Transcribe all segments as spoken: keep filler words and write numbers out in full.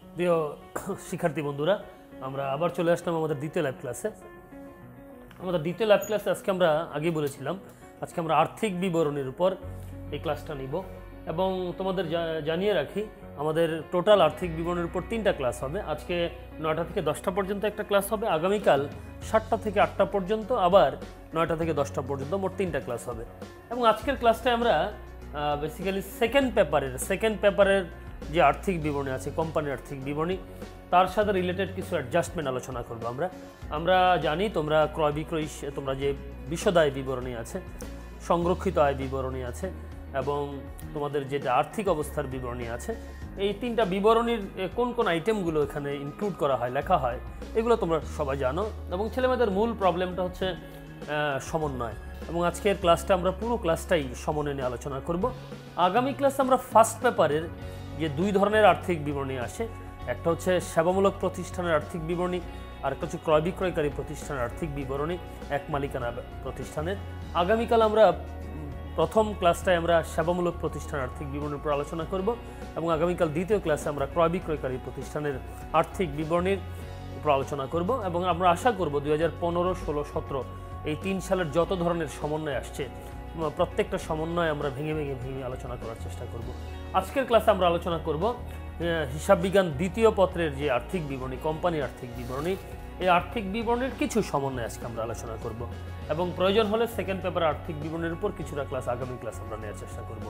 প্রিয় শিক্ষার্থী বন্ধুরা, আমরা আবার চলে আসলাম আমাদের দ্বিতীয় ল্যাব ক্লাসে। আমাদের দ্বিতীয় ল্যাব ক্লাসে আজকে আমরা আগে বলেছিলাম আজকে আমরা আর্থিক বিবরণীর উপর এই ক্লাসটা নিব এবং তোমাদের জানিয়ে রাখি আমাদের টোটাল আর্থিক বিবরণীর উপর তিনটা ক্লাস হবে। আজকে নয়টা থেকে দশটা পর্যন্ত একটা ক্লাস হবে, আগামীকাল সাতটা থেকে আটটা পর্যন্ত, আবার নয়টা থেকে দশটা পর্যন্ত, মোট তিনটা ক্লাস হবে। এবং আজকের ক্লাসটায় আমরা বেসিক্যালি সেকেন্ড পেপারের সেকেন্ড পেপারের যে আর্থিক বিবরণী আছে, কোম্পানির আর্থিক বিবরণী, তার সাথে রিলেটেড কিছু অ্যাডজাস্টমেন্ট আলোচনা করবো আমরা আমরা জানি তোমরা ক্রয় বিক্রয়, তোমরা যে বিশদায় বিবরণী আছে, সংরক্ষিত আয় বিবরণী আছে এবং তোমাদের যেটা আর্থিক অবস্থার বিবরণী আছে, এই তিনটা বিবরণীর কোন কোন আইটেমগুলো এখানে ইনক্লুড করা হয়, লেখা হয়, এগুলো তোমরা সবাই জানো। এবং ছেলেমেয়েদের মূল প্রবলেমটা হচ্ছে সমন্বয়, এবং আজকের ক্লাসটা আমরা পুরো ক্লাসটাই সমন্বয় নিয়ে আলোচনা করব। আগামী ক্লাসে আমরা ফার্স্ট পেপারের যে দুই ধরনের আর্থিক বিবরণী আসে, একটা হচ্ছে সেবামূলক প্রতিষ্ঠানের আর্থিক বিবরণী, আর একটা হচ্ছে ক্রয় বিক্রয়কারী প্রতিষ্ঠানের আর্থিক বিবরণী, এক মালিকানা প্রতিষ্ঠানের। আগামীকাল আমরা প্রথম ক্লাসটায় আমরা সেবামূলক প্রতিষ্ঠানের আর্থিক বিবরণীর উপর আলোচনা করব এবং আগামীকাল দ্বিতীয় ক্লাসে আমরা ক্রয় বিক্রয়কারী প্রতিষ্ঠানের আর্থিক বিবরণীর উপর আলোচনা করব। এবং আমরা আশা করব দুই হাজার পনেরো ষোলো সতেরো এই তিন সালের যত ধরনের সমন্বয় আসছে, প্রত্যেকটা সমন্বয় আমরা ভেঙে ভেঙে ভেঙে আলোচনা করার চেষ্টা করব। আজকের ক্লাসে আমরা আলোচনা করব হিসাব বিজ্ঞান দ্বিতীয় পত্রের যে আর্থিক বিবরণী, কোম্পানির আর্থিক বিবরণী, এই আর্থিক বিবরণীর কিছু সমন্বয় আজকে আমরা আলোচনা করব এবং প্রয়োজন হলে সেকেন্ড পেপার আর্থিক বিবরণীর উপর কিছুটা ক্লাস আগামী ক্লাস আমরা নেওয়ার চেষ্টা করব।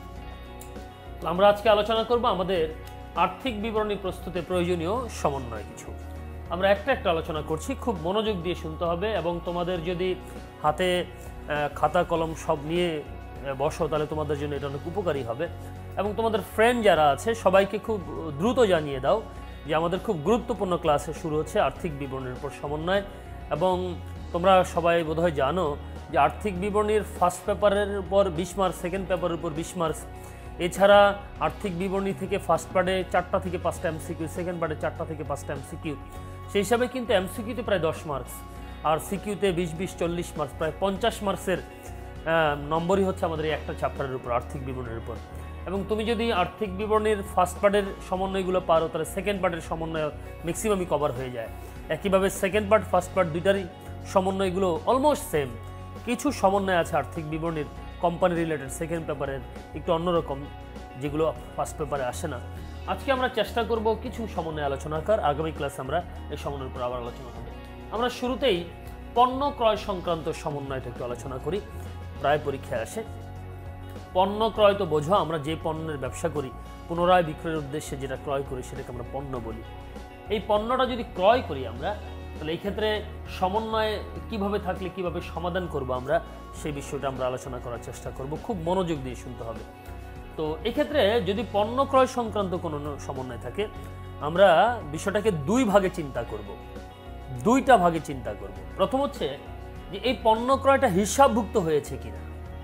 আমরা আজকে আলোচনা করব আমাদের আর্থিক বিবরণী প্রস্তুতে প্রয়োজনীয় সমন্বয় কিছু। আমরা একটা একটা আলোচনা করছি, খুব মনোযোগ দিয়ে শুনতে হবে এবং তোমাদের যদি হাতে খাতা কলম সব নিয়ে বসো তাহলে তোমাদের জন্য এটা অনেক উপকারী হবে। এবং তোমাদের ফ্রেন্ড যারা আছে সবাইকে খুব দ্রুত জানিয়ে দাও যে আমাদের খুব গুরুত্বপূর্ণ ক্লাসে শুরু হচ্ছে আর্থিক বিবরণীর উপর সমন্বয়। এবং তোমরা সবাই বোধহয় জানো যে আর্থিক বিবরণীর ফার্স্ট পেপারের উপর বিশ মার্কস, সেকেন্ড পেপারের উপর বিশ মার্কস, এছাড়া আর্থিক বিবরণী থেকে ফার্স্ট পার্টে চারটা থেকে পাঁচটা এমসিকিউ, সেকেন্ড পার্টে চারটা থেকে পাঁচটা এমসিকিউ, সেই হিসাবে কিন্তু এমসিকিউতে প্রায় দশ মার্কস আর সিকিউতে বিশ বিশ চল্লিশ মার্কস, প্রায় পঞ্চাশ মার্কসের নম্বরই হচ্ছে আমাদের এই একটা চ্যাপ্টারের উপর, আর্থিক বিবরণীর উপর। এবং তুমি যদি আর্থিক বিবরণীর ফার্স্ট পার্টের সমন্বয়গুলো পারো তাহলে সেকেন্ড পার্টের সমন্বয় ম্যাক্সিমামই কভার হয়ে যায়। একইভাবে সেকেন্ড পার্ট ফার্স্ট পার্ট দুইটারই সমন্বয়গুলো অলমোস্ট সেম। কিছু সমন্বয় আছে আর্থিক বিবরণীর কোম্পানি রিলেটেড সেকেন্ড পেপারের একটু অন্যরকম, যেগুলো ফার্স্ট পেপারে আসে না। আজকে আমরা চেষ্টা করব কিছু সমন্বয় আলোচনা করার, আগামী ক্লাসে আমরা এই সমন্বয়ের উপর আবার আলোচনা করব। আমরা শুরুতেই পণ্য ক্রয় সংক্রান্ত সমন্বয়টা একটু আলোচনা করি, প্রায় পরীক্ষায় আসে। পণ্য ক্রয় তো বোঝো, আমরা যে পণ্যের ব্যবসা করি, পুনরায় বিক্রয়ের উদ্দেশ্যে যেটা ক্রয় করি সেটাকে আমরা পণ্য বলি। এই পণ্যটা যদি ক্রয় করি আমরা, তাহলে এই ক্ষেত্রে সমন্বয় কিভাবে থাকলে কিভাবে সমাধান করব আমরা, সেই বিষয়টা আমরা আলোচনা করার চেষ্টা করব। খুব মনোযোগ দিয়ে শুনতে হবে। তো এক্ষেত্রে যদি পণ্য ক্রয় সংক্রান্ত কোনো সমন্বয় থাকে, আমরা বিষয়টাকে দুই ভাগে চিন্তা করব, দুইটা ভাগে চিন্তা করব। প্রথম হচ্ছে যে এই পণ্য ক্রয়টা হিসাবভুক্ত হয়েছে কিনা,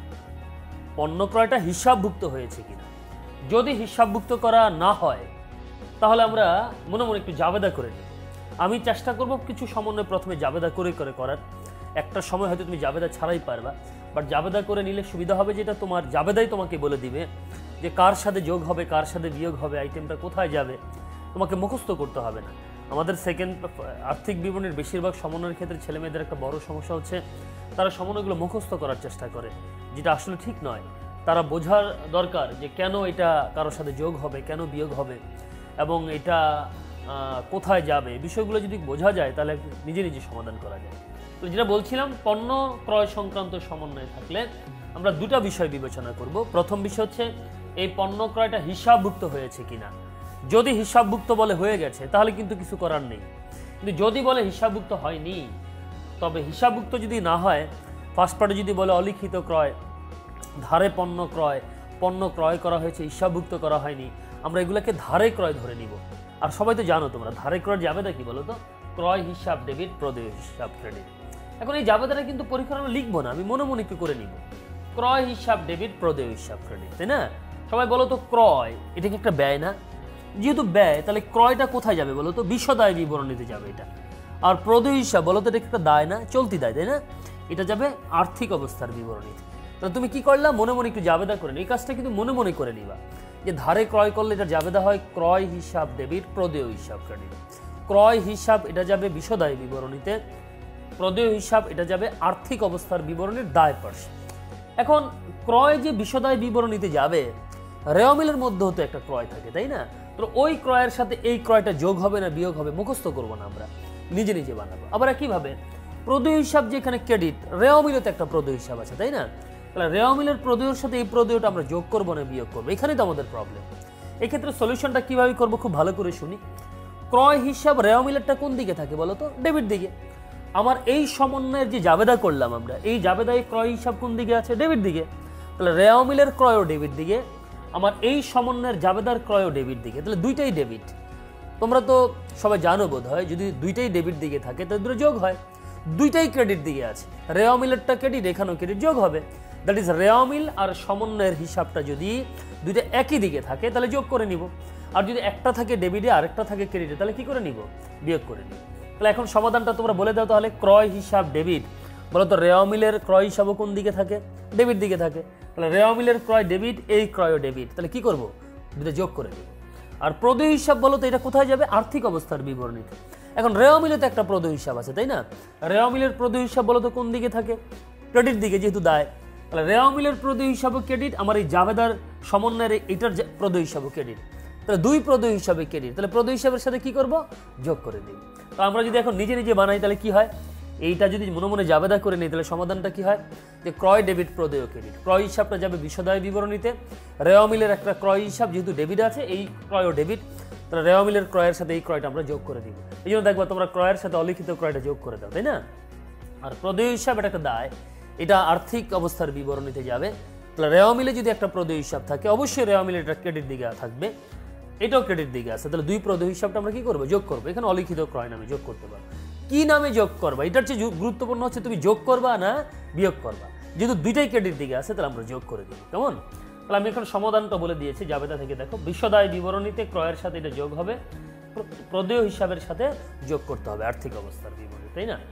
পণ্য ক্রয়টা হিসাবভুক্ত হয়েছে কিনা। যদি হিসাবভুক্ত করা না হয় তাহলে আমরা মনে মনে একটু জাবেদা করে নিই। আমি চেষ্টা করব কিছু সমন্বয় প্রথমে জাবেদা করে করে করার। একটা সময় হয়তো তুমি জাবেদা ছাড়াই পারবা, বাট জাবেদা করে নিলে সুবিধা হবে, যেটা তোমার জাবেদাই তোমাকে বলে দিবে যে কার সাথে যোগ হবে, কার সাথে বিয়োগ হবে, আইটেমটা কোথায় যাবে, তোমাকে মুখস্থ করতে হবে না। আমাদের সেকেন্ড আর্থিক বিবরণীর বেশিরভাগ সমন্বয়ের ক্ষেত্রে ছেলেমেয়েদের একটা বড় সমস্যা হচ্ছে তারা সমন্বয়গুলো মুখস্থ করার চেষ্টা করে, যেটা আসলে ঠিক নয়। তারা বোঝার দরকার যে কেন এটা কারোর সাথে যোগ হবে, কেন বিয়োগ হবে এবং এটা কোথায় যাবে। বিষয়গুলো যদি বোঝা যায় তাহলে নিজে নিজে সমাধান করা যায়। তো যেটা বলছিলাম, পণ্য ক্রয় সংক্রান্ত সমন্বয় থাকলে আমরা দুটা বিষয় বিবেচনা করব। প্রথম বিষয় হচ্ছে এই পণ্য ক্রয়টা হিসাবভুক্ত হয়েছে কিনা। যদি হিসাবভুক্ত বলে হয়ে গেছে তাহলে কিন্তু কিছু করার নেই, কিন্তু যদি বলে হিসাবভুক্ত হয়নি, তবে হিসাবভুক্ত যদি না হয়, ফার্স্ট পার্টে যদি বলে অলিখিত ক্রয়, ধারে পণ্য ক্রয়, পণ্য ক্রয় করা হয়েছে হিসাবভুক্ত করা হয়নি, আমরা এগুলোকে ধারে ক্রয় ধরে নিব। আর সবাই তো জানো তোমরা ধারে ক্রয় জাবেদা কি বলো তো, ক্রয় হিসাব ডেবিট, প্রদেয় হিসাব ক্রেডিট। এখন এই জাবেদাটা কিন্তু পরীক্ষার আমরা লিখবো না, আমি মনে মনে একটু করে নিব, ক্রয় হিসাব ডেবিট, প্রদেয় হিসাব ক্রেডিট, তাই না? সবাই বলো তো ক্রয় এটা কি একটা ব্যয় না? যেহেতু ব্যয়, তাহলে ক্রয়টা কোথায় যাবে বলো তো, বিশদায় বিবরণীতে যাবে এটা। আর প্রদেয় হিসাব বলো তো এটা একটা দায় না, চলতি দায়, তাই না? এটা যাবে আর্থিক অবস্থার বিবরণীতে। তাহলে তুমি কি করলা, মনে মনে একটু জাবেদা করে নি। এই কাজটা কিন্তু মনে মনে করে নিবা। যে ধারে ক্রয় করলে এটা জাবেদা হয় ক্রয় হিসাব ডেবিট, প্রদেয় হিসাব ক্রেডিট। ক্রয় হিসাব এটা যাবে বিশদায় বিবরণীতে, প্রদেয় হিসাব এটা যাবে আর্থিক অবস্থার বিবরণীর দায় পার্শ্বে। এখন ক্রয় যে বিশদায় বিবরণীতে যাবে, রেওয়া মিলের মধ্যেও তো একটা ক্রয় থাকে, তাই না? তো ওই ক্রয়ের সাথে এই ক্রয়টা যোগ হবে না বিয়োগ হবে মুখস্থ করবো না, আমরা নিজে নিজে বানাবো। আবার একইভাবে প্রদেয় হিসাব যেখানে ক্রেডিট, রেওয়া মিলে তো একটা প্রদেয় হিসাব আছে, তাই না? তাহলে রেওয়া মিলের প্রদেয়ের সাথে এই প্রদেয়টা আমরা যোগ করবো না বিয়োগ করবো, এখানেই তো আমাদের প্রবলেম। এক্ষেত্রে সলিউশনটা কিভাবে করবো খুব ভালো করে শুনি। ক্রয় হিসাব রেওয়া মিলেরটা কোন দিকে থাকে বলো তো? ডেবিট দিকে। আমার এই সমন্বয়ের যে জাবেদা করলাম আমরা, এই জাবেদায় ক্রয় হিসাব কোন দিকে আছে? ডেবিট দিকে। তাহলে রেওয়া মিলের ক্রয়ও ডেবিট দিকে, আমার এই সমন্বয়ের জাবেদার ক্রয়ও ডেবিট দিকে, তাহলে দুইটাই ডেবিট। তোমরা তো সবাই জানো বোধ হয়, যদি দুইটাই ডেবিট দিকে থাকে তাহলে দুটো যোগ হয়। দুইটাই ক্রেডিট দিকে আছে, রেওয়া মিলেরটা ক্রেডিট, এখানেও ক্রেডিট, যোগ হবে। দ্যাট ইজ রেওয়া মিল আর সমন্বয়ের হিসাবটা যদি দুইটা একই দিকে থাকে তাহলে যোগ করে নিব, আর যদি একটা থাকে ডেবিটে আরেকটা থাকে ক্রেডিটে তাহলে কি করে নিব? বিয়োগ করে নিব। তাহলে এখন সমাধানটা তোমরা বলে দাও তাহলে। ক্রয় হিসাব ডেবিট, বলো তো রেওয়া মিলের ক্রয় হিসাবও কোন দিকে থাকে? ডেবিট দিকে থাকে। তাহলে রেওয়া মিলের ক্রয় ডেবিট, এই ক্রয়ও ডেবিট, তাহলে কি করব? দুটো যোগ করে দেব। আর প্রদেয় হিসাব বলো তো এটা কোথায় যাবে? আর্থিক অবস্থার বিবরণীতে। এখন রেওয়া মিলে তো একটা প্রদেয় হিসাব আছে, তাই না? রেওয়া মিলের প্রদেয় হিসাব বলো তো কোন দিকে থাকে? ক্রেডিট দিকে, যেহেতু দায়। তাহলে রেওয়া মিলের প্রদেয় হিসাবও ক্রেডিট, আমার এই জাবেদার সমন্বয়ের এটার প্রদেয় হিসাবও ক্রেডিট, তাহলে দুই প্রদেয় হিসাবে ক্রেডিট, তাহলে প্রদেয় হিসাবের সাথে কি করব? যোগ করে দিই। তো আমরা যদি এখন নিজে নিজে বানাই তাহলে কি হয়? এইটা যদি মনে মনে জাবেদা করে নিই তাহলে সমাধানটা কি হয়? যে ক্রয় ডেবিট প্রদেয় ক্রেডিট, ক্রয় হিসাবটা যাবে বিশদায় বিবরণীতে, রেওয়া মিলের একটা ক্রয় হিসাব যেহেতু ডেবিট আছে, এই ক্রয়ও ডেবিট, তাহলে রেওয়া মিলের ক্রয়ের সাথে এই ক্রয়টা আমরা যোগ করে দিব। এই জন্য দেখবো তোমরা ক্রয়ের সাথে অলিখিত ক্রয়টা যোগ করে দাও, তাই না? আর প্রদেয় হিসাব এটা একটা দায়, এটা আর্থিক অবস্থার বিবরণীতে যাবে। তাহলে রেওয়া মিলে যদি একটা প্রদেয় হিসাব থাকে অবশ্যই রেওয়া মিলে এটা ক্রেডিট দিকে থাকবে, এটাও ক্রেডিট দিকে আছে, তাহলে দুই প্রদেয় হিসাবটা আমরা কি করবো? যোগ করবো। এখানে অলিখিত ক্রয় নামে যোগ করতে পারবো। কি নামে যোগ করবা? এটার চেয়ে গুরুত্বপূর্ণ হচ্ছে তুমি যোগ করবা না বিয়োগ করবা। যেহেতু দুইটাই ক্রেডিট দিকে আছে তাহলে আমরা যোগ করে দিব, কেমন? তাহলে আমি এখন সমাধানটা বলে দিয়েছি, জাবেদা থেকে দেখো। বিশদায় বিবরণীতে ক্রয়ের সাথে এটা যোগ হবে, প্রদেয় হিসাবের সাথে যোগ করতে হবে আর্থিক অবস্থার বিবরণী, তাই না?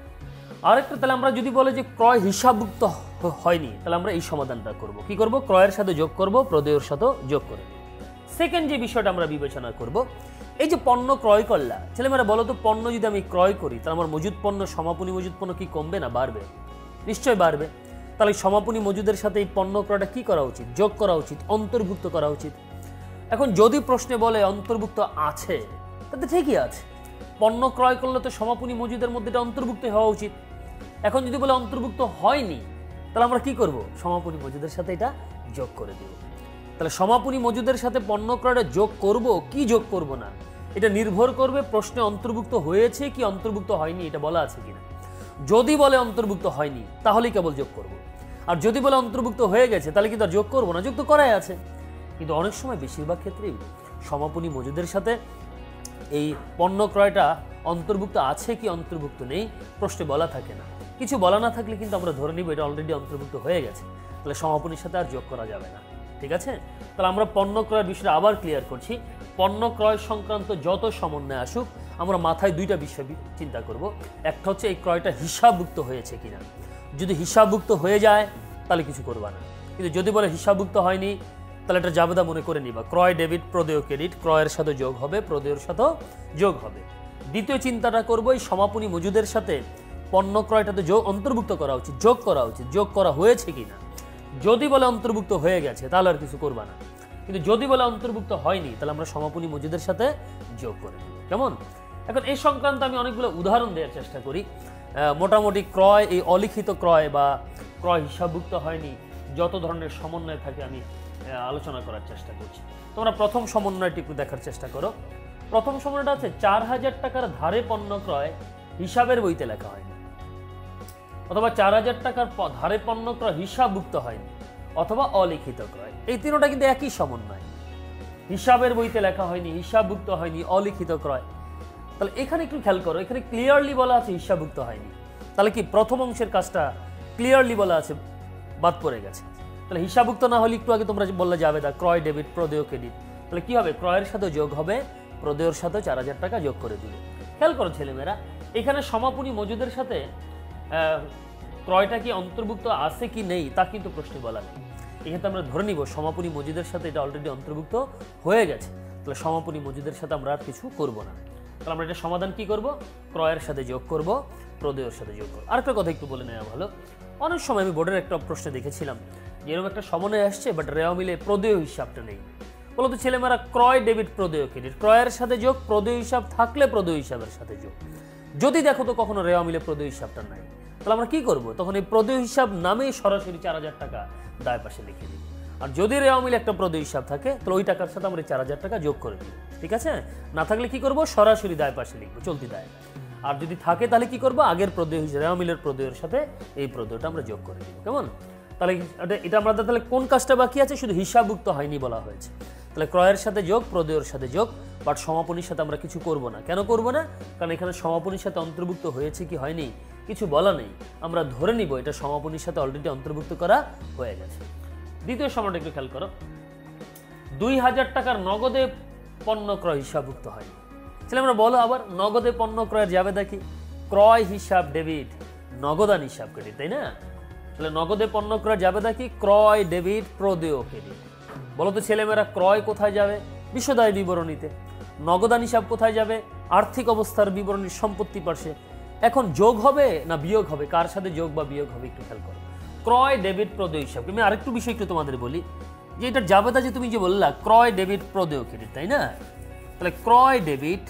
আরেকটা, তাহলে আমরা যদি বলে যে ক্রয় হিসাবভুক্ত হয়নি তাহলে আমরা এই সমাধানটা করব। কি করব? ক্রয়ের সাথে যোগ করব, প্রদেয়ের সাথে যোগ করে দেব। সেকেন্ড যে বিষয়টা আমরা বিবেচনা করব, এই যে পণ্য ক্রয় করলা, ছেলেমেয়েরা বলো তো পণ্য যদি আমি ক্রয় করি তাহলে আমার মজুদ পণ্য, সমাপনী মজুদ পণ্য কি কমবে না বাড়বে? নিশ্চয় বাড়বে। তাহলে সমাপনী মজুদের সাথে এই পণ্য ক্রয়টা কি করা উচিত? যোগ করা উচিত, অন্তর্ভুক্ত করা উচিত। এখন যদি প্রশ্নে বলে অন্তর্ভুক্ত আছে, তাতে ঠিকই আছে, পণ্য ক্রয় করলে তো সমাপনী মজুদের মধ্যে এটা অন্তর্ভুক্ত হওয়া উচিত। এখন যদি বলে অন্তর্ভুক্ত হয়নি তাহলে আমরা কি করব? সমাপনী মজুদের সাথে এটা যোগ করে দেব। তাহলে সমাপনী মজুদের সাথে পণ্য ক্রয়টা যোগ করব কি যোগ করব না, এটা নির্ভর করবে প্রশ্নে অন্তর্ভুক্ত হয়েছে কি অন্তর্ভুক্ত হয়নি এটা বলা আছে কিনা। যদি বলে অন্তর্ভুক্ত হয়নি তাহলেই কেবল যোগ করব, আর যদি বলে অন্তর্ভুক্ত হয়ে গেছে তাহলে কিন্তু আর যোগ করবো না, যোগ তো করাই আছে। কিন্তু অনেক সময় বেশিরভাগ ক্ষেত্রেই সমাপনী মজুদের সাথে এই পণ্য ক্রয়টা অন্তর্ভুক্ত আছে কি অন্তর্ভুক্ত নেই প্রশ্নে বলা থাকে না। কিছু বলা না থাকলে কিন্তু আমরা ধরে নিব এটা অলরেডি অন্তর্ভুক্ত হয়ে গেছে, তাহলে সমাপনীর সাথে আর যোগ করা যাবে না, ঠিক আছে? তাহলে আমরা পণ্য ক্রয়ের বিষয়টা আবার ক্লিয়ার করছি। পণ্য ক্রয় সংক্রান্ত যত সমন্বয় আসুক আমরা মাথায় দুইটা বিষয় চিন্তা করব। একটা হচ্ছে এই ক্রয়টা হিসাবভুক্ত হয়েছে কিনা, যদি হিসাবভুক্ত হয়ে যায় তাহলে কিছু করবা না, কিন্তু যদি বলে হিসাবভুক্ত হয়নি তাহলে এটা জাবেদা মনে করে নিবা। ক্রয় ডেবিট, প্রদেয় ক্রেডিট, ক্রয়ের সাথে যোগ হবে, প্রদেয়ের সাথে যোগ হবে। দ্বিতীয় চিন্তাটা করবো এই সমাপনী মজুদের সাথে পণ্য ক্রয়টাতে যোগ অন্তর্ভুক্ত করা উচিত, যোগ করা উচিত, যোগ করা হয়েছে কিনা। যদি বলে অন্তর্ভুক্ত হয়ে গেছে তাহলে আর কিছু করবা না, কিন্তু যদি বলে অন্তর্ভুক্ত হয়নি তাহলে আমরা সমাপনী মজুদের সাথে যোগ করে দেব, কেমন? এখন এই সংক্রান্ত আমি অনেকগুলো উদাহরণ দেওয়ার চেষ্টা করি। মোটামুটি ক্রয়, এই অলিখিত ক্রয় বা ক্রয় হিসাবভুক্ত হয়নি যত ধরনের সমন্বয় থাকে আমি আলোচনা করার চেষ্টা করছি। তোমরা প্রথম সমন্বয়টি একটু দেখার চেষ্টা করো। প্রথম সমন্বয়টা আছে চার হাজার টাকার ধারে পণ্য ক্রয় হিসাবের বইতে লেখা হয়নি, অথবা চার হাজার টাকার ধারে পণ্য ক্রয় হিসাবভুক্ত হয়নি, অথবা অলিখিত ক্রয়। এই তিনটা কিন্তু একই সমন্বয়, হিসাবের বইতে লেখা হয়নি, হিসাবভুক্ত হয়নি, অলিখিত ক্রয়। তাহলে এখানে একটু খেয়াল করো, এখানে ক্লিয়ারলি বলা আছে হিসাবভুক্ত হয়নি, তাহলে কি প্রথম অংশের কাজটা ক্লিয়ারলি বলা আছে বাদ পড়ে গেছে। তাহলে হিসাবভুক্ত না হলে একটু আগে তোমরা বললে যাবে দা ক্রয় ডেবিট, প্রদেয় ক্রেডিট, তাহলে কি হবে? ক্রয়ের সাথে যোগ হবে, প্রদেয়ের সাথে চার হাজার টাকা যোগ করে দিবে। খেয়াল করো ছেলেমেয়েরা, এখানে সমাপনী মজুদের সাথে ক্রয়টা কি অন্তর্ভুক্ত আছে কি নেই তা কিন্তু প্রশ্নে বলা নেই। এক্ষেত্রে আমরা ধরে নিব সমাপনী মজুদের সাথে এটা অলরেডি অন্তর্ভুক্ত হয়ে গেছে, তাহলে সমাপনী মজুদের সাথে আমরা আর কিছু করব না। তাহলে আমরা এটা সমাধান কি করব, ক্রয়ের সাথে যোগ করব, প্রদেয়ের সাথে যোগ করব। আরেকটা কথা একটু বলে নেওয়া ভালো, অনেক সময় আমি বোর্ডের একটা প্রশ্নে দেখেছিলাম যে এরকম একটা সমন্বয় আসছে বাট রেওয়া মিলে প্রদেয় হিসাবটা নেই। বলতো ছেলেমেয়েরা ক্রয় ডেবিট প্রদেয় ক্রেডিট, ক্রয়ের সাথে যোগ, প্রদেয় হিসাব থাকলে প্রদেয় হিসাবের সাথে যোগ। যদি দেখো তো কখনো রেওয়া মিলে প্রদেয় হিসাবটা নাই, তাহলে আমরা কি করব, তখন এই প্রদেয় হিসাব নামেই সরাসরি চার হাজার টাকা দায় পাশে লিখে দিই। আর যদি রেওয়া মিলে একটা প্রদেয় হিসাব থাকে তাহলে ওই টাকার সাথে আমরা চার হাজার টাকা যোগ করে দিই, ঠিক আছে। না থাকলে কি করব, সরাসরি দায় পাশে লিখবো, চলতি দায়। আর যদি থাকে তাহলে কি করব, আগের প্রদেয় হিসাব রেওয়া মিলের প্রদেয়ের সাথে এই প্রদেয়টা আমরা যোগ করে দিব, কেমন। তাহলে এটা আমাদের তাহলে কোন কাজটা বাকি আছে, শুধু হিসাবভুক্ত হয়নি বলা হয়েছে। তাহলে ক্রয়ের সাথে যোগ, প্রদেয়ের সাথে যোগ, বাট সমাপনীর সাথে আমরা কিছু করব না। কেন করব না, কারণ এখানে সমাপনীর সাথে অন্তর্ভুক্ত হয়েছে কি হয়নি কিছু বলা নেই, আমরা ধরে নিব এটা সমাপনীর সাথে অলরেডি অন্তর্ভুক্ত করা হয়ে গেছে। দ্বিতীয় সময়টা একটু খেয়াল করো, দুই হাজার টাকার নগদে পণ্য ক্রয় হিসাবভুক্ত হয়নি। তাহলে আমরা বলো আবার, নগদে পণ্য ক্রয়ের যাবে দেখি, ক্রয় হিসাব ডেবিট, নগদান হিসাব ক্রেডিট, তাই না। তাহলে নগদে পণ্য ক্রয় যাবে দেখি, ক্রয় ডেবিট, প্রদেয় ক্রেডিট। বলো তো ছেলেমেয়েরা, ক্রয় কোথায় যাবে, বিশদায় বিবরণীতে। নগদান হিসাব কোথায় যাবে, আর্থিক অবস্থার বিবরণীর সম্পত্তি পার্শ্বে। এখন যোগ হবে না বিয়োগ হবে, কার সাথে যোগ বা বিয়োগ হবে একটু খেয়াল করো। ক্রয় ডেবিট প্রদেয় হিসাব, আমি আরেকটু বিষয় একটু তোমাদের বলি যে এটা জাবেদা যে তুমি যে বললা ক্রয় ডেবিট প্রদেয় ক্রেডিট, তাই না। তাহলে ক্রয় ডেবিট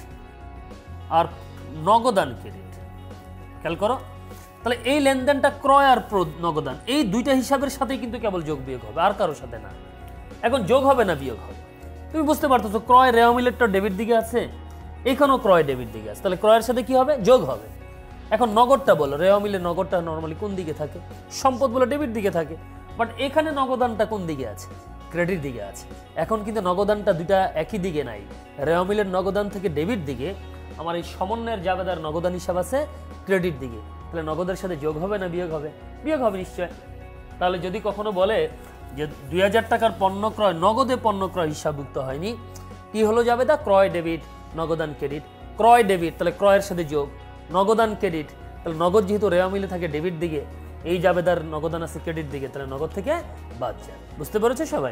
আর নগদান ক্রেডিট, খেয়াল করো। তাহলে এই লেনদেনটা ক্রয় আর নগদান এই দুইটা হিসাবের সাথে কিন্তু কেবল যোগ বিয়োগ হবে, আর কারোর সাথে না। এখন যোগ হবে না বিয়োগ হবে, তুমি বুঝতে পারতেছো ক্রয় রেওয়া মিলেরটা ডেবিট দিকে আছে, এখানেও ক্রয় ডেবিট দিকে আছে, তাহলে ক্রয়ের সাথে কি হবে, যোগ হবে। এখন নগদটা বলো, রেওয়া মিলের নগদটা নর্মালি কোন দিকে থাকে, সম্পদ বলে ডেবিট দিকে থাকে, বাট এখানে নগদানটা কোন দিকে আছে, ক্রেডিট দিকে আছে। এখন কিন্তু নগদানটা দুইটা একই দিকে নাই, রেওয়া মিলের নগদান থেকে ডেবিট দিকে, আমার এই সমন্বয়ের জাবেদার নগদান হিসাব আছে ক্রেডিট দিকে। তাহলে নগদের সাথে যোগ হবে না বিয়োগ হবে, বিয়োগ হবে নিশ্চয়। তাহলে যদি কখনো বলে যে দুই হাজার টাকার পণ্য ক্রয় নগদে পণ্য ক্রয় হিসাবভুক্ত হয়নি, কি হলো জাবেদা, ক্রয় ডেবিট, নগদান ক্রেডিট। ক্রয় ডেবিট তাহলে ক্রয়ের সাথে যোগ, নগদান ক্রেডিট তাহলে নগদ যেহেতু রেওয়া মিলে থাকে ডেবিট দিকে, এই জাবেদার নগদান আছে ক্রেডিট দিকে, তাহলে নগদ থেকে বাদ যায়। বুঝতে পেরেছো সবাই।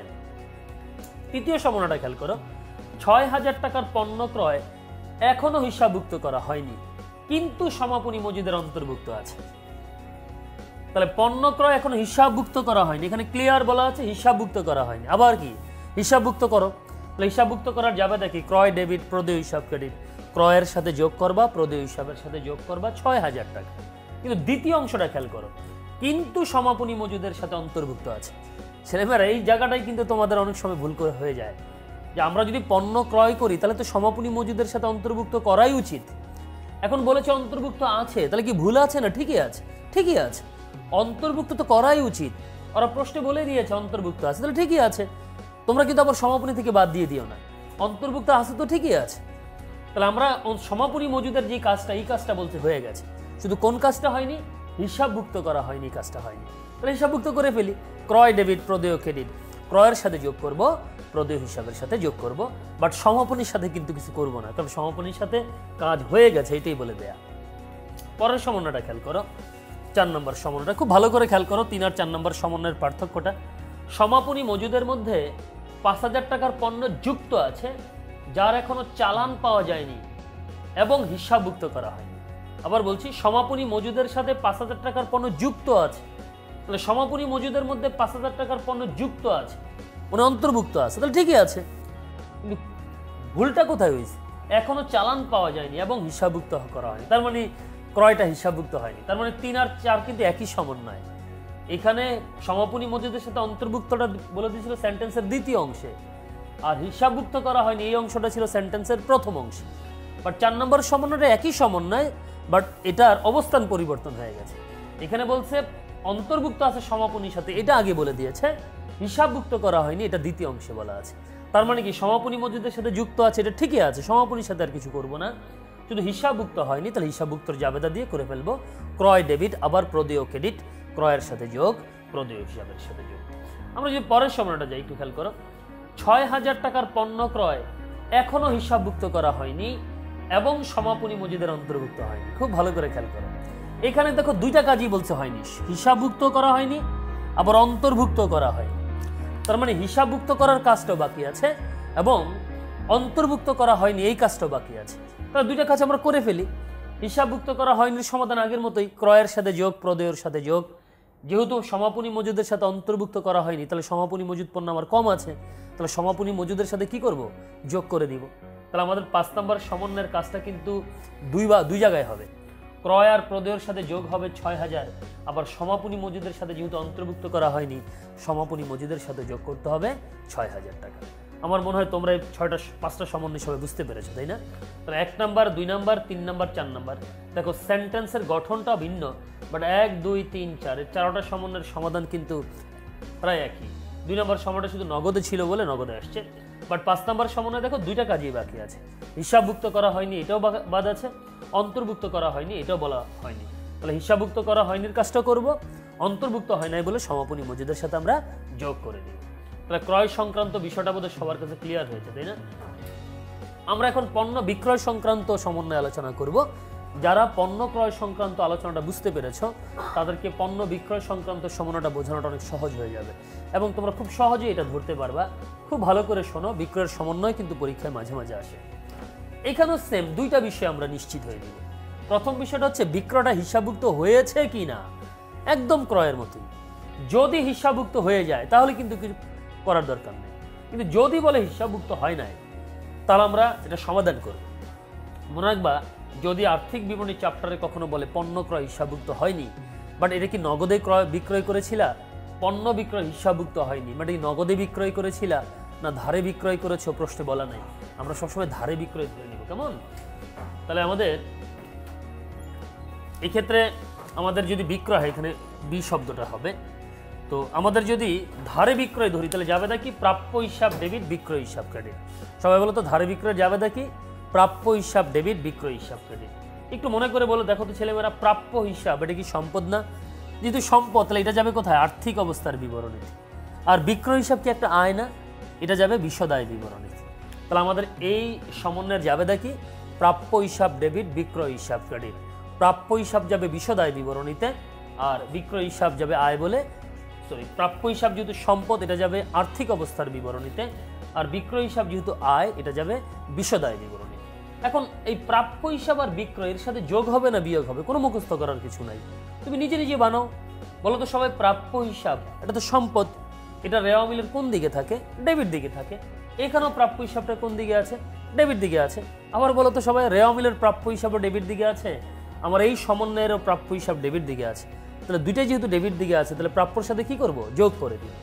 তৃতীয় সমন্বয়টা খেয়াল করো, ছয় হাজার টাকার পণ্য ক্রয় এখনো হিসাবভুক্ত করা হয়নি কিন্তু সমাপনী মজুদের অন্তর্ভুক্ত আছে। তাহলে পণ্য ক্রয় এখনো হিসাবভুক্ত করা হয়নি, এখানে ক্লিয়ার বলা আছে হিসাবভুক্ত করা হয়নি। আবার কি হিসাবভুক্ত করো, তাহলে হিসাবভুক্ত করার যাবে দেখি ক্রয় ডেবিট, প্রদেয় হিসাব ক্রেডিট। ক্রয়ের সাথে যোগ করবা, প্রদেয় হিসাবের সাথে যোগ করবা ছয় হাজার টাকা। কিন্তু দ্বিতীয় অংশটা খেয়াল করো, কিন্তু সমাপনী মজুদের সাথে অন্তর্ভুক্ত আছে। ছেলেমেয়েরা এই জায়গাটাই কিন্তু তোমাদের অনেক সময় ভুল করে হয়ে যায় যে আমরা যদি পণ্য ক্রয় করি তাহলে তো সমাপনী মজুদের সাথে অন্তর্ভুক্ত করাই উচিত। এখন বলেছে অন্তর্ভুক্ত আছে, তাহলে কি ভুল আছে না, ঠিকই আছে, ঠিকই আছে, অন্তর্ভুক্ত তো করাই উচিত। ওরা প্রশ্নে বলে দিয়েছে অন্তর্ভুক্ত আছে, তাহলে ঠিকই আছে। তোমরা কিন্তু আবার সমাপনী থেকে বাদ দিয়ে দিও না, অন্তর্ভুক্ত আছে তো ঠিকই আছে। তাহলে আমরা সমাপনী মজুদের যে কাজটা, এই কাজটা বলতে হয়ে গেছে, শুধু কোন কাজটা হয়নি, হিসাবভুক্ত করা হয়নি, কাজটা হয়নি। তাহলে হিসাবভুক্ত করে ফেলি, ক্রয় ডেবিট, প্রদেয় ক্রেডিট। ক্রয়ের সাথে যোগ করব, প্রদেয় হিসাবের সাথে যোগ করব, বাট সমাপনীর সাথে কিন্তু কিছু করব না, কারণ সমাপনীর সাথে কাজ হয়ে গেছে, এটাই বলে দেয়া। পরের সমন্বয়টা খেয়াল করো, চার নম্বর সমন্বয়টা খুব ভালো করে খেয়াল করো। তিন আর চার নম্বর সমন্বয়ের পার্থক্যটা, সমাপনী মজুদের মধ্যে পাঁচ হাজার টাকার পণ্য যুক্ত আছে যার এখনো চালান পাওয়া যায়নি এবং হিসাবভুক্ত করা হয়নি। আবার বলছি, সমাপনী মজুদের সাথে পাঁচ হাজার টাকার পণ্য যুক্ত আছে, তাহলে সমাপনী মজুদের মধ্যে পাঁচ হাজার টাকার পণ্য যুক্ত আছে মানে অন্তর্ভুক্ত আছে, তাহলে ঠিকই আছে। কিন্তু ভুলটা কোথায় হয়েছে, এখনো চালান পাওয়া যায়নি এবং হিসাবভুক্ত করা হয়নি, তার মানে ক্রয়টা হিসাবভুক্ত হয়নি। তার মানে তিন আর চার কিন্তু একই সমন্বয়। এখানে সমাপনী মজুদের সাথে অন্তর্ভুক্তটা বলে দিয়েছিল সেন্টেন্সের দ্বিতীয় অংশে, আর হিসাবভুক্ত করা হয়নি এই অংশটা ছিল সেন্টেন্সের প্রথম অংশে। বাট চার নম্বর সমন্বয়টা একই সমন্বয়, বাট এটার অবস্থান পরিবর্তন হয়ে গেছে। এখানে বলছে অন্তর্ভুক্ত আছে সমাপনীর সাথে, এটা আগে বলে দিয়েছে, হিসাবভুক্ত করা হয়নি এটা দ্বিতীয় অংশে বলা আছে। তার মানে কি সমাপনী মজুদের সাথে যুক্ত আছে, এটা ঠিকই আছে, সমাপনীর সাথে আর কিছু করব না। শুধু হিসাবভুক্ত হয়নি, তাহলে হিসাবভুক্তর জাবেদা দিয়ে করে ফেলবো ক্রয় ডেবিট, আবার প্রদেয় ক্রেডিট, ক্রয়ের সাথে যোগ, প্রদেয় হিসাবের সাথে যোগ। আমরা যদি পরের সময়টা যাই একটু খেয়াল করো, ছয় হাজার টাকার পণ্য ক্রয় এখনো হিসাবভুক্ত করা হয়নি এবং সমাপনী মজুদের অন্তর্ভুক্ত হয়নি। খুব ভালো করে খেয়াল করো, এখানে দেখো দুইটা কাজই বলছে হয়নি, হিসাবভুক্ত করা হয়নি আবার অন্তর্ভুক্ত করা হয়নি। তার মানে হিসাবভুক্ত করার কাজটাও বাকি আছে এবং অন্তর্ভুক্ত করা হয়নি এই কাজটাও বাকি আছে। তাহলে দুইটা কাজ আমরা করে ফেলি। হিসাবভুক্ত করা হয়নি সমাধান আগের মতোই, ক্রয়ের সাথে যোগ, প্রদেয়ের সাথে যোগ। যেহেতু সমাপনী মজুদের সাথে অন্তর্ভুক্ত করা হয়নি, তাহলে সমাপনী মজুদ পণ্য আমার কম আছে, তাহলে সমাপনী মজুদের সাথে কি করব, যোগ করে দিব। তাহলে আমাদের পাঁচ নম্বর সমন্বয়ের কাজটা কিন্তু দুই বা দুই জায়গায় হবে। ক্রয় আর প্রদেয়ের সাথে যোগ হবে ছয় হাজার, আবার সমাপনী মজুদের সাথে যেহেতু অন্তর্ভুক্ত করা হয়নি, সমাপনী মজুদের সাথে যোগ করতে হবে ছয় হাজার টাকা। আমার মনে হয় তোমরা এই ছয়টা পাঁচটা সমন্বয় সবাই বুঝতে পেরেছো, তাই না? তাহলে এক নাম্বার, দুই নাম্বার, তিন নাম্বার, চার নাম্বার। দেখো সেন্টেন্সের গঠনটা ভিন্ন, বাট এক দুই তিন চার এই চারটা সমন্বয়ের সমাধান কিন্তু প্রায় একই। দুই নম্বর সময়টা শুধু নগদে ছিল বলে নগদে আসছে, বাট পাঁচ নাম্বার সমন্বয় দেখো দুইটা কাজই বাকি আছে। হিসাবভুক্ত করা হয়নি এটাও বাদ আছে, অন্তর্ভুক্ত করা হয়নি এটাও বলা হয়নি। তাহলে হিসাবভুক্ত করা হয়নির কাজটা করব, অন্তর্ভুক্ত হয় নাই বলে সমাপনী মজুদের সাথে আমরা যোগ করে দিব। তাহলে ক্রয় সংক্রান্ত বিষয়টা বোধহয় সবার কাছে ক্লিয়ার হয়েছে, তাই না? আমরা এখন পণ্য বিক্রয় সংক্রান্ত সমন্বয় আলোচনা করব। যারা পণ্য ক্রয় সংক্রান্ত আলোচনাটা বুঝতে পেরেছ তাদেরকে পণ্য বিক্রয় সংক্রান্ত সমন্বয়টা বোঝানোটা অনেক সহজ হয়ে যাবে এবং তোমরা খুব সহজেই এটা ধরতে পারবা। খুব ভালো করে শোনো, বিক্রয়ের সমন্বয় কিন্তু পরীক্ষায় মাঝে মাঝে আসে। এখানেও সেম দুইটা বিষয় আমরা নিশ্চিত হয়ে নিব। প্রথম বিষয়টা হচ্ছে বিক্রয়টা হিসাবভুক্ত হয়েছে কি না, একদম ক্রয়ের মতোই। যদি হিসাবভুক্ত হয়ে যায় তাহলে কিন্তু কিছু করার দরকার নেই, কিন্তু যদি বলে হিসাবভুক্ত হয় নাই তাহলে আমরা এটা সমাধান করব। মনে রাখবা, যদি আর্থিক বিবরণী চ্যাপ্টারে কখনো বলে পণ্য ক্রয় হিসাবভুক্ত হয়নি, বাট এটা কি নগদে ক্রয় বিক্রয় করেছিলা? পণ্য বিক্রয় হিসাবভুক্ত হয়নি, বাট এই নগদে বিক্রয় করেছিলা না ধারে বিক্রয় করেছো, প্রশ্নে বলা নাই। আমরা সবসময় ধারে বিক্রয় ধরে নিব, কেমন? তাহলে আমাদের এই ক্ষেত্রে আমাদের যদি বিক্রয় হয়, এখানে বি শব্দটা হবে। তো আমাদের যদি ধারে বিক্রয় ধরি তাহলে যাবে দেখি প্রাপ্য হিসাব ডেবিট, বিক্রয় হিসাব ক্রেডিট। সবাই বলো তো ধারে বিক্রয় যাবে দেখি প্রাপ্য হিসাব ডেবিট, বিক্রয় হিসাব ক্রেডিট। একটু মনে করে বলো, দেখো তো ছেলেমেয়েরা, প্রাপ্য হিসাব এটা কি সম্পদ না? যেহেতু সম্পদ তাহলে এটা যাবে কোথায়? আর্থিক অবস্থার বিবরণীতে। আর বিক্রয় হিসাব কি একটা আয় না? এটা যাবে বিশদ আয় বিবরণীতে। তাহলে আমাদের এই সমন্বয়ের যাবে দেখি প্রাপ্য হিসাব ডেবিট, বিক্রয় হিসাব ক্রেডিট। প্রাপ্য হিসাব যাবে বিশদ আয় বিবরণীতে, আর বিক্রয় হিসাব যাবে আয় বলে সরি প্রাপ্য হিসাব যেহেতু সম্পদ এটা যাবে আর্থিক অবস্থার বিবরণীতে, আর বিক্রয় হিসাব যেহেতু আয় এটা যাবে বিশদ আয় বিবরণী। এখন এই প্রাপ্য হিসাব আর বিক্রয়ের সাথে যোগ হবে না বিয়োগ হবে, কোনো মুখস্থ করার কিছু নাই, তুমি নিজে নিজে বানাও। বলো তো সবাই, প্রাপ্য হিসাব এটা তো সম্পদ, এটা রেওয়া মিলের কোন দিকে থাকে? ডেবিট দিকে থাকে। এখানেও প্রাপ্য হিসাবটা কোন দিকে আছে? ডেবিট দিকে আছে। আবার বলো তো সবাই, রেওয়া মিলের প্রাপ্য হিসাবও ডেবিট দিকে আছে, আমার এই সমন্বয়েরও প্রাপ্য হিসাব ডেবিট দিকে আছে। তাহলে দুইটাই যেহেতু ডেবিট দিকে আছে, তাহলে প্রাপ্যর সাথে কি করব? যোগ করে দিব।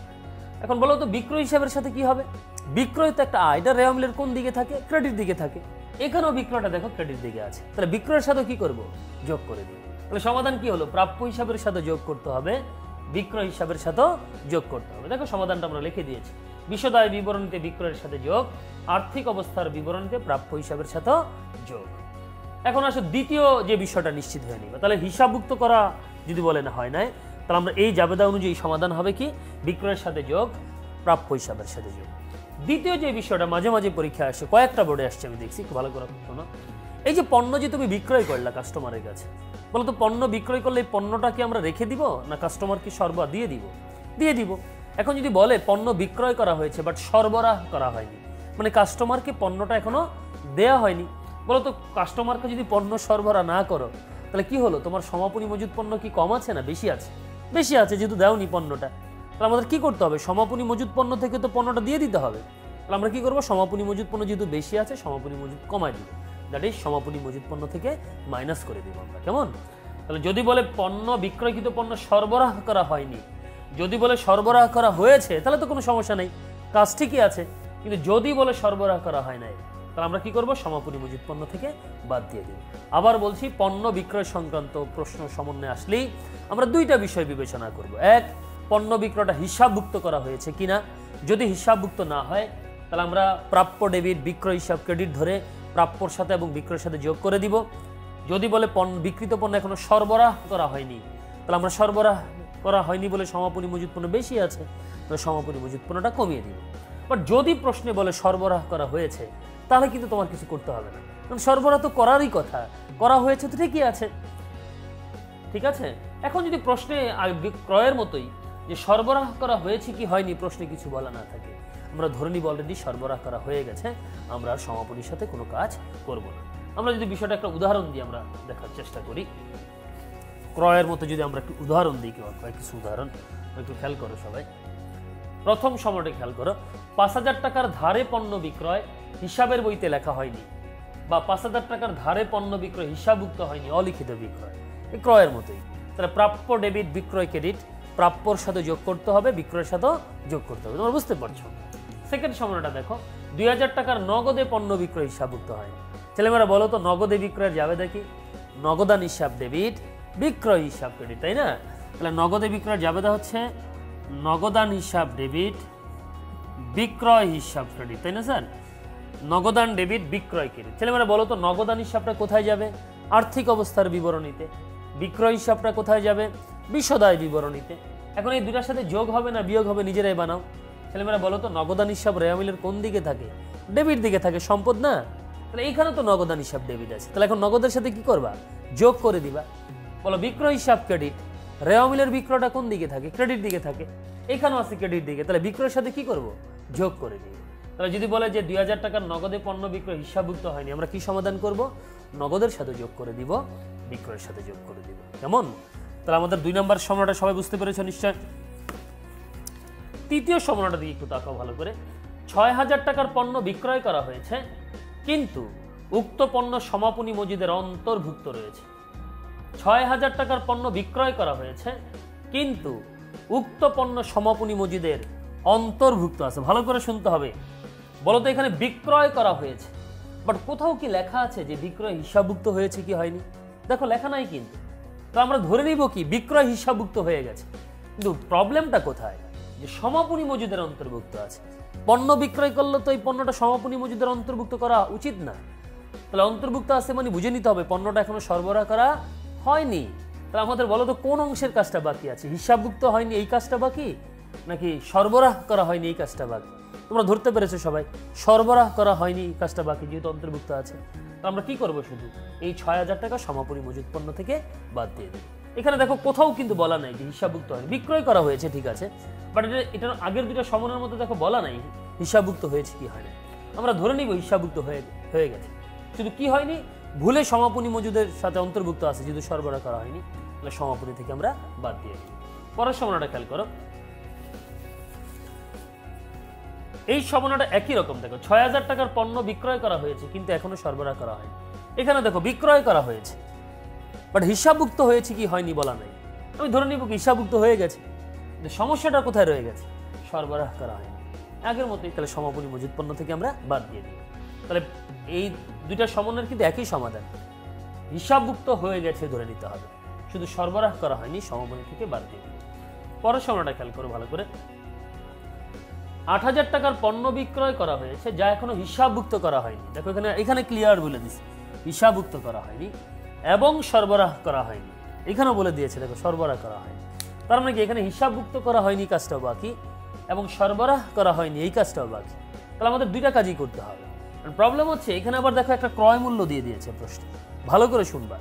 এখন বলো তো বিক্রয় হিসাবের সাথে কি হবে? বিক্রয় তো একটা আয়, এটা রেওয়া মিলের কোন দিকে থাকে? ক্রেডিট দিকে থাকে। এখানেও বিক্রয়টা দেখো ক্রেডিট দিকে আছে, তাহলে বিক্রয়ের সাথে কি করব? যোগ করে দিব। তাহলে সমাধান কি হলো? প্রাপ্য হিসাবের সাথে যোগ করতে হবে, বিক্রয় হিসাবের সাথেও যোগ করতে হবে। দেখো সমাধানটা আমরা লিখে দিয়েছি। বিশদ আয় বিবরণীতে বিক্রয়ের সাথে যোগ, আর্থিক অবস্থার বিবরণীতে প্রাপ্য হিসাবের সাথেও যোগ। এখন আসলে দ্বিতীয় যে বিষয়টা নিশ্চিত হয়ে নিবে, তাহলে হিসাবভুক্ত করা যদি বলে না হয় নাই, তাহলে আমরা এই জাবেদা অনুযায়ী সমাধান হবে কি? বিক্রয়ের সাথে যোগ, প্রাপ্য হিসাবের সাথে যোগ। দ্বিতীয় যে বিষয়টা মাঝে মাঝে পরীক্ষা আসে, কয়েকটা বোর্ডে আসছে, আমি দেখছি, খুব ভালো করে শোনো। এই যে পণ্য যে তুমি বিক্রয় করলা কাস্টমারের কাছে, বলো তো পণ্য বিক্রয় করলে এই পণ্যটা কি আমরা রেখে দিব না কাস্টমারকে সরবরাহ দিয়ে দিব? দিয়ে দিব। এখন যদি বলে পণ্য বিক্রয় করা হয়েছে বাট সরবরাহ করা হয়নি, মানে কাস্টমারকে পণ্যটা এখনো দেয়া হয়নি, বলো তো কাস্টমারকে যদি পণ্য সরবরাহ না করো তাহলে কি হলো? তোমার সমাপনী মজুদ পণ্য কি কম আছে না বেশি আছে? বেশি আছে, যেহেতু দেওনি পণ্যটা। তাহলে আমাদের কি করতে হবে? সমাপনী মজুদ পণ্য থেকে তো পণ্যটা দিয়ে দিতে হবে। তাহলে আমরা কি করবো? সমাপনী মজুদ পণ্য যেহেতু বেশি আছে, সমাপনী মজুদ কমাই দিব, দ্যাট ইজ সমাপনী মজুদ পণ্য থেকে মাইনাস করে দিব আমরা, কেমন? তাহলে যদি বলে পণ্য বিক্রয়কৃত পণ্য সরবরাহ করা হয়নি, যদি বলে সরবরাহ করা হয়েছে তাহলে তো কোনো সমস্যা নেই, কাজ ঠিকই আছে। কিন্তু যদি বলে সরবরাহ করা হয় নাই, তাহলে আমরা কি করব? সমাপনী মজুদ পণ্য থেকে বাদ দিয়ে দিব। আবার বলছি, পণ্য বিক্রয় সংক্রান্ত প্রশ্ন সমন্বয়ে আসলেই আমরা দুইটা বিষয় বিবেচনা করব। এক, পণ্য বিক্রয়টা হিসাবভুক্ত করা হয়েছে কিনা। যদি হিসাবভুক্ত না হয় তাহলে আমরা প্রাপ্য ডেবিট, বিক্রয় হিসাব ক্রেডিট ধরে প্রাপ্যর সাথে এবং বিক্রয়ের সাথে যোগ করে দিব। যদি বলে পণ্য বিক্রিত পণ্য এখনো সরবরাহ করা হয়নি, তাহলে আমরা সরবরাহ করা হয়নি বলে সমাপনী মজুদ পণ্য বেশি আছে, তাহলে সমাপনী মজুদ পণ্যটা কমিয়ে দিব। বাট যদি প্রশ্নে বলে সরবরাহ করা হয়েছে তাহলে কিন্তু তোমার কিছু করতে হবে না, কারণ সরবরাহ তো করারই কথা, করা হয়েছে তো ঠিকই আছে, ঠিক আছে। এখন যদি প্রশ্নে ক্রয়ের মতোই যে সরবরাহ করা হয়েছে কি হয়নি প্রশ্নে কিছু বলা না থাকে, আমরা ধরে নিব অলরেডি সরবরাহ করা হয়ে গেছে, আমরা আর সমাপনীর সাথে কোনো কাজ করব না। আমরা যদি বিষয়টা একটা উদাহরণ দিয়ে আমরা দেখার চেষ্টা করি, ক্রয়ের মতো যদি আমরা একটু উদাহরণ দিই, কিছু উদাহরণ একটু খেয়াল করো সবাই। প্রথম সময়টা খেয়াল করো, পাঁচ হাজার টাকার ধারে পণ্য বিক্রয় হিসাবের বইতে লেখা হয়নি, বা পাঁচ হাজার টাকার ধারে পণ্য বিক্রয় হিসাবভুক্ত হয়নি, অলিখিত বিক্রয়, এই ক্রয়ের মতোই। তাহলে প্রাপ্য ডেবিট বিক্রয় ক্রেডিট প্রাপ্যর সাথে যোগ করতে হবে, বিক্রয়ের সাথেও যোগ করতে হবে, তোমরা বুঝতে পারছো। সেকেন্ড সময়টা দেখো, দুই হাজার টাকার নগদে পণ্য বিক্রয় হিসাবভুক্ত হয়নি। ছেলেমেয়েরা বলো তো নগদে বিক্রয়ের যাবে দেখি, নগদান হিসাব ডেবিট, বিক্রয় হিসাব ক্রেডিট, তাই না? তাহলে নগদে বিক্রয়ের জাবেদা হচ্ছে নগদান হিসাব ডেবিট, বিক্রয় হিসাব ক্রেডিট, তাই না স্যার? নগদান ডেবিট, বিক্রয় ক্রেডিট। ছেলেমেয়েরা বলো তো নগদান হিসাবটা কোথায় যাবে? আর্থিক অবস্থার বিবরণীতে। বিক্রয় হিসাবটা কোথায় যাবে? বিশদায় বিবরণীতে। এখন এই দুটার সাথে যোগ হবে না বিয়োগ হবে, নিজেরাই বানাও। ছেলেমেয়েরা বলো তো নগদান হিসাব রেয়ামিলের কোন দিকে থাকে? ডেবিট দিকে থাকে, সম্পদ না? তাহলে এইখানে তো নগদান হিসাব ডেবিট আছে, তাহলে এখন নগদের সাথে কি করবা? যোগ করে দিবা। বলো বিক্রয় হিসাব ক্রেডিট, রেয়ামিলের বিক্রয়টা কোন দিকে থাকে? ক্রেডিট দিকে থাকে, এখানেও আছে ক্রেডিট দিকে, তাহলে বিক্রয়ের সাথে কি করব? যোগ করে দিব। তাহলে যদি বলে যে দুই হাজার টাকার নগদে পণ্য বিক্রয় হিসাবভুক্ত হয়নি, আমরা কি সমাধান করব? নগদের সাথে যোগ করে দিব, বিক্রয়ের সাথে যোগ করে দিব। কেমন? তাহলে আমাদের দুই নম্বর সমস্যাটা সবাই বুঝতে পেরেছো নিশ্চয়। তৃতীয় সমস্যাটা দিকে একটু তাকাও ভালো করে। ছয় হাজার টাকার পণ্য বিক্রয় করা হয়েছে, কিন্তু উক্ত পণ্য সমাপনী মজুদের অন্তর্ভুক্ত রয়েছে। ছয় হাজার টাকার পণ্য বিক্রয় করা হয়েছে, কিন্তু উক্ত পণ্য সমাপনী মজুদের অন্তর্ভুক্ত আছে। ভালো করে শুনতে হবে। বলতো এখানে বিক্রয় করা হয়েছে, বাট কোথাও কি লেখা আছে যে বিক্রয় হিসাবভুক্ত হয়েছে কি হয়নি? দেখো লেখা নাই কিন্তু, তো আমরা ধরে নিব কি বিক্রয় হিসাবভুক্ত হয়ে গেছে। কিন্তু প্রবলেমটা কোথায়? যে সমাপনী মজুদের অন্তর্ভুক্ত আছে। পণ্য বিক্রয় করলে তো এই পণ্যটা সমাপনী মজুদের অন্তর্ভুক্ত করা উচিত না। তাহলে অন্তর্ভুক্ত আছে মানে বুঝে নিতে হবে পণ্যটা এখনো সরবরাহ করা হয়নি। তাহলে আমাদের বলো তো কোন অংশের কাজটা বাকি আছে? হিসাবভুক্ত হয়নি এই কাজটা বাকি, নাকি সরবরাহ করা হয়নি এই কাজটা বাকি? তোমরা ধরতে পেরেছো সবাই, সরবরাহ করা হয়নি এই কাজটা বাকি, যেহেতু অন্তর্ভুক্ত আছে। তো আমরা কি করবো? শুধু এই ছয় হাজার টাকা সমাপনী মজুদ পণ্য থেকে বাদ দিয়ে দেবো। এখানে দেখো কোথাও কিন্তু বলা নাই যে হিসাবভুক্ত হয়নি। বিক্রয় করা হয়েছে ঠিক আছে, বাট এটা এটার আগের দুটো সমনের মধ্যে দেখো বলা নাই হিসাবভুক্ত হয়েছে কি হয়নি। আমরা ধরে নিব হিসাবভুক্ত হয়ে হয়ে গেছে, শুধু কি হয়নি? ভুলে সমাপনী মজুদের সাথে অন্তর্ভুক্ত আছে, যেহেতু সরবরাহ করা হয়নি, তাহলে সমাপনী থেকে আমরা বাদ দিয়ে দিই। পরের সমনাটা খেয়াল করো। এই সমনাটা একই রকম দেখো, ছয় হাজার টাকার পণ্য বিক্রয় করা হয়েছে, কিন্তু এখনো সরবরাহ করা হয়নি। এখানে দেখো বিক্রয় করা হয়েছে, বাট হিসাবভুক্ত হয়েছে কি হয়নি বলা নাই। আমি ধরে নিব হিসাবভুক্ত হয়ে গেছে, সমস্যাটা কোথায় রয়ে গেছে? সরবরাহ করা হয়নি। আগের মতোই তাহলে সমাপনী মজুদ পণ্য থেকে আমরা বাদ দিয়ে দিই। তাহলে এই দুইটা সমন্বয়ের কিন্তু একই সমাধান, হিসাবভুক্ত হয়ে গেছে ধরে নিতে হবে, শুধু সরবরাহ করা হয়নি, সমাপনী থেকে বাদ দিয়ে দিই। পরের সমস্যাটা খেয়াল করো ভালো করে। আট হাজার টাকার পণ্য বিক্রয় করা হয়েছে, যা এখনো হিসাবভুক্ত করা হয়নি। দেখো এখানে এখানে ক্লিয়ার বলে দিচ্ছে হিসাবভুক্ত করা হয়নি এবং সরবরাহ করা হয়নি। এখানেও বলে দিয়েছে দেখো সরবরাহ করা হয়নি। তার মানে কি এখানে হিসাবভুক্ত করা হয়নি কাজটাও বাকি, এবং সরবরাহ করা হয়নি এই কাজটাও বাকি। তাহলে আমাদের দুইটা কাজই করতে হবে। প্রবলেম হচ্ছে এখানে আবার দেখো একটা ক্রয় মূল্য দিয়ে দিয়েছে প্রশ্ন, ভালো করে শুনবা।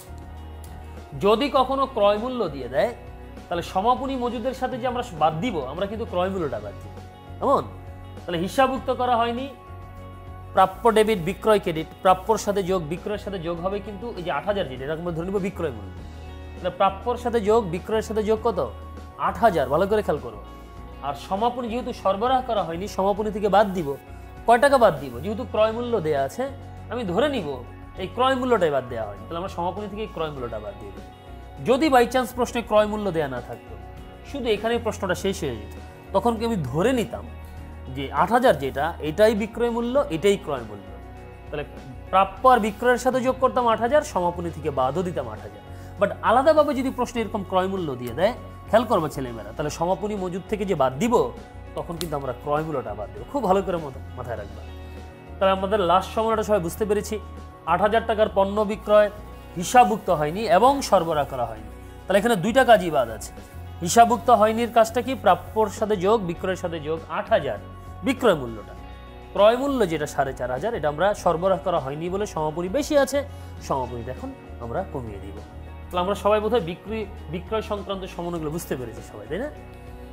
যদি কখনো ক্রয় মূল্য দিয়ে দেয়, তাহলে সমাপনী মজুদের সাথে যে আমরা বাদ দিব, আমরা কিন্তু ক্রয় মূল্যটা বাদ দিব। এমন তাহলে হিসাবভুক্ত করা হয়নি, প্রাপ্য ডেবিট বিক্রয় ক্রেডিট, প্রাপ্যর সাথে যোগ বিক্রয়ের সাথে যোগ হবে, কিন্তু এই যে আট হাজার যেটা এরকম ধরে নিব বিক্রয় মূল্য, তাহলে প্রাপ্যর সাথে যোগ বিক্রয়ের সাথে যোগ কত? আট হাজার। ভালো করে খেয়াল করো। আর সমাপনী যেহেতু সরবরাহ করা হয়নি, সমাপনী থেকে বাদ দিব কয় টাকা বাদ দিব? যেহেতু ক্রয় মূল্য দেওয়া আছে, আমি ধরে নিব এই ক্রয় মূল্যটাই বাদ দেওয়া হয়নি, তাহলে আমরা সমাপনী থেকে ক্রয় মূল্যটা বাদ দিয়ে দিই। যদি বাই চান্স প্রশ্নে ক্রয় মূল্য দেওয়া না থাকতো, শুধু এখানে প্রশ্নটা শেষ হয়ে যেত, তখন কি আমি ধরে নিতাম যে আট হাজার যেটা এটাই বিক্রয় মূল্য, এটাই ক্রয় মূল্য। তাহলে প্রাপ্য আর বিক্রয়ের সাথে যোগ করতাম আট হাজার, সমাপনী থেকে বাদও দিতাম আট হাজার। বাট আলাদাভাবে যদি প্রশ্নে এরকম ক্রয় মূল্য দিয়ে দেয়, খেয়াল করবো ছেলেমেয়েরা, তাহলে সমাপনী মজুদ থেকে যে বাদ দিব, তখন কিন্তু আমরা ক্রয় মূল্যটা বাদ দেবো। খুব ভালো করে মাথায় রাখবা। তাহলে আমাদের লাস্ট সময়টা সবাই বুঝতে পেরেছি, আট হাজার টাকার পণ্য বিক্রয় হিসাবভুক্ত হয়নি এবং সরবরাহ করা হয়নি। তাহলে এখানে দুইটা কাজই বাদ আছে। হিসাবভুক্ত হয়নির কাজটা কি? প্রাপ্যর সাথে যোগ বিক্রয়ের সাথে যোগ আট হাজার বিক্রয় মূল্যটা। ক্রয় মূল্য যেটা সাড়ে চার হাজার, এটা আমরা সরবরাহ করা হয়নি বলে সমাপনী বেশি আছে, সমাপনীটা এখন আমরা কমিয়ে দিব। তাহলে আমরা সবাই বোধহয় বিক্রি বিক্রয় সংক্রান্ত সমন্বয়গুলো বুঝতে পেরেছি সবাই, তাই না?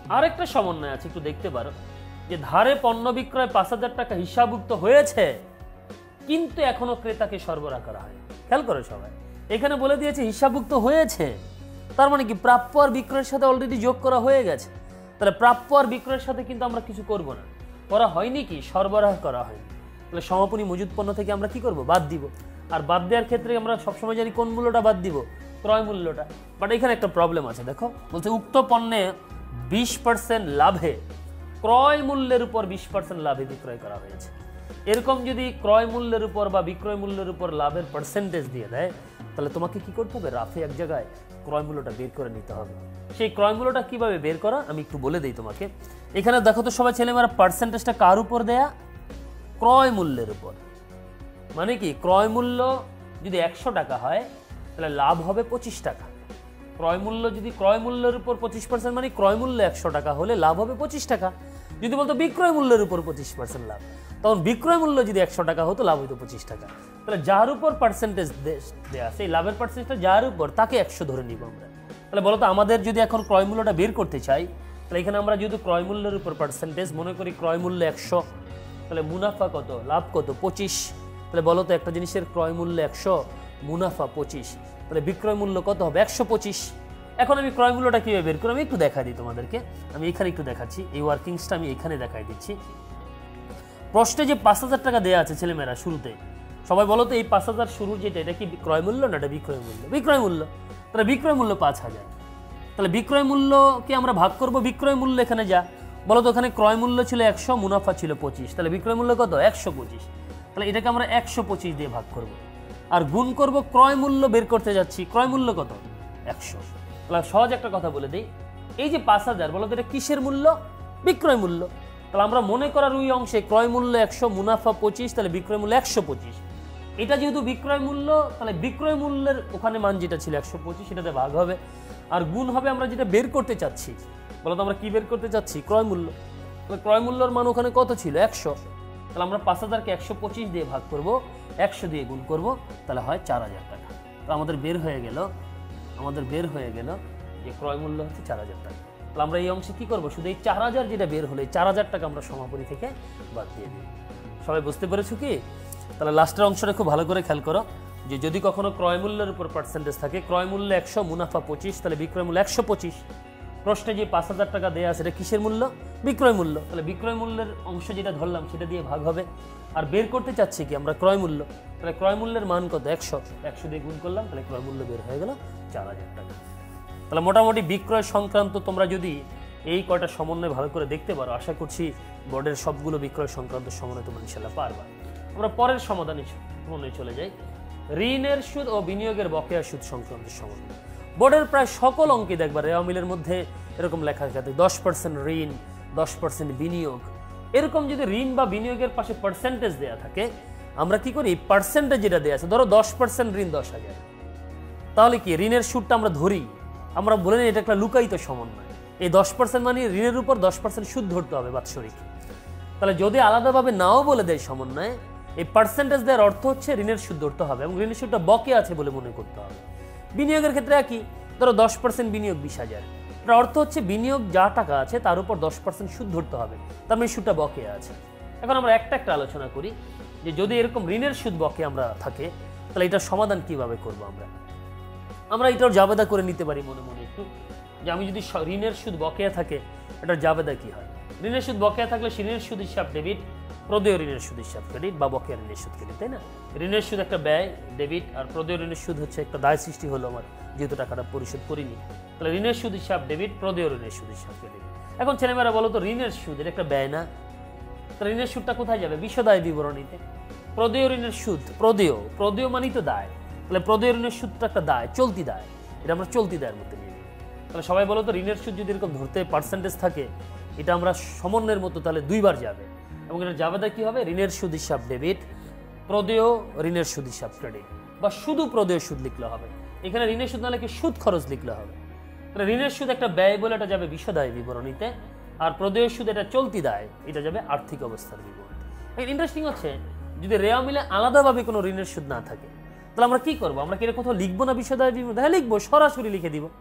আরেকটা সমন্বয় আছে, একটু দেখতে পারো যে ধারে পণ্য বিক্রয় পাঁচ হাজার টাকা হিসাবভুক্ত হয়েছে, কিন্তু এখনো ক্রেতাকে সরবরাহ করা হয়। খেয়াল করো সবাই, এখানে বলে দিয়েছে হিসাবভুক্ত হয়েছে, তার মানে কি প্রাপ্য আর বিক্রয়ের সাথে অলরেডি যোগ করা হয়ে গেছে। তাহলে প্রাপ্য আর বিক্রয়ের সাথে কিন্তু আমরা কিছু করব না, করা হয়নি, কি সরবরাহ করা হয়নি। তাহলে সমাপনী মজুদ পণ্য থেকে আমরা কি করব, বাদ দিব। আর বাদ দেওয়ার ক্ষেত্রে আমরা সবসময় জানি কোন মূল্যটা বাদ দিব, ক্রয় মূল্যটা। বাট এখানে একটা প্রবলেম আছে, দেখো বলছে উক্ত পণ্যে বিশ পার্সেন্ট লাভে ক্রয় মূল্যের উপর বিশ পার্সেন্ট লাভে বিক্রয় করা হয়েছে। এরকম যদি ক্রয় মূল্যের উপর বা বিক্রয় মূল্যের উপর লাভের পার্সেন্টেজ দিয়ে দেয়, তাহলে তোমাকে কি করতে হবে, রাফে এক জায়গায় ক্রয় মূল্যটা বের করে নিতে হবে। সেই ক্রয় মূল্যটা কিভাবে বের করা আমি একটু বলে দিই তোমাকে। এখানে দেখো তো সবাই ছেলেমেয়েরা, পার্সেন্টেজটা কার উপর দেয়া, ক্রয় মূল্যের উপর। মানে কি ক্রয় মূল্য যদি একশো টাকা হয় তাহলে লাভ হবে পঁচিশ টাকা। ক্রয় মূল্য যদি ক্রয় মূল্যের উপর পঁচিশ পার্সেন্ট মানে ক্রয় মূল্য একশো টাকা হলে লাভ হবে পঁচিশ টাকা। যদি বলতো বিক্রয় মূল্যের উপর পঁচিশ পার্সেন্ট লাভ, তখন বিক্রয় মূল্য যদি একশো টাকা হতো লাভ হতো পঁচিশ টাকা। তাহলে যার উপর পার্সেন্টেজ দেয়া সেই লাভের পার্সেন্টেজটা যার উপর, তাকে একশো ধরে নিব আমরা। তাহলে বলতো আমাদের যদি এখন ক্রয় মূল্যটা বের করতে চাই, তাহলে এখানে আমরা যদি ক্রয় মূল্যের উপর পার্সেন্টেজ মনে করি, ক্রয় মূল্য একশো, তাহলে মুনাফা কত, লাভ কত, পঁচিশ। তাহলে বলতো একটা জিনিসের ক্রয় মূল্য একশো, মুনাফা পঁচিশ, তাহলে বিক্রয় মূল্য কত হবে, একশো পঁচিশ। এখন আমি ক্রয় মূল্যটা কীভাবে বের করি আমি একটু দেখা দিই তোমাদেরকে। আমি এখানে একটু দেখাচ্ছি, এই ওয়ার্কিংসটা আমি এখানে দেখাই দিচ্ছি। প্রশ্নে যে পাঁচ হাজার টাকা দেওয়া আছে ছেলেমেয়েরা শুরুতে, সবাই বলো তো এই পাঁচ হাজার শুরুর যেটা, এটা কি ক্রয় মূল্য না এটা বিক্রয় মূল্য? বিক্রয় মূল্য। তাহলে বিক্রয় মূল্য পাঁচ হাজার, তাহলে বিক্রয় মূল্যকে আমরা ভাগ করব, বিক্রয় মূল্য এখানে যা বলো তো, ওখানে ক্রয় মূল্য ছিল একশো, মুনাফা ছিল পঁচিশ, তাহলে বিক্রয় মূল্য কত, একশো পঁচিশ। তাহলে এটাকে আমরা একশো পঁচিশ দিয়ে ভাগ করব, আর গুণ করব ক্রয় মূল্য বের করতে যাচ্ছি, ক্রয় মূল্য কত, একশো। তাহলে সহজ একটা কথা বলে দিই, এই যে পাঁচ হাজার বলো তো এটা কিসের মূল্য, বিক্রয় মূল্য। তাহলে আমরা মনে করার ওই অংশে ক্রয় মূল্য একশো, মুনাফা পঁচিশ, তাহলে বিক্রয় মূল্য একশো পঁচিশ। এটা যেহেতু বিক্রয় মূল্য, তাহলে বিক্রয় মূল্যের ওখানে মান যেটা ছিল একশো পঁচিশ, সেটাতে ভাগ হবে, আর গুণ হবে আমরা যেটা বের করতে চাচ্ছি। বলো তো আমরা কি বের করতে চাচ্ছি, ক্রয় মূল্য। তাহলে ক্রয় মূল্যের মান ওখানে কত ছিল, একশো। তাহলে আমরা পাঁচ হাজারকে একশো পঁচিশ দিয়ে ভাগ করব, একশো দিয়ে গুণ করব, তাহলে হয় চার হাজার টাকা। তো আমাদের বের হয়ে গেল আমাদের বের হয়ে গেল যে ক্রয় মূল্য হচ্ছে চার হাজার টাকা। তাহলে আমরা এই অংশে কি করবো, শুধু এই চার হাজার যেটা বের হলে চার হাজার টাকা আমরা সমাপনী থেকে বাদ দিয়ে দিই। সবাই বুঝতে পেরেছো কি? তাহলে লাস্টের অংশটা খুব ভালো করে খেয়াল করো, যে যদি কখনো ক্রয় মূল্যের উপর পার্সেন্টেজ থাকে, ক্রয় মূল্য একশো, মুনাফা পঁচিশ, তাহলে বিক্রয় মূল্য একশো পঁচিশ। প্রশ্নে যে পাঁচ হাজার টাকা দেওয়া আছে এটা কিসের মূল্য, বিক্রয় মূল্য। তাহলে বিক্রয় মূল্যের অংশ যেটা ধরলাম সেটা দিয়ে ভাগ হবে, আর বের করতে চাচ্ছি কি আমরা ক্রয় মূল্য। তাহলে ক্রয় মূল্যের মান কত, একশো, একশো দিয়ে গুণ করলাম, তাহলে ক্রয় মূল্য বের হয়ে গেল চার হাজার টাকা। তাহলে মোটামুটি বিক্রয় সংক্রান্ত তোমরা যদি এই কয়টা সমন্বয় ভালো করে দেখতে পারো, আশা করছি বোর্ডের সবগুলো বিক্রয় সংক্রান্ত সমন্বয় তোমরা ইনশাআল্লাহ পারবা। আমরা পরের সমাধানে সমন্বয় চলে যাই, ঋণের সুদ ও বিনিয়োগের বকেয়া সুদ সংক্রান্ত সমন্বয়। বোর্ডের প্রায় সকল অঙ্কে দেখবা রেওয়া মিলের মধ্যে এরকম লেখা থাকে দশ পার্সেন্ট ঋণ, দশ পার্সেন্ট বিনিয়োগ। এরকম যদি ঋণ বা বিনিয়োগের পাশে পার্সেন্টেজ দেওয়া থাকে, আমরা কি করি, পার্সেন্টেজ যেটা দেওয়া আছে, ধরো দশ পার্সেন্ট ঋণ দশ হাজার, তাহলে কি ঋণের সুদটা আমরা ধরি, আমরা বলে নিই এটা একটা লুকায়িত সমন্বয়। এই দশ পার্সেন্ট মানে ঋণের উপর দশ পার্সেন্ট সুদ ধরতে হবে বাৎসরিক। তাহলে যদি আলাদাভাবে নাও বলে দেয় সমন্বয়ে, এই পার্সেন্টেজ দেওয়ার অর্থ হচ্ছে ঋণের সুদ ধরতে হবে এবং ঋণের সুদটা বকে আছে বলে মনে করতে হবে। বিনিয়োগের ক্ষেত্রে একই, ধরো দশ পার্সেন্ট বিনিয়োগ বিশ হাজার, এটার অর্থ হচ্ছে বিনিয়োগ যা টাকা আছে তার উপর দশ পার্সেন্ট সুদ ধরতে হবে, তার মানে সুদটা বকে আছে। এখন আমরা একটা একটা আলোচনা করি যে যদি এরকম ঋণের সুদ বকে আমরা থাকে, তাহলে এটার সমাধান কিভাবে করব আমরা। আমরা এটার জাবেদা করে নিতে পারি মনে মনে একটু, যে আমি যদি ঋণের সুদ বকেয়া থাকে এটার জাবেদা কি হয়। ঋণের সুদ বকেয়া থাকলে ঋণের সুদ হিসাব ডেবিট, প্রদেয় ঋণের সুদ হিসাব ক্রেডিট, বা বকেয়া ঋণের সুদ ক্রেডিট, তাই না? ঋণের সুদ একটা ব্যয় ডেবিট, আর প্রদেয় ঋণের সুদ হচ্ছে একটা দায় সৃষ্টি হলো আমার, যেহেতু টাকাটা পরিশোধ করিনি। তাহলে ঋণের সুদ হিসাব ডেবিট, প্রদেয় ঋণের সুদ হিসাব ক্রেডিট। এখন ছেলেমেয়েরা বলো তো ঋণের সুদ এটা একটা ব্যয় না? তাহলে ঋণের সুদটা কোথায় যাবে, বিশদায় বিবরণীতে। প্রদেয় ঋণের সুদ, প্রদেয় প্রদেয় মানেই তো দায়, তাহলে প্রদেয় ঋণের সুদটা একটা দায়, চলতি দায়, এটা আমরা চলতি দায়ের মধ্যে নিয়ে নিই। তাহলে সবাই বলো তো ঋণের সুদ যদি এরকম ধরতে পার্সেন্টেজ থাকে, এটা আমরা সমন্বয়ের মতো তাহলে দুইবার যাবে, এবং এটা জাবেদা কি হবে, ঋণের সুদ হিসাব ডেবিট, প্রদেয় ঋণের সুদ হিসাব ক্রেডিট, বা শুধু প্রদেয় সুদ লিখলে হবে। এখানে ঋণের সুদ না লিখে সুদ খরচ লিখলে হবে। তাহলে ঋণের সুদ একটা ব্যয় বলে এটা যাবে বিশদায় বিবরণীতে, আর প্রদেয় সুদ এটা চলতি দায়, এটা যাবে আর্থিক অবস্থার বিবরণী। ইন্টারেস্টিং হচ্ছে যদি রেওয়া মিলে আলাদাভাবে কোনো ঋণের সুদ না থাকে, তাহলে আমরা কি করবো, আমরা কি এটা কোথাও লিখবো না বিশদায় বিবরণী? হ্যাঁ লিখবো, সরাসরি লিখে দিব।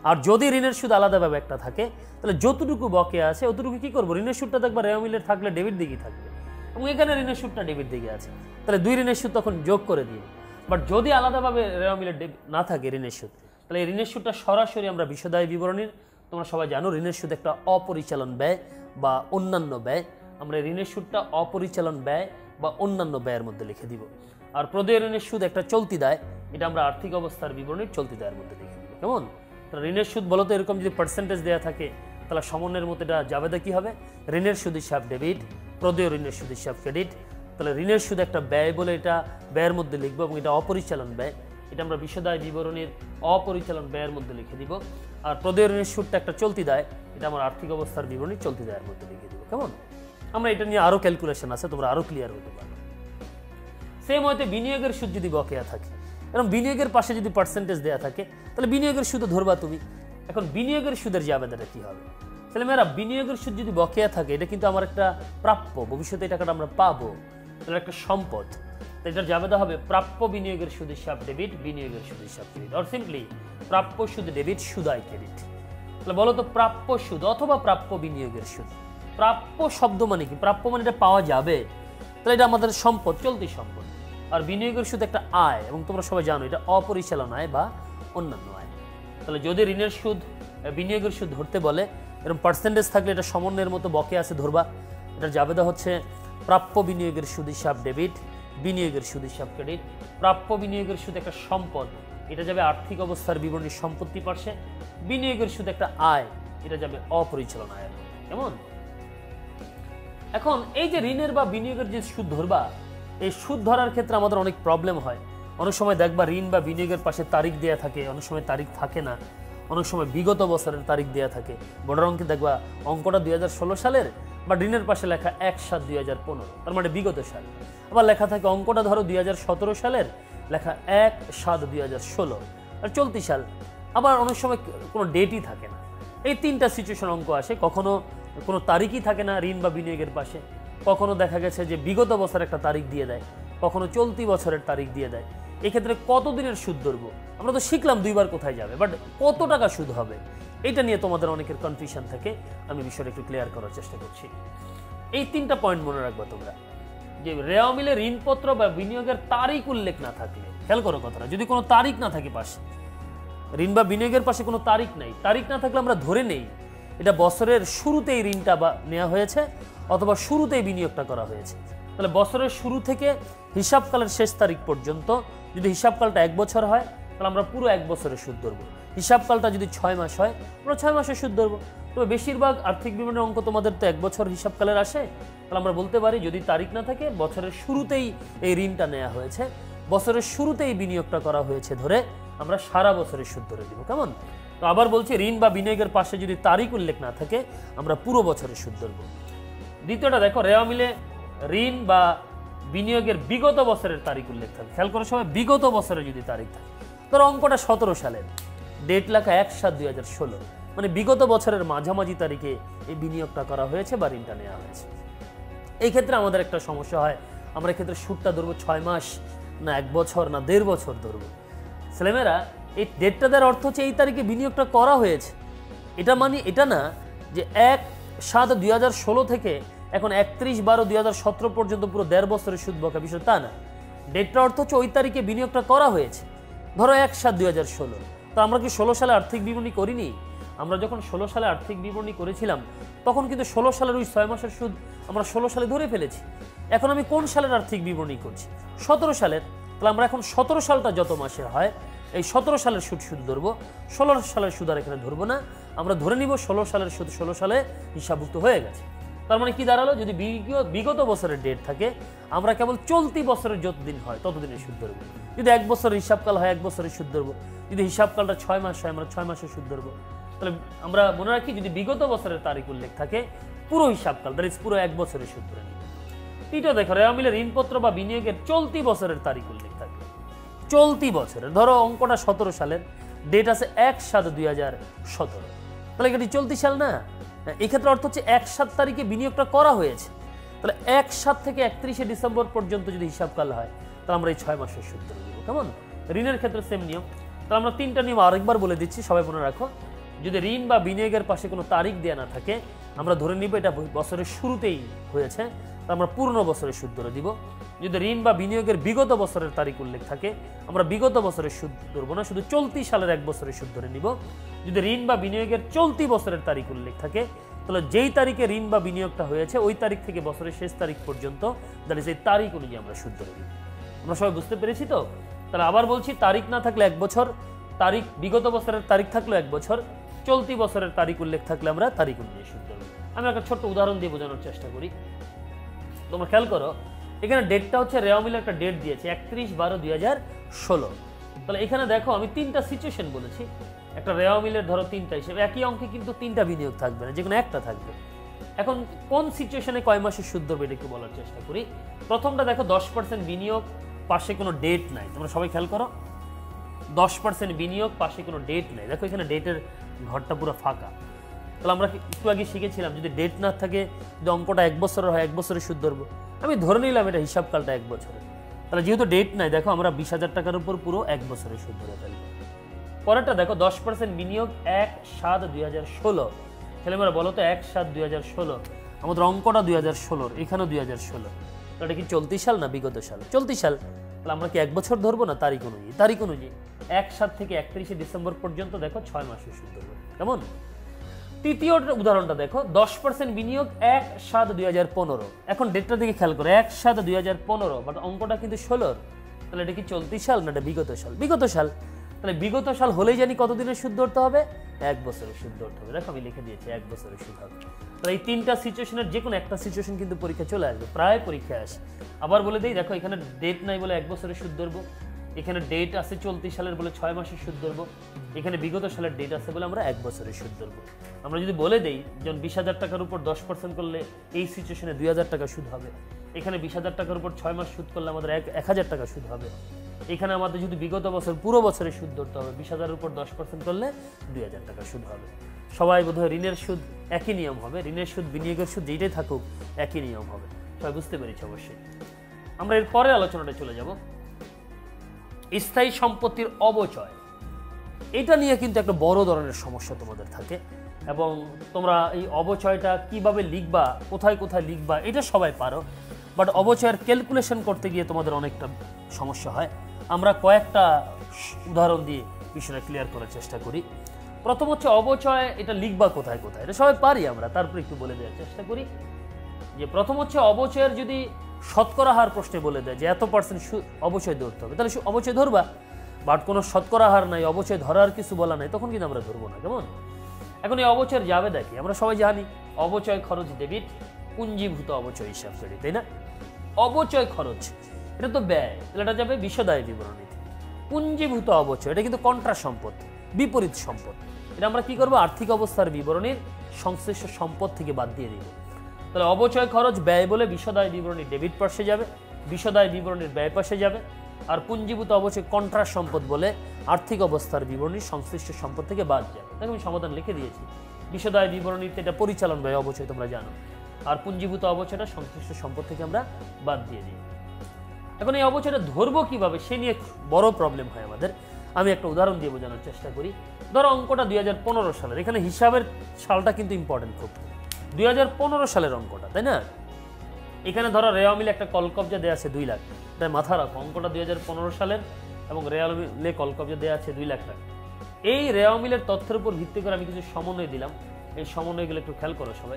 আর যদি ঋণের সুদ আলাদাভাবে একটা থাকে তাহলে যতটুকু বকেয়া আছে অতটুকু কি করবো, ঋণের সুদটা দেখবা রেওয়া মিলের থাকলে ডেবিট দিকেই থাকবে এবং এখানে ঋণের সুদটা ডেবিট দিকে আছে, তাহলে দুই ঋণের সুদ তখন যোগ করে দিই। বাট যদি আলাদাভাবে রেওয়া মিলের না থাকে ঋণের সুদ, তাহলে এই ঋণের সুদটা সরাসরি আমরা বিশদায়ী বিবরণীর, তোমরা সবাই জানো ঋণের সুদ একটা অপরিচালন ব্যয় বা অন্যান্য ব্যয়, আমরা ঋণের সুদটা অপরিচালন ব্যয় বা অন্যান্য ব্যয়ের মধ্যে লিখে দিব। আর প্রদেয় ঋণের সুদ একটা চলতি দায়, এটা আমরা আর্থিক অবস্থার বিবরণীর চলতি দায়ের মধ্যে লিখে দিব। কেমন? তাহলে ঋণের সুদ বলো তো এরকম যদি পার্সেন্টেজ দেওয়া থাকে তাহলে সমন্বয়ের মধ্যে এটা যাবেদা কি হবে, ঋণের সুদ হিসাব ডেবিট, প্রদেয় ঋণের সুদ হিসাব ক্রেডিট। তাহলে ঋণের সুদ একটা ব্যয় বলে এটা ব্যয়ের মধ্যে লিখবো এবং এটা অপরিচালন ব্যয়, এটা আমরা বিশদায় বিবরণীর অপরিচালন ব্যয়ের মধ্যে লিখে দিব। আর প্রদেয় ঋণের সুদটা একটা চলতি দায়, এটা আমার আর্থিক অবস্থার বিবরণী চলতি দায়ের মধ্যে লিখে দিব। কেমন? আমরা এটা নিয়ে আরও ক্যালকুলেশন আছে, তোমরা আরও ক্লিয়ার হতে পারো। সেম হয়তো বিনিয়োগের সুদ যদি বকেয়া থাকে এবং বিনিয়োগের পাশে যদি পার্সেন্টেজ দেওয়া থাকে তাহলে বিনিয়োগের সুদ ধরবা তুমি। এখন বিনিয়োগের সুদের জাবেদাটা কি হবে? তাহলে মেয়েরা বিনিয়োগের সুদ যদি বকেয়া থাকে এটা কিন্তু আমার একটা প্রাপ্য, ভবিষ্যতে এই টাকাটা আমরা পাবো, তাহলে একটা সম্পদ, তো এটার জাবেদা হবে প্রাপ্য বিনিয়োগের সুদ হিসাব ডেবিট, বিনিয়োগের সুদ হিসাব ক্রেডিট, অর সিম্পলি প্রাপ্য সুদ ডেবিট, সুদায় ক্রেডিট। তাহলে বলো তো প্রাপ্য সুদ অথবা প্রাপ্য বিনিয়োগের সুদ। প্রাপ্য শব্দ মানে কি? প্রাপ্য মানে এটা পাওয়া যাবে, তাহলে এটা আমাদের সম্পদ, চলতি সম্পদ। আর বিনিয়োগের সুদ একটা আয় এবং তোমরা সবাই জানো এটা অপরিচালন আয় বা অন্যান্য আয়। তাহলে যদি ঋণের সুদ বিনিয়োগের সুদ ধরতে বলে এরকম পার্সেন্টেজ থাকলে এটা সমন্বয়ের মতো বকে আছে ধরবা, এটা জাবেদা হচ্ছে প্রাপ্য বিনিয়োগের সুদ হিসাব ডেবিট, বিনিয়োগের সুদ হিসাব ক্রেডিট। প্রাপ্য বিনিয়োগের সুদ একটা সম্পদ, এটা যাবে আর্থিক অবস্থার বিবরণীর সম্পত্তি পাশে। বিনিয়োগের সুদ একটা আয়, এটা যাবে অপরিচালন আয়ের। কেমন? এখন এই যে ঋণের বা বিনিয়োগের যে সুদ ধরবা, এই সুদ ধরার ক্ষেত্রে আমাদের অনেক প্রবলেম হয়। অনেক সময় দেখবা ঋণ বা বিনিয়োগের পাশে তারিখ দেয়া থাকে, অনেক সময় তারিখ থাকে না, অনেক সময় বিগত বছরের তারিখ দেয়া থাকে। বড় অঙ্কে দেখবা অঙ্কটা দুই হাজার ষোলো সালের, বা ঋণের পাশে লেখা এক সাত দুই হাজার পনেরো, তার মানে বিগত সাল। আবার লেখা থাকে অঙ্কটা ধরো দুই হাজার সতেরো সালের, লেখা এক সাত দুই হাজার ষোলো, আর চলতি সাল। আবার অনেক সময় কোনো ডেটই থাকে না। এই তিনটা সিচুয়েশন অঙ্ক আসে, কখনো কোনো তারিখই থাকে না ঋণ বা বিনিয়োগের পাশে, কখনো দেখা গেছে যে বিগত বছর একটা তারিখ দিয়ে দেয়, কখনো চলতি বছরের তারিখ দিয়ে দেয়। এক্ষেত্রে কত দিনের সুদ ধরবো? আমরা তো শিখলাম দুইবার কোথায় যাবে, বাট কত টাকা সুদ হবে এটা নিয়ে তোমাদের অনেকের কনফিউশন থাকে। আমি বিষয়টা একটু ক্লিয়ার করার চেষ্টা করছি। এই তিনটা পয়েন্ট মনে রাখবো তোমরা, যে রেওয়া মিলে ঋণপত্র বা বিনিয়োগের তারিখ উল্লেখ না থাকলে, খেয়াল করো কথাটা, যদি কোনো তারিখ না থাকে পাশে, ঋণ বা বিনিয়োগের পাশে কোনো তারিখ নাই, তারিখ না থাকলে আমরা ধরে নেই এটা বছরের শুরুতেই ঋণটা বা নেওয়া হয়েছে অথবা শুরুতেই বিনিয়োগটা করা হয়েছে। তাহলে বছরের শুরু থেকে হিসাবকালের শেষ তারিখ পর্যন্ত যদি হিসাবকালটা এক বছর হয় তাহলে আমরা পুরো এক বছরের সুদ ধরবো। হিসাবকালটা যদি ছয় মাস হয় আমরা ছয় মাসের সুদ ধরবো। তবে বেশিরভাগ আর্থিক বিবরণের অঙ্ক তোমাদের তো এক বছর হিসাবকালের আসে, তাহলে আমরা বলতে পারি যদি তারিখ না থাকে বছরের শুরুতেই এই ঋণটা নেওয়া হয়েছে, বছরের শুরুতেই বিনিয়োগটা করা হয়েছে ধরে আমরা সারা বছরের সুদ ধরে দিব। কেমন? তো আবার বলছি, ঋণ বা বিনিয়োগের পাশে যদি তারিখ উল্লেখ না থাকে আমরা পুরো বছরের সুদ ধরবো। দ্বিতীয়টা দেখো, রেওয়া মিলে ঋণ বা বিনিয়োগের বিগত বছরের তারিখ উল্লেখ থাকে। খেয়াল করার সময় বিগত বছরে যদি তারিখ থাকে, ধরো অঙ্কটা সতেরো সালের, ডেট লেখা এক সাত দুই হাজার ষোলো, মানে বিগত বছরের মাঝামাঝি তারিখে এই বিনিয়োগটা করা হয়েছে বা ঋণটা নেওয়া হয়েছে। এই ক্ষেত্রে আমাদের একটা সমস্যা হয়, আমরা এক্ষেত্রে সুদটা ধরবো ছয় মাস না এক বছর না দেড় বছর ধরবো। ছেলেমেয়েরা, এই ডেটটা দেওয়ার অর্থ হচ্ছে এই তারিখে বিনিয়োগটা করা হয়েছে। এটা মানে এটা না যে এক সাত দুই হাজার ষোলো থেকে এখন একত্রিশ বারো দুই হাজার সতেরো পর্যন্ত পুরো দেড় বছরের সুদ বকা, বিষয় তা না। ডেটটার অর্থ হচ্ছে ওই তারিখে বিনিয়োগটা করা হয়েছে। ধরো এক সাত দুই হাজার ষোলো, তো আমরা কি ষোলো সালে আর্থিক বিবরণী করিনি? আমরা যখন ষোলো সালে আর্থিক বিবরণী করেছিলাম তখন কিন্তু ষোলো সালের ওই ছয় মাসের সুদ আমরা ষোলো সালে ধরে ফেলেছি। এখন আমি কোন সালের আর্থিক বিবরণী করছি? সতেরো সালের। তাহলে আমরা এখন সতেরো সালটা যত মাসে হয় এই সতেরো সালের সুদ সুদ ধরবো, ষোলো সালের সুদ আর এখানে ধরবো না। আমরা ধরে নিব ষোলো সালের সুদ ষোলো সালে হিসাবভুক্ত হয়ে গেছে। তার মানে কি দাঁড়ালো, যদি বিগত বছরের ডেট থাকে আমরা কেবল চলতি বছরের যতদিন হয় ততদিনের সুদ ধরবো। যদি এক বছরের হিসাবকাল হয় এক বছরের সুদ ধরবো, যদি হিসাবকালটা ছয় মাস হয় আমরা ছয় মাসের সুদ ধরবো। তাহলে আমরা মনে রাখি, যদি বিগত বছরের তারিখ উল্লেখ থাকে পুরো হিসাবকাল, দ্যাট ইজ পুরো এক বছরের সুদ ধরে নিব। এটা দেখো, রেওয়া মিলে ঋণপত্র বা বিনিয়োগের চলতি বছরের তারিখ উল্লেখ থাকে, চলতি বছরের। ধরো অঙ্কটা সতেরো সালের, ডেট আছে এক সাত দুই হাজার সতেরো, তাহলে এটি চলতি সাল না। এক্ষেত্রে অর্থ হচ্ছে এক সাত তারিখে বিনিয়োগটা করা হয়েছে। তাহলে এক সাত থেকে একত্রিশে ডিসেম্বর পর্যন্ত যদি হিসাবকাল হয় তাহলে আমরা এই ছয় মাসের সুদ ধরে দেবো। কেমন? ঋণের ক্ষেত্রে সেম নিয়ম। তাহলে আমরা তিনটা নিয়ম আরেকবার বলে দিচ্ছি, সবাই মনে রাখো। যদি ঋণ বা বিনিয়োগের পাশে কোনো তারিখ দেওয়া না থাকে আমরা ধরে নিব এটা বছরের শুরুতেই হয়েছে, তা আমরা পূর্ণ বছরের সুদ ধরে দিব। যদি ঋণ বা বিনিয়োগের বিগত বছরের তারিখ উল্লেখ থাকে আমরা বিগত বছরের সুদ ধরবো না, শুধু চলতি সালের এক বছরের সুদ ধরে নিব। যদি ঋণ বা বিনিয়োগের চলতি বছরের তারিখ উল্লেখ থাকে তাহলে যেই তারিখে ঋণ বা বিনিয়োগটা হয়েছে ওই তারিখ থেকে বছরের শেষ তারিখ পর্যন্ত তাহলে সেই তারিখ অনুযায়ী আমরা সুদ ধরে দিব। আমরা সবাই বুঝতে পেরেছি তো? তাহলে আবার বলছি, তারিখ না থাকলে এক বছর, তারিখ বিগত বছরের তারিখ থাকলে এক বছর, চলতি বছরের তারিখ উল্লেখ থাকলে আমরা তারিখ অনুযায়ী সুদ ধরব। আমি একটা ছোট্ট উদাহরণ দিয়ে বোঝানোর চেষ্টা করি। তোমরা খেয়াল করো, এখানে ডেটটা হচ্ছে রেওয়া মিলে একটা ডেট দিয়েছে একত্রিশ বারো দুই হাজার ষোলো। তাহলে এখানে দেখো আমি তিনটা সিচুয়েশন বলেছি, একটা রেওয়া মিলের ধরো তিনটা হিসেবে, একই অঙ্কে কিন্তু তিনটা বিনিয়োগ থাকবে না, যে কোনো একটা থাকবে। এখন কোন সিচুয়েশনে কয় মাসের সুদ ধরবে এটা একটু বলার চেষ্টা করি। প্রথমটা দেখো, দশ পার্সেন্ট বিনিয়োগ, পাশে কোনো ডেট নাই। তোমরা সবাই খেয়াল করো, দশ পার্সেন্ট বিনিয়োগ, পাশে কোনো ডেট নাই। দেখো এখানে ডেটের ঘরটা পুরো ফাঁকা। তাহলে আমরা একটু আগে শিখেছিলাম যদি ডেট না থাকে, যদি অঙ্কটা এক বছরের হয় এক বছরের সুদ ধরবো। আমি ধরে নিলাম এটা হিসাবকালটা এক বছরের, তাহলে যেহেতু ডেট নাই দেখো আমরা বিশ হাজার টাকার উপর পুরো এক বছরের সুদ ধরে ফেলবো। পরেরটা দেখো, দশ পার্সেন্ট বিনিয়োগ এক সাত দুই হাজার ষোলো। তাহলে আমরা বলো তো এক সাত দুই হাজার ষোলো, আমাদের অঙ্কটা দুই হাজার ষোলোর, এখানেও দুই হাজার ষোলো। এটা কি চলতি সাল না বিগত সাল? চলতি সাল। তাহলে আমরা কি এক বছর ধরবো না তারিখ অনুযায়ী? তারিখ অনুযায়ী এক সাত থেকে একত্রিশে ডিসেম্বর পর্যন্ত দেখো ছয় মাসের সুদ ধরবো। কেমন? তৃতীয় উদাহরণটা দেখো, দশ পার্সেন্ট বিনিয়োগ এক সাত দুই হাজার পনেরো। এখন ডেটটা দিকে খেয়াল করো, এক সাত দুই হাজার পনেরো, বাট অঙ্কটা কিন্তু ষোলোর। তাহলে এটা কি চলতি সাল না এটা বিগত সাল? বিগত সাল। তাহলে বিগত সাল হলেই জানি কতদিনের সুদ ধরতে হবে? এক বছরের সুদ ধরতে হবে। দেখো আমি লিখে দিয়েছি এক বছরের সুদ হবে। তাহলে এই তিনটা সিচুয়েশনের যে কোনো একটা সিচুয়েশন কিন্তু পরীক্ষা চলে আসবে, প্রায় পরীক্ষায় আসে। আবার বলে দিই, দেখো এখানে ডেট নাই বলে এক বছরের সুদ ধরবো, এখানে ডেট আছে চলতি সালের বলে ছয় মাসের সুদ ধরবো, এখানে বিগত সালের ডেট আছে বলে আমরা এক বছরের সুদ ধরবো। আমরা যদি বলে দেই যেমন বিশ হাজার টাকার উপর দশ পার্সেন্ট করলে এই সিচুয়েশনে দুই হাজার টাকা সুদ হবে, এখানে বিশ হাজার টাকার উপর ছয় মাস সুদ করলে আমাদের এক এক হাজার টাকা সুদ হবে, এখানে আমাদের যদি বিগত বছর পুরো বছরের সুদ ধরতে হবে, বিশ হাজারের উপর দশ পার্সেন্ট করলে দুই হাজার টাকা সুদ হবে। সবাই বোধহয় ঋণের সুদ একই নিয়ম হবে, ঋণের সুদ বিনিয়োগের সুদ যেটাই থাকুক একই নিয়ম হবে। সবাই বুঝতে পেরেছি অবশ্যই। আমরা এর পরে আলোচনাটা চলে যাব, স্থায়ী সম্পত্তির অবচয়। এটা নিয়ে কিন্তু একটা বড় ধরনের সমস্যা তোমাদের থাকে, এবং তোমরা এই অবচয়টা কিভাবে লিখবা, কোথায় কোথায় লিখবা এটা সবাই পারো, বাট অবচয়ের ক্যালকুলেশন করতে গিয়ে তোমাদের অনেকটা সমস্যা হয়। আমরা কয়েকটা উদাহরণ দিয়ে বিষয়টা ক্লিয়ার করার চেষ্টা করি। প্রথম হচ্ছে অবচয়, এটা লিখবা কোথায় কোথায়, এটা সবাই পারি আমরা, তারপর একটু বলে দেওয়ার চেষ্টা করি। যে প্রথম হচ্ছে অবচয়ের যদি শতকরা হার প্রশ্নে বলে দেয় যে এত পার্সেন্ট অবচয় ধরতে হবে, তাহলে অবচয় ধরবা, বাট কোনো শতকরা হার নাই, অবচয় ধরার কিছু বলা নাই, তখন কিন্তু আমরা ধরবো না। কেমন? এখন এই অবচয়ের যাবে দেখি, আমরা সবাই জানি অবচয় খরচ ডেবিট, পুঞ্জীভূত অবচয় হিসাব করি, তাই না? অবচয় খরচ এটা তো ব্যয়, তাহলে এটা যাবে বিশদায় বিবরণীতে। পুঞ্জীভূত অবচয় এটা কিন্তু কন্ট্রা সম্পদ, বিপরীত সম্পদ, এটা আমরা কি করবো? আর্থিক অবস্থার বিবরণীর সংশ্লিষ্ট সম্পদ থেকে বাদ দিয়ে দিব। তাহলে অবচয় খরচ ব্যয় বলে বিশদায় বিবরণী ডেবিট পাশে যাবে, বিশদায় বিবরণীর ব্যয় পাশে যাবে, আর পুঞ্জীভূত অবচয় কন্ট্রা সম্পদ বলে আর্থিক অবস্থার বিবরণীর সংশ্লিষ্ট সম্পদ থেকে বাদ যাবে। দেখো আমি সমাধান লিখে দিয়েছি। বিশদায় বিবরণীতে এটা পরিচালন ব্যয় অবচয় তোমরা জানো, আর পুঞ্জীভূত অবচয়টা সংশ্লিষ্ট সম্পদ থেকে আমরা বাদ দিয়ে দিই। এখন এই অবচয়টা ধরবো কিভাবে সে নিয়ে বড় প্রবলেম হয় আমাদের। আমি একটা উদাহরণ দিয়ে বোঝানোর চেষ্টা করি। ধরো অঙ্কটা দুই হাজার পনেরো সালের, এখানে হিসাবের সালটা কিন্তু ইম্পর্টেন্ট খুব, দুই হাজার পনেরো সালের অঙ্কটা, তাই না? এখানে ধরো রেওয়া মিলে একটা কলকবজা দেওয়া আছে দুই লাখ, তাই মাথা রাখো অঙ্কটা দুই হাজার পনেরো সালের এবং রেওয়া মিলে কলকবজা দেওয়া আছে দুই লাখ টাকা। এই রেওয়া মিলের তথ্যের উপর ভিত্তি করে আমি কিছু সমন্বয় দিলাম, এই সমন্বয়গুলো একটু খেয়াল করো সবাই।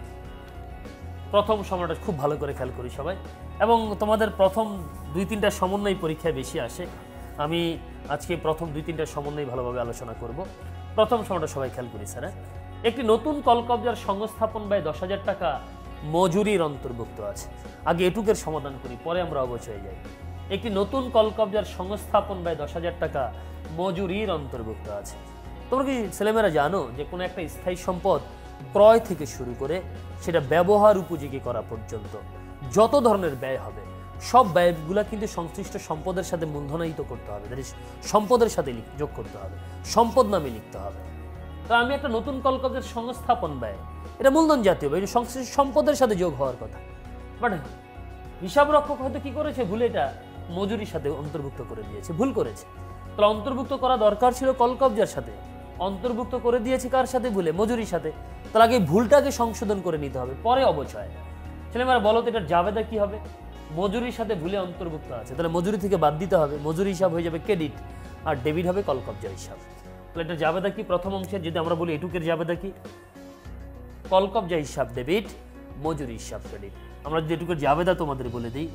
প্রথম সময়টা খুব ভালো করে খেয়াল করি সবাই, এবং তোমাদের প্রথম দুই তিনটা সমন্বয় পরীক্ষায় বেশি আসে। আমি আজকে প্রথম দুই তিনটা সমন্বয় ভালোভাবে আলোচনা করব। প্রথম সময়টা সবাই খেয়াল করি স্যার। একটি নতুন কলকবজার সংস্থাপন ব্যয় দশ হাজার টাকা মজুরির অন্তর্ভুক্ত আছে। আগে এটুকের সমাধান করি, পরে আমরা অবচয়ে যাই। একটি নতুন কলকবজার সংস্থাপন ব্যয় দশ হাজার টাকা মজুরির অন্তর্ভুক্ত আছে। তোমরা কি ছেলেমেয়েরা জানো যে কোনো একটা স্থায়ী সম্পদ ক্রয় থেকে শুরু করে সেটা ব্যবহার উপযোগী করা পর্যন্ত যত ধরনের ব্যয় হবে সব ব্যয়গুলো কিন্তু সংশ্লিষ্ট সম্পদের সাথে মূলধনায়িত করতে হবে, সম্পদের সাথে যোগ করতে হবে, সম্পদ নামে লিখতে হবে। তো আমি একটা নতুন কলকবজার সংস্থাপন ব্যয়, এটা মূলধন জাতীয় ব্যয়, এটা সংশ্লিষ্ট সম্পদের সাথে যোগ হওয়ার কথা, বাট হিসাব রক্ষক হয়তো কি করেছে, ভুলে এটা মজুরির সাথে অন্তর্ভুক্ত করে দিয়েছে, ভুল করেছে। তাহলে অন্তর্ভুক্ত করা দরকার ছিল কলকবজার সাথে, অন্তর্ভুক্ত করে দিয়েছে কার সাথে ভুলে মজুরির সাথে তাহলে আগে ভুলটাকে সংশোধন করে নিতে হবে পরে অবচয় ছেলেমেয়েরা বলো তো এটার জাবেদা কি হবে মজুরির সাথে ভুলে অন্তর্ভুক্ত আছে তাহলে মজুরি থেকে বাদ দিতে হবে মজুরি হিসাব হয়ে যাবে ক্রেডিট আর ডেবিট হবে কলকবজা হিসাব তাহলে এটা জাবেদা কি প্রথম অংশে যদি আমরা বলি এটুকের জাবেদা কি কলকবজা হিসাব ডেবিট মজুরি হিসাব ক্রেডিট আমরা যদি এটুকের জাবেদা তোমাদের বলে দিই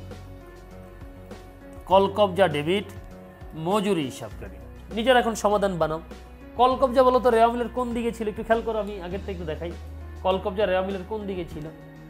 কলকবজা ডেবিট মজুরি হিসাব ক্রেডিট নিজের এখন সমাধান বানাও কলকবজা বলো তো রেওয়া মিলের কোন দিকে ছিল একটু খেয়াল করো আমি আগের থেকে একটু দেখাই কলকবজা রেওয়া মিলের কোন দিকে ছিল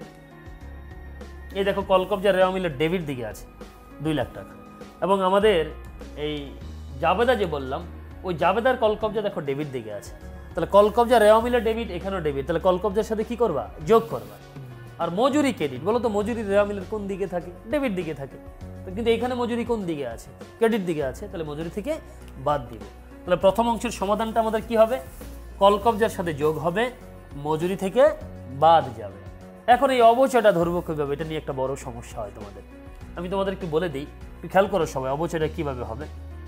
এই দেখো কলকবজা রেওয়া মিলের ডেবিট দিকে আছে দুই লাখ টাকা এবং আমাদের এই জাবেদা যে বললাম ওই জাবেদার কলকবজা দেখো ডেবিট দিকে আছে তাহলে কলকবজা রেওয়া মিলের ডেবিট এখানেও ডেবিট তাহলে কলকবজার সাথে কি করবা যোগ করবা আর মজুরি ক্রেডিট বলো তো মজুরি রেওয়া মিলের কোন দিকে থাকে ডেবিট দিকে থাকে তো কিন্তু এখানে মজুরি কোন দিকে আছে ক্রেডিট দিকে আছে তাহলে মজুরি থেকে বাদ দিব তাহলে প্রথম অংশের সমাধানটা আমাদের কি হবে কলকবজার সাথে যোগ হবে মজুরি থেকে বাদ যাবে এখন এই অবচয়টা ধরবো কিভাবে এটা নিয়ে একটা বড় সমস্যা হয় তোমাদের আমি তোমাদের একটু বলে দিই একটু খেয়াল করো সবাই অবচয়টা কিভাবে হবে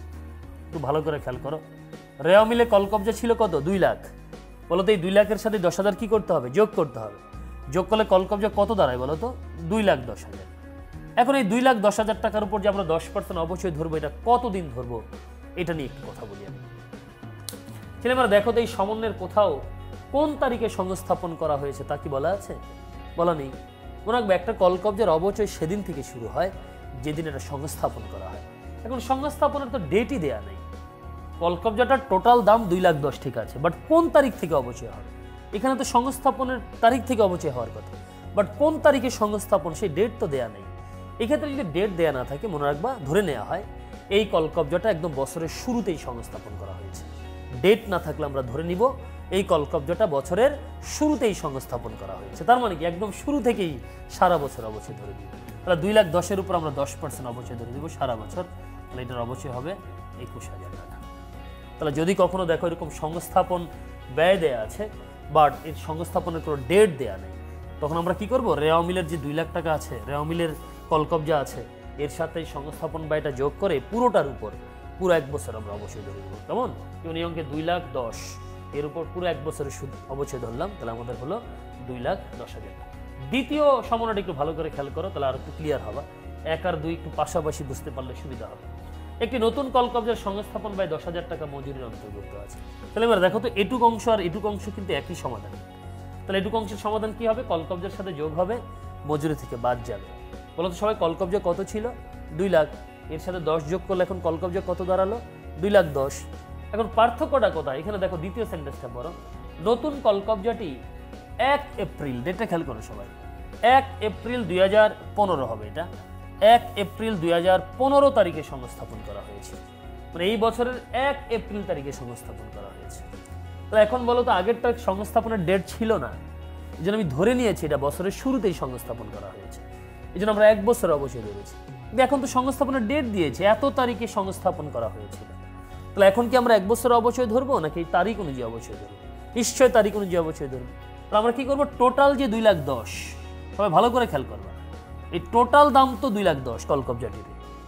একটু ভালো করে খেয়াল করো রেওয়া মিলে কলকবজা ছিল কত দুই লাখ বলো তো এই দুই লাখের সাথে দশ হাজার কি করতে হবে যোগ করতে হবে যোগ করলে কলকবজা কত দাঁড়ায় বলো তো দুই লাখ দশ হাজার এখন এই দুই লাখ দশ হাজার টাকার উপর যে আমরা দশ পার্সেন্ট অবচয় ধরবো এটা কতদিন ধরবো এটা নিয়ে একটু কথা বলি আমি ছেলেমেয়েরা দেখো তো এই সমন্বয়ের কোথাও কোন তারিখে সংস্থাপন করা হয়েছে তা কি বলা আছে বলা নেই মনে রাখবে একটা কলকবজার অবচয় সেদিন থেকে শুরু হয় যেদিন এটা সংস্থাপন করা হয় এখন সংস্থাপনের তো ডেটই দেয়া নেই কলকবজাটার টোটাল দাম দুই লাখ দশ ঠিক আছে বাট কোন তারিখ থেকে অবচয় হবে এখানে তো সংস্থাপনের তারিখ থেকে অবচয় হওয়ার কথা বাট কোন তারিখে সংস্থাপন সেই ডেট তো দেয়া নেই এক্ষেত্রে যদি ডেট দেয়া না থাকে মনে রাখবা ধরে নেওয়া হয় এই কলকবজাটা একদম বছরের শুরুতেই সংস্থাপন করা হয়েছে ডেট না থাকলে আমরা ধরে নিব এই কলকবজাটা বছরের শুরুতেই সংস্থাপন করা হয়েছে তার মানে কি একদম শুরু থেকেই সারা বছর অবচয় ধরে দিব তাহলে দুই লাখ দশের উপর আমরা দশ পার্সেন্ট অবচয় ধরে দিব সারা বছর তাহলে এটার অবচয় হবে একুশ হাজার টাকা তাহলে যদি কখনো দেখো এরকম সংস্থাপন ব্যয় দেয়া আছে বাট এর সংস্থাপনের কোনো ডেট দেয়া নেই তখন আমরা কি করব রেওয়া মিলের যে দুই লাখ টাকা আছে রেওয়া মিলের কলকবজা আছে এর সাথে সংস্থাপন ব্যয়টা যোগ করে পুরোটার উপর পুরো এক বছর আমরা অবশ্যই ধরে দেবো কেমন যেমন এই অঙ্কে দুই লাখ দশ এর উপর পুরো এক বছরের সুদ অবশ্যই ধরলাম তাহলে আমাদের হলো দুই লাখ দশ হাজার টাকা দ্বিতীয় সমন্বয়টা একটু ভালো করে খেয়াল করো তাহলে আর একটু ক্লিয়ার হবে এক আর দুই একটু পাশাপাশি বুঝতে পারলে সুবিধা হবে একটি নতুন কলকবজার সংস্থাপন ব্যয় দশ হাজার টাকা মজুরির অন্তর্ভুক্ত আছে তাহলে এবার দেখো তো এটুক অংশ আর এটুক অংশ কিন্তু একই সমাধান তাহলে এটুক অংশের সমাধান কি হবে কলকবজার সাথে যোগ হবে মজুরি থেকে বাদ যাবে বলো তো সবাই কলকবজা কত ছিল দুই লাখ এর সাথে দশ যোগ করলে এখন কলকবজা কত দাঁড়ালো দুই লাখ দশ এখন পার্থক্যটা কোথায় এখানে দেখো দ্বিতীয় সেন্টেন্সটা পড়ো নতুন কলকবজাটি এক এপ্রিল ডেটটা খেয়াল করো সবাই এক এপ্রিল দুই হাজার পনেরো হবে এটা এক এপ্রিল দুই হাজার পনেরো তারিখে সংস্থাপন করা হয়েছে মানে এই বছরের এক এপ্রিল তারিখে সংস্থাপন করা হয়েছে তো এখন বলো তো আগের তারিখ সংস্থাপনের ডেট ছিল না এই জন্য আমি ধরে নিয়েছি এটা বছরের শুরুতেই সংস্থাপন করা হয়েছে এই জন্য আমরা এক বছর অবশ্যই ধরেছি কিন্তু এখন তো সংস্থাপনের ডেট দিয়েছে এত তারিখে সংস্থাপন করা হয়েছিল তাহলে এখন কি আমরা এক বছর অবশ্যই ধরবো নাকি এই তারিখ অনুযায়ী অবশ্যই ধরবো নিশ্চয় তারিখ অনুযায়ী অবশ্যই ধরবো তাহলে আমরা কি করবো টোটাল যে দুই লাখ দশ সবাই ভালো করে খেয়াল করবো এই টোটাল দাম তো দুই লাখ দশ কলকবজাটির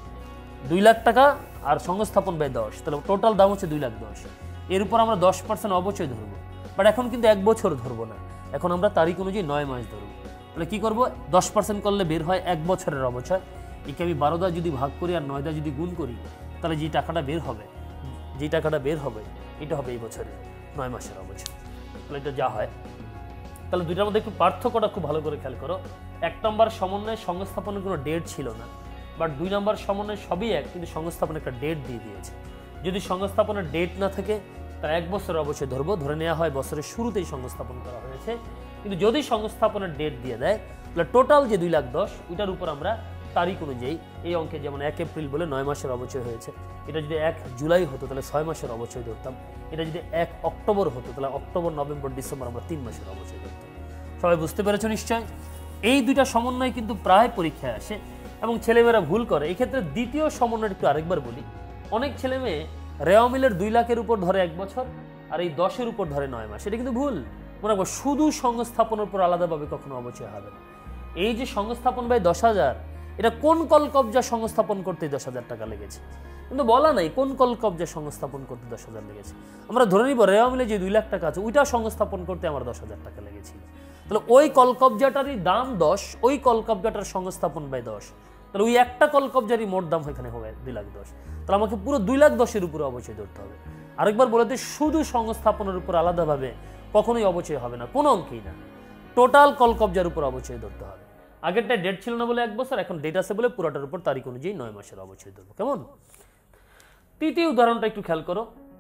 দুই লাখ টাকা আর সংস্থাপন ব্যয় দশ তাহলে টোটাল দাম হচ্ছে দুই লাখ দশ এর উপর আমরা দশ পার্সেন্ট অবশ্যই ধরবো বাট এখন কিন্তু এক বছর ধরবো না এখন আমরা তারিখ অনুযায়ী নয় মাস ধরবো তাহলে কি করবো দশ পার্সেন্ট করলে বের হয় এক বছরের অবচয় একে আমি বারো দা যদি ভাগ করি আর নয় দা যদি গুণ করি তাহলে যে টাকাটা বের হবে যে টাকাটা বের হবে এটা হবে এই বছরের নয় মাসের অবচয় তাহলে এটা যা হয় তাহলে দুইটার মধ্যে একটু পার্থক্যটা খুব ভালো করে খেয়াল করো এক নম্বর সমন্বয়ে সংস্থাপনের কোনো ডেট ছিল না বাট দুই নম্বর সমন্বয় সবই এক কিন্তু সংস্থাপনের একটা ডেট দিয়ে দিয়েছে যদি সংস্থাপনের ডেট না থাকে তাহলে এক বছর অবশ্যই ধরবো ধরে নেওয়া হয় বছরের শুরুতেই সংস্থাপন করা হয়েছে কিন্তু যদি সংস্থাপনের ডেট দিয়ে দেয় তাহলে টোটাল যে দুই লাখ দশ ওইটার উপর আমরা তারিখ অনুযায়ী এই অঙ্কে যেমন এক এপ্রিল বলে নয় মাসের অবচয় হয়েছে এটা যদি এক জুলাই হতো তাহলে ছয় মাসের অবচয় ধরতাম এটা যদি এক অক্টোবর হতো তাহলে অক্টোবর নভেম্বর ডিসেম্বর আমরা তিন মাসের অবচয় ধরতাম সবাই বুঝতে পেরেছো নিশ্চয় এই দুইটা সমন্বয় কিন্তু প্রায় পরীক্ষায় আসে এবং ছেলেমেয়েরা ভুল করে এই ক্ষেত্রে দ্বিতীয় সমন্বয় একটু আরেকবার বলি অনেক ছেলেমেয়ে রেওয়া মিলের দুই লাখের উপর ধরে এক বছর আর এই দশের উপর ধরে নয় মাস এটা কিন্তু ভুল মনে রাখবো শুধু সংস্থাপনের উপর আলাদাভাবে কখনো অবচয় হবে না এই যে সংস্থাপন ব্যয় দশ হাজার এটা কোন কল কবজা সংস্থাপন করতে দশ হাজার টাকা লেগেছে, কিন্তু বলা নাই কোন কল কবজা সংস্থাপন করতে দশ হাজার লেগেছে। আমরা ধরে নিব রেওয়া মিলে যে দুই লাখ টাকা আছে ওইটা সংস্থাপন করতে আমার দশ হাজার টাকা লেগেছিল। তাহলে ওই কল কবজাটারই দাম দশ, ওই কল কবজাটার সংস্থাপন বাই দশ, তাহলে ওই একটা কল কবজারই মোট দাম এখানে হবে দুই লাখ দশ। তাহলে আমাকে পুরো দুই লাখ দশের উপরে অবচয় ধরতে হবে। আরেকবার বলে দিই, শুধু সংস্থাপনের উপর আলাদাভাবে কখনোই অবচয় হবে না, কোনো অঙ্কেই না, টোটাল কল কবজার উপর অবচয় ধরতে হবে। আগেরটা ডেট ছিল না বলে এক বছর, এখন ডেট আছে বলে পুরোটার উপর তারিখ অনুযায়ী নয় মাসের অবচয় ধরবো। কেমন? তৃতীয় উদাহরণটা একটু খেয়াল করো,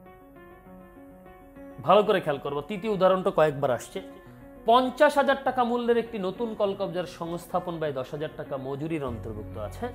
ভালো করে খেয়াল করবো। তৃতীয় উদাহরণটা কয়েকবার আসছে। পঞ্চাশ হাজার টাকা মূল্যের একটি নতুন কল কবজার সংস্থাপন ব্যয় দশ হাজার টাকা মজুরির অন্তর্ভুক্ত আছে।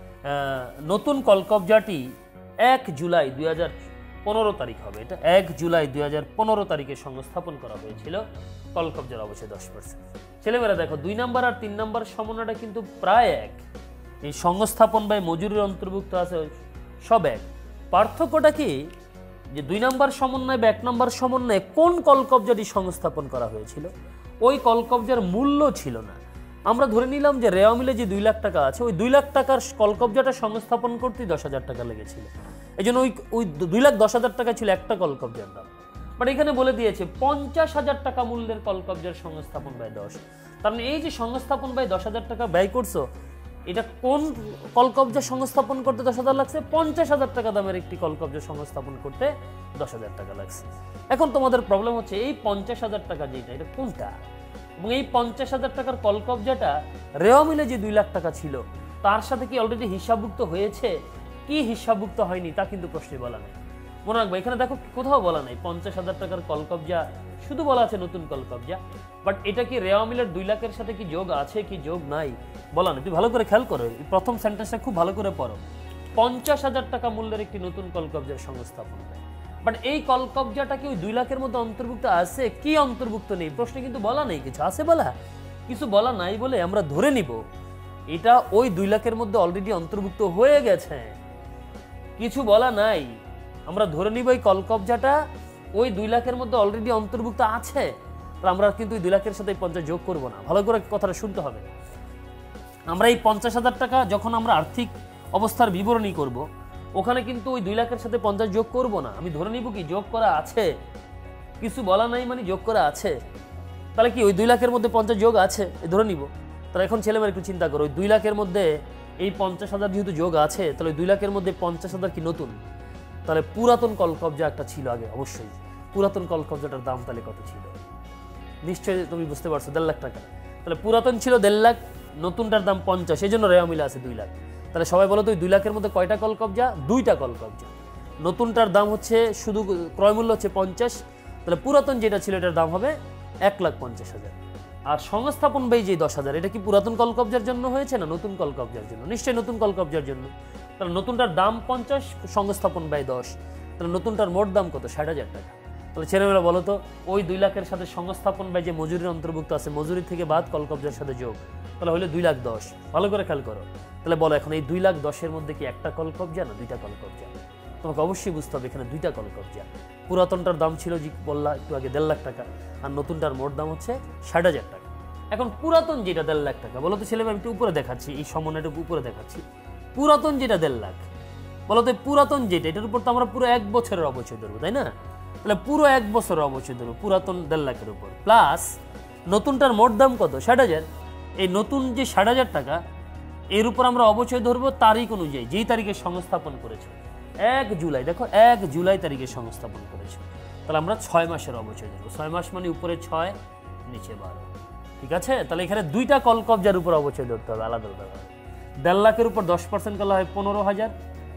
নতুন কল কবজাটি এক জুলাই দুই হাজার পনেরো তারিখ হবে, এটা এক জুলাই দুই হাজার পনেরো তারিখে সংস্থাপন করা হয়েছিল। কল কবজার অবশ্যই দশ পার্সেন্ট। ছেলেমেয়েরা দেখো, দুই নাম্বার আর তিন নাম্বার সমন্বয়টা কিন্তু প্রায় এক। এই সংস্থাপন ব্যয় মজুরির অন্তর্ভুক্ত আছে, সব এক। পার্থক্যটা কি, যে দুই নাম্বার সমন্বয় বা এক নাম্বার সমন্বয়ে কোন কল কবজাটি সংস্থাপন করা হয়েছিল ওই কল কবজার মূল্য ছিল না। আমরা ধরে নিলাম যে রেওয়া মিলে যে দুই লাখ টাকা আছে ওই দুই লাখ টাকার কল কবজাটা সংস্থাপন করতে দশ হাজার টাকা লেগেছিল। এই জন্য ওই ওই দুই লাখ দশ হাজার টাকা ছিল একটা কল কবজার দাম। বাট এখানে বলে দিয়েছে পঞ্চাশ হাজার টাকা মূল্যের কল কবজার সংস্থাপন ব্যয় দশ। তার মানে এই যে সংস্থাপন ব্যয় দশ হাজার টাকা ব্যয় করছো, এটা কোন কল কবজা সংস্থাপন করতে দশ হাজার লাগছে? পঞ্চাশ হাজার টাকা দামের একটি কল কবজা সংস্থাপন করতে দশ হাজার টাকা লাগছে। এখন তোমাদের প্রবলেম হচ্ছে এই পঞ্চাশ হাজার টাকা যেটা, এটা কোনটা? এবং এই পঞ্চাশ হাজার টাকার কল কবজাটা রেওয়া মিলে যে দুই লাখ টাকা ছিল তার সাথে কি অলরেডি হিসাবভুক্ত হয়েছে, কি হিসাবভুক্ত হয়নি তা কিন্তু প্রশ্নে বলা নেই। মনে রাখবে, এখানে দেখো কোথাও বলা নাই পঞ্চাশ হাজার টাকার কল কবজা, শুধু বলা আছে নতুন কল কবজা। বাট এটা কি রেওয়া মিলের দুই লাখের সাথে কি যোগ আছে কি যোগ নাই বলা নেই। তুই ভালো করে খেয়াল করো, এই প্রথম সেন্টেন্সটা খুব ভালো করে পড়ো। পঞ্চাশ হাজার টাকা মূল্যের একটি নতুন কল কবজার সংস্থাপন দেয়। বাট এই কল কবজাটা কি ওই দুই লাখের মধ্যে অন্তর্ভুক্ত আছে কি অন্তর্ভুক্ত নেই প্রশ্নে কিন্তু বলা নেই। কিছু আছে বলা, কিছু বলা নাই বলে আমরা ধরে নিব এটা ওই দুই লাখের মধ্যে অলরেডি অন্তর্ভুক্ত হয়ে গেছে। কিছু বলা নাই, আমরা ধরে নিব এই কল কবজাটা ওই দুই লাখের মধ্যে অলরেডি অন্তর্ভুক্ত আছে। আমরা কিন্তু দুই লাখের সাথে পঞ্চাশ যোগ করব না। ভালো করে কথাটা শুনতে হবে। আমরা এই পঞ্চাশ হাজার টাকা যখন আমরা আর্থিক অবস্থার বিবরণী করব, ওখানে কিন্তু ওই দুই লাখের সাথে পঞ্চাশ যোগ করব না। আমি ধরে নিব কি যোগ করা আছে, কিছু বলা নাই মানে যোগ করা আছে। তাহলে কি ওই দুই লাখের মধ্যে পঞ্চাশ যোগ আছে ধরে নিব। তাহলে এখন ছেলেমেয়েরা একটু চিন্তা করো, ওই দুই লাখের মধ্যে এই পঞ্চাশ হাজার যেহেতু যোগ আছে, তাহলে ওই দুই লাখের মধ্যে পঞ্চাশ হাজার কি নতুন? তাহলে পুরাতন কল কবজা একটা ছিল আগে, অবশ্যই পুরাতন কল কবজাটার দাম তাহলে কত ছিল? নিশ্চয়ই তুমি বুঝতে পারছো, দেড় লাখ টাকা। তাহলে পুরাতন ছিল দেড় লাখ, নতুনটার দাম পঞ্চাশ, এই জন্য রেওয়া মিলে আছে দুই লাখ। তাহলে সবাই বলো তো ওই দুই লাখের মধ্যে কয়টা কল কবজা? দুইটা কল কবজা। নতুনটার দাম হচ্ছে শুধু ক্রয় মূল্য হচ্ছে পঞ্চাশ, তাহলে পুরাতন যেটা ছিল এটার দাম হবে এক লাখ পঞ্চাশ হাজার। আর সংস্থাপন ব্যয় যে দশ হাজার, এটা কি পুরাতন কল কবজার জন্য হয়েছে না নতুন কল কবজার জন্য? নিশ্চয়ই নতুন কল কবজার জন্য। তাহলে নতুনটার দাম পঞ্চাশ, সংস্থাপন ব্যয় দশ, তাহলে নতুনটার মোট দাম কত? ষাট হাজার টাকা। তাহলে ছেলেমেয়েরা বলো তো ওই দুই লাখের সাথে সংস্থাপন ব্যয় যে মজুরির অন্তর্ভুক্ত আছে, মজুরি থেকে বাদ কল কবজার সাথে যোগ, তাহলে হলো দুই লাখ দশ। ভালো করে খেয়াল করো। তাহলে বলো এখন এই দুই লাখ দশের মধ্যে কি একটা কল কবজা না দুইটা কল কবজা? তোমাকে অবশ্যই বুঝতে হবে এখানে দুইটা কল কবজা। পুরাতনটার দাম ছিল যে বললা একটু আগে দেড় লাখ টাকা, আর নতুনটার মোট দাম হচ্ছে ষাট হাজার টাকা। এখন পুরাতন যেটা দেড় লাখ টাকা, বলো তো ছেলেমেয়ে, আমি একটু উপরে দেখাচ্ছি, এই সমন্বয়টা উপরে দেখাচ্ছি। পুরাতন যেটা দেড় লাখ, বলো তো পুরাতন যেটা, এটার উপর তো আমরা পুরো এক বছরের অবচয় ধরবো, তাই না? তাহলে পুরো এক বছরের অবচয় ধরবো পুরাতন দেড় লাখের উপর, প্লাস নতুনটার মোট দাম কত? ষাট হাজার। এই নতুন যে ষাট হাজার টাকা এর উপর আমরা অবচয় ধরবো তারিখ অনুযায়ী, যেই তারিখে সংস্থাপন করেছে, এক জুলাই। দেখো এক জুলাই তারিখে সংস্থাপন করেছে, তাহলে আমরা ছয় মাসের অবচয় ধরবো। ছয় মাস মানে উপরে ছয়, নিচে বারো, ঠিক আছে? তাহলে এখানে দুইটা কল কবজার উপর অবচয় ধরতে হবে আলাদা আলাদা। দেড় লাখের উপর দশ পার্সেন্ট করলে হয় পনেরো হাজার,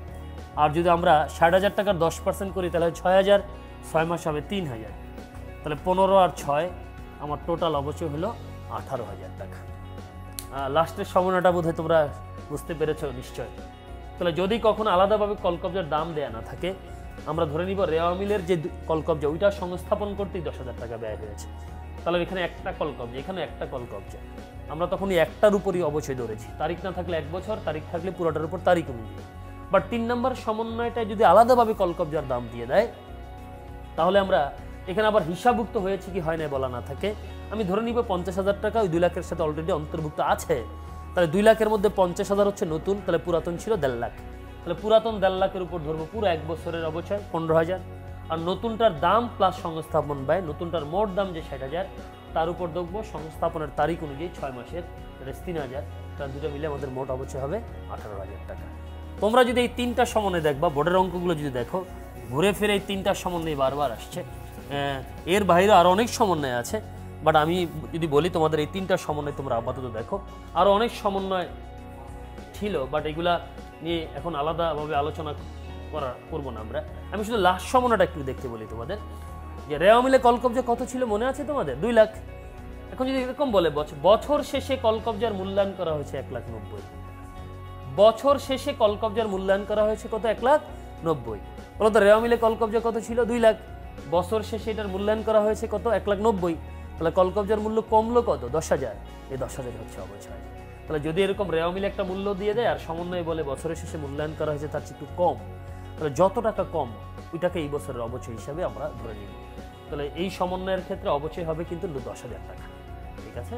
আর যদি আমরা ষাট হাজার টাকার দশ পার্সেন্ট করি তাহলে ছয় হাজার, ছয় মাস হবে তিন হাজার। তাহলে পনেরো আর ছয় আমার টোটাল অবচয় হলো আঠারো হাজার টাকা। লাস্টের সমন্বয়টা বোধহয় তোমরা বুঝতে পেরেছ নিশ্চয়। তাহলে যদি কখনো আলাদাভাবে কল কবজার দাম দেয়া না থাকে, আমরা ধরে নিব রেওয়া মিলের যে কল কবজা ওইটা সংস্থাপন করতেই দশ হাজার টাকা ব্যয় হয়েছে। তাহলে এখানে একটা কল কবজা, এখানে একটা কল কবজা, আমরা তখনই একটার উপরই অবচয় ধরেছি। তারিখ না থাকলে এক বছর, তারিখ থাকলে পুরোটার উপর তারিখ অনুযায়ী। বাট তিন নম্বর সমন্বয়টা যদি আলাদাভাবে কল কবজার দাম দিয়ে দেয়, তাহলে আমরা এখানে আবার হিসাবভুক্ত হয়েছে কি হয় না বলা না থাকে, আমি ধরে নিব পঞ্চাশ হাজার টাকা ওই দুই লাখের সাথে অলরেডি অন্তর্ভুক্ত আছে। তাহলে দুই লাখের মধ্যে পঞ্চাশ হাজার হচ্ছে নতুন, তাহলে পুরাতন ছিল দেড় লাখ, তাহলে পুরাতন দেড় লাখের উপর ধরবো পুরো এক বছরের অবচয় পনেরো হাজার, আর নতুনটার দাম প্লাস সংস্থাপন ব্যয়, নতুনটার মোট দাম যে ষাট হাজার তার উপর দেখবো সংস্থাপনের তারিখ অনুযায়ী ছয় মাসের তিন হাজার, তার দুটো মিলে আমাদের মোট অবচয় হবে আঠারো হাজার টাকা। তোমরা যদি এই তিনটা সমন্বয় দেখবা, বোর্ডের অঙ্কগুলো যদি দেখো, ঘুরে ফিরে এই তিনটার সমন্বয় বারবার আসছে। এর বাইরে আরও অনেক সমন্বয় আছে, বাট আমি যদি বলি তোমাদের এই তিনটা সমন্বয় তোমরা আপাতত দেখো। আরও অনেক সমন্বয় ছিল, বাট এগুলা নিয়ে এখন আলাদাভাবে আলোচনা করা করবো না আমরা। আমি শুধু লাস্ট সমন্বয়টা একটু দেখতে বলি তোমাদের, যে রেওয়া মিলে কলকবজা কত ছিল মনে আছে তোমাদের? দুই লাখ। এখন যদি এরকম বলে বছর শেষে কলকবজার মূল্যায়ন করা হয়েছে এক লাখ নব্বই, বছর শেষে কলকবজার মূল্যায়ন করা হয়েছে কত? এক লাখ নব্বই। বলো তো রেওয়া মিলে কলকবজা কত ছিল? দুই লাখ। বছর শেষে এটার মূল্যায়ন করা হয়েছে কত? এক লাখ নব্বই। তাহলে কলকবজার মূল্য কমলো কত? দশ হাজার। এই দশ হাজার হচ্ছে অবচয়। তাহলে যদি এরকম রেওয়া মিলে একটা মূল্য দিয়ে দেয় আর সমন্বয় বলে বছরের শেষে মূল্যায়ন করা হয়েছে তার চেয়ে একটু কম, তাহলে যত টাকা কম ওইটাকে এই বছরের অবচয় হিসাবে আমরা ধরে নিব। তাহলে এই সমন্বয়ের ক্ষেত্রে অবচয় হবে কিন্তু দশ হাজার টাকা। ঠিক আছে,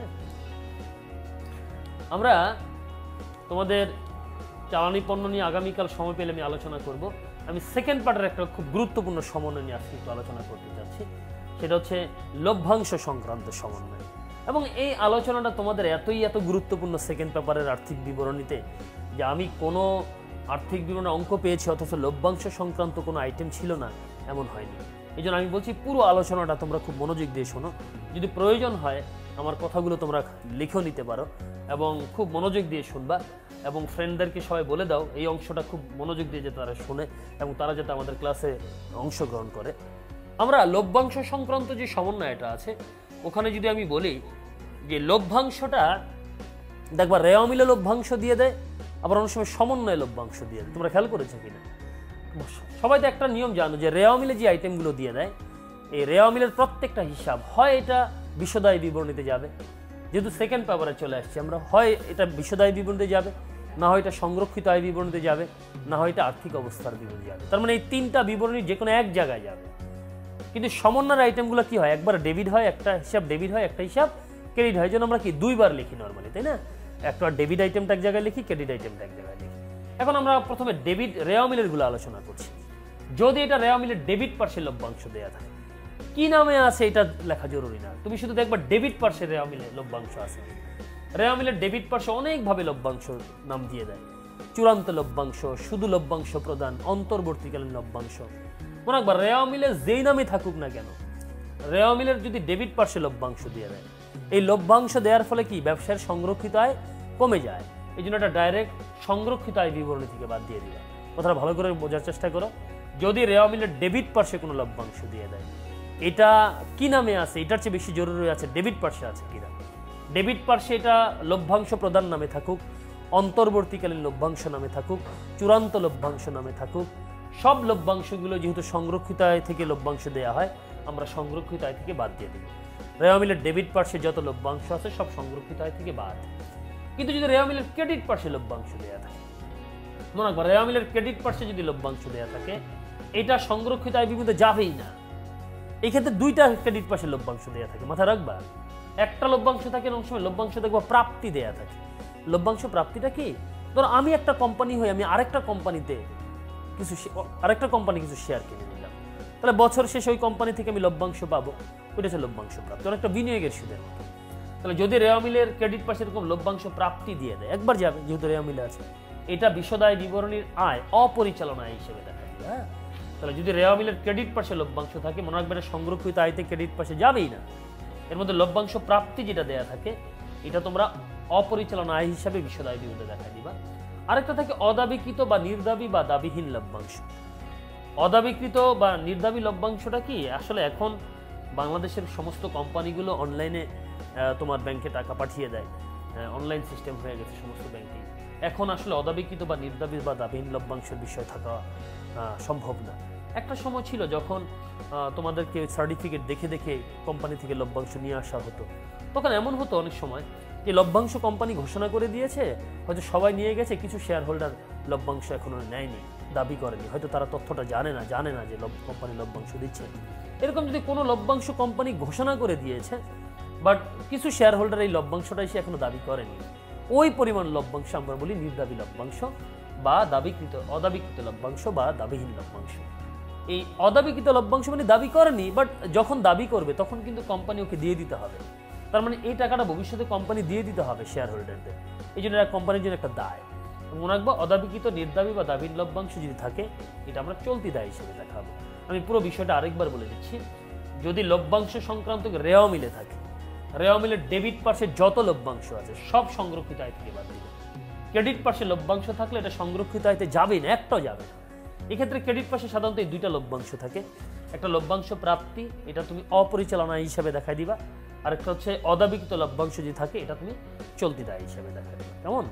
আমরা তোমাদের জ্বালানি পণ্য নিয়ে আগামীকাল সময় পেলে আমি আলোচনা করব। আমি সেকেন্ড পার্টের একটা খুব গুরুত্বপূর্ণ সমন্বয় নিয়ে আজকে একটু আলোচনা করতে যাচ্ছি, সেটা হচ্ছে লভ্যাংশ সংক্রান্ত সমন্বয়। এবং এই আলোচনাটা তোমাদের এতই এত গুরুত্বপূর্ণ সেকেন্ড পেপারের আর্থিক বিবরণীতে, যে আমি কোনো আর্থিক বিবরণে অঙ্ক পেয়েছি অথচ লভ্যাংশ সংক্রান্ত কোনো আইটেম ছিল না এমন হয়নি। এই জন্য আমি বলছি পুরো আলোচনাটা তোমরা খুব মনোযোগ দিয়ে শোনো। যদি প্রয়োজন হয় আমার কথাগুলো তোমরা লিখেও নিতে পারো এবং খুব মনোযোগ দিয়ে শুনবা, এবং ফ্রেন্ডদেরকে সবাই বলে দাও এই অংশটা খুব মনোযোগ দিয়ে যাতে তারা শোনে এবং তারা যাতে আমাদের ক্লাসে অংশগ্রহণ করে। আমরা লভ্যাংশ সংক্রান্ত যে সমন্বয়টা আছে ওখানে যদি আমি বলি যে লভ্যাংশটা দেখবা রেওয়া মিলে লভ্যাংশ দিয়ে দেয়, আবার অনেক সময় সমন্বয় লভ্যাংশ দিয়ে দেয়। তোমরা খেয়াল করেছো কিনা? সবাই তো একটা নিয়ম জানো যে রেওয়া মিলে যে আইটেমগুলো দিয়ে দেয়, এই রেওয়া মিলের প্রত্যেকটা হিসাব হয় এটা বিশদায়ী বিবরণীতে যাবে, যেহেতু সেকেন্ড পেপারে চলে আসছে আমরা, হয় এটা বিশদায়ী বিবরণীতে যাবে, না হয় এটা সংরক্ষিত আয় বিবরণীতে যাবে, না হয় এটা আর্থিক অবস্থার বিবরণী যাবে। তার মানে এই তিনটা বিবরণী যে কোনো এক জায়গায় যাবে। কিন্তু সমন্বয়ের আইটেমগুলো কি হয়? একবার ডেবিট হয়, একটা হিসাব ডেবিট হয়, একটা হিসাব ক্রেডিট হয়। যেন আমরা কি দুইবার লিখি নর্মালি, তাই না? একটা ডেবিট আইটেমটা এক জায়গায় লিখি, ক্রেডিট আইটেমটা এক জায়গায় লিখি। এখন আমরা প্রথমে ডেবিট রেওয়া মিলের গুলো আলোচনা করছি। যদি এটা রেওয়া মিলের ডেবিট পার্শ্বে লভ্যাংশ দেওয়া থাকে, কি নামে আছে এটা লেখা জরুরি না, তুমি শুধু দেখবা ডেবিট পার্শ্বে রেওয়া মিলে লভ্যাংশ আছে। রেওয়া মিলের ডেবিট পার্শ্বে অনেকভাবে লভ্যাংশ নাম দিয়ে দেয়, চূড়ান্ত লভ্যাংশ, শুধু লভ্যাংশ প্রদান, অন্তর্বর্তীকালীন লভ্যাংশ। মনে রাখবা রেওয়া মিলে যেই নামে থাকুক না কেন, রেওয়া মিলের যদি ডেবিট পার্শ্বে লভ্যাংশ দিয়ে দেয়, এই লভ্যাংশ দেওয়ার ফলে কি ব্যবসার সংরক্ষিত আয় কমে যায়। এই জন্য এটা ডাইরেক্ট সংরক্ষিত আয় বিবরণী থেকে বাদ দিয়ে দিবা। কথাটা ভালো করে বোঝার চেষ্টা করো। যদি রেওয়া মিলের ডেবিট পার্শ্বে কোনো লভ্যাংশ দিয়ে দেয়, এটা কি নামে আছে এটার চেয়ে বেশি জরুরি আছে ডেবিট পার্শ্বে আছে কিনা। ডেবিট পার্শ্বে এটা লভ্যাংশ প্রদান নামে থাকুক, অন্তর্বর্তীকালীন লভ্যাংশ নামে থাকুক, চূড়ান্ত লভ্যাংশ নামে থাকুক, সব লভ্যাংশগুলো যেহেতু সংরক্ষিত আয় থেকে লভ্যাংশ দেওয়া হয়, আমরা সংরক্ষিত আয় থেকে বাদ দিয়ে দিই। রেওয়া মিলের ডেবিট পার্শ্বে যত লভ্যাংশ আছে সব সংরক্ষিত আয় থেকে বাদ। কিন্তু যদি রেওয়া মিলের ক্রেডিট পার্শ্বে লভ্যাংশ দেওয়া থাকে, মনে রাখবা রেওয়া মিলের ক্রেডিট পার্শ্বে যদি লভ্যাংশ দেওয়া থাকে, এটা সংরক্ষিত আয় বিবরণীতে যাবেই না। এই ক্ষেত্রে দুইটা ক্রেডিট পার্শ্বে লভ্যাংশ দেওয়া থাকে, মাথায় রাখবা। একটা লভ্যাংশ থাকে, অনেক সময় লভ্যাংশ দেখবা প্রাপ্তি দেওয়া থাকে। লভ্যাংশ প্রাপ্তিটা কি? ধরো আমি একটা কোম্পানি হয়ে আমি আরেকটা কোম্পানিতে কিছু আরেকটা কোম্পানি কিছু শেয়ার কিনে নিলাম, তাহলে বছর শেষে ওই কোম্পানি থেকে আমি লভ্যাংশ পাবো, ওইটা হচ্ছে লভ্যাংশ প্রাপ্তি, অনেকটা বিনিয়োগের সুদের মতো। তাহলে যদি রেওয়া মিলের ক্রেডিট পার্শ্বে এরকম লভ্যাংশ প্রাপ্তি দিয়ে দেয়, একবার যাবে যেহেতু রেওয়া মিলে আছে, এটা বিশদায় বিবরণীর আয় অপরিচালনা আয় হিসেবে দেখা যাবে। হ্যাঁ, তাহলে যদি রেওয়া মিলের ক্রেডিট পার্শ্বে লভ্যাংশ থাকে, মনে রাখবেন সংরক্ষিত আয়তে ক্রেডিট পার্শ্বে যাবেই না। এর মধ্যে লভ্যাংশ প্রাপ্তি যেটা দেয়া থাকে, এটা তোমরা অপরিচালনা আয় হিসাবে বিশদায় বিবরণীতে দেখা দিবা। আরেকটা থাকে অদাবিকৃত বা নির্দাবী বা দাবিহীন লভ্যাংশ। অদাবিকৃত বা নির্দাবী লভ্যাংশটা কি? আসলে এখন বাংলাদেশের সমস্ত কোম্পানিগুলো অনলাইনে তোমার ব্যাংকে টাকা পাঠিয়ে দেয়, অনলাইন সিস্টেম হয়ে গেছে সমস্ত ব্যাংকে। এখন আসলে অদাবিকৃত বা নির্দাবী বা দাবিহীন লভ্যাংশের বিষয় থাকা সম্ভব না। একটা সময় ছিল যখন তোমাদেরকে সার্টিফিকেট দেখে দেখে কোম্পানি থেকে লভ্যাংশ নিয়ে আসা হতো। তখন এমন হতো অনেক সময় যে লভ্যাংশ কোম্পানি ঘোষণা করে দিয়েছে, হয়তো সবাই নিয়ে গেছে, কিছু শেয়ার হোল্ডার লভ্যাংশ এখনো নেয়নি, দাবি করেনি, হয়তো তারা তথ্যটা জানে না জানে না যে কোম্পানি লভ্যাংশ দিচ্ছে। এরকম যদি কোনো লভ্যাংশ কোম্পানি ঘোষণা করে দিয়েছে, বাট কিছু শেয়ার হোল্ডার এই লভ্যাংশটা এসে এখনো দাবি করেনি, ওই পরিমাণ লভ্যাংশ আমরা বলি নির্দাবী লভ্যাংশ বা দাবিকৃত অদাবিকৃত লভ্যাংশ বা দাবিহীন লভ্যাংশ। এই অদাবিকৃত লভ্যাংশ মানে দাবি করেনি, বাট যখন দাবি করবে তখন কিন্তু কোম্পানি ওকে দিয়ে দিতে হবে। তার মানে এই টাকাটা ভবিষ্যতে কোম্পানি দিয়ে দিতে হবে শেয়ার হোল্ডারদের, এই জন্য কোম্পানির জন্য একটা দায়। মনে রাখবো অদাবিকৃত নির্দাবী বা দাবির লভ্যাংশ যদি থাকে এটা আমরা চলতি দায় হিসেবে দেখাবো। আমি পুরো বিষয়টা আরেকবার বলে দিচ্ছি। যদি লভ্যাংশ সংক্রান্ত রেওয়া মিলে থাকে, রেওয়া মিলের ডেবিট পার্শ্বে যত লভ্যাংশ আছে সব সংরক্ষিত আয় থেকে বাদ দিবে। ক্রেডিট পার্শ্বে লভ্যাংশ থাকলে এটা সংরক্ষিত আয়তে যাবে না, একটাও যাবে না। এক্ষেত্রে ক্রেডিট পার্শ্বে সাধারণত এই দুইটা লভ্যাংশ থাকে, একটা লভ্যাংশ প্রাপ্তি, এটা তুমি অপরিচালনা হিসাবে দেখাই দিবা, আর একটা হচ্ছে অদাবিকৃত লভ্যাংশ যদি থাকে এটা তুমি চলতি দায় হিসাবে দেখাই দিবা। কেমন?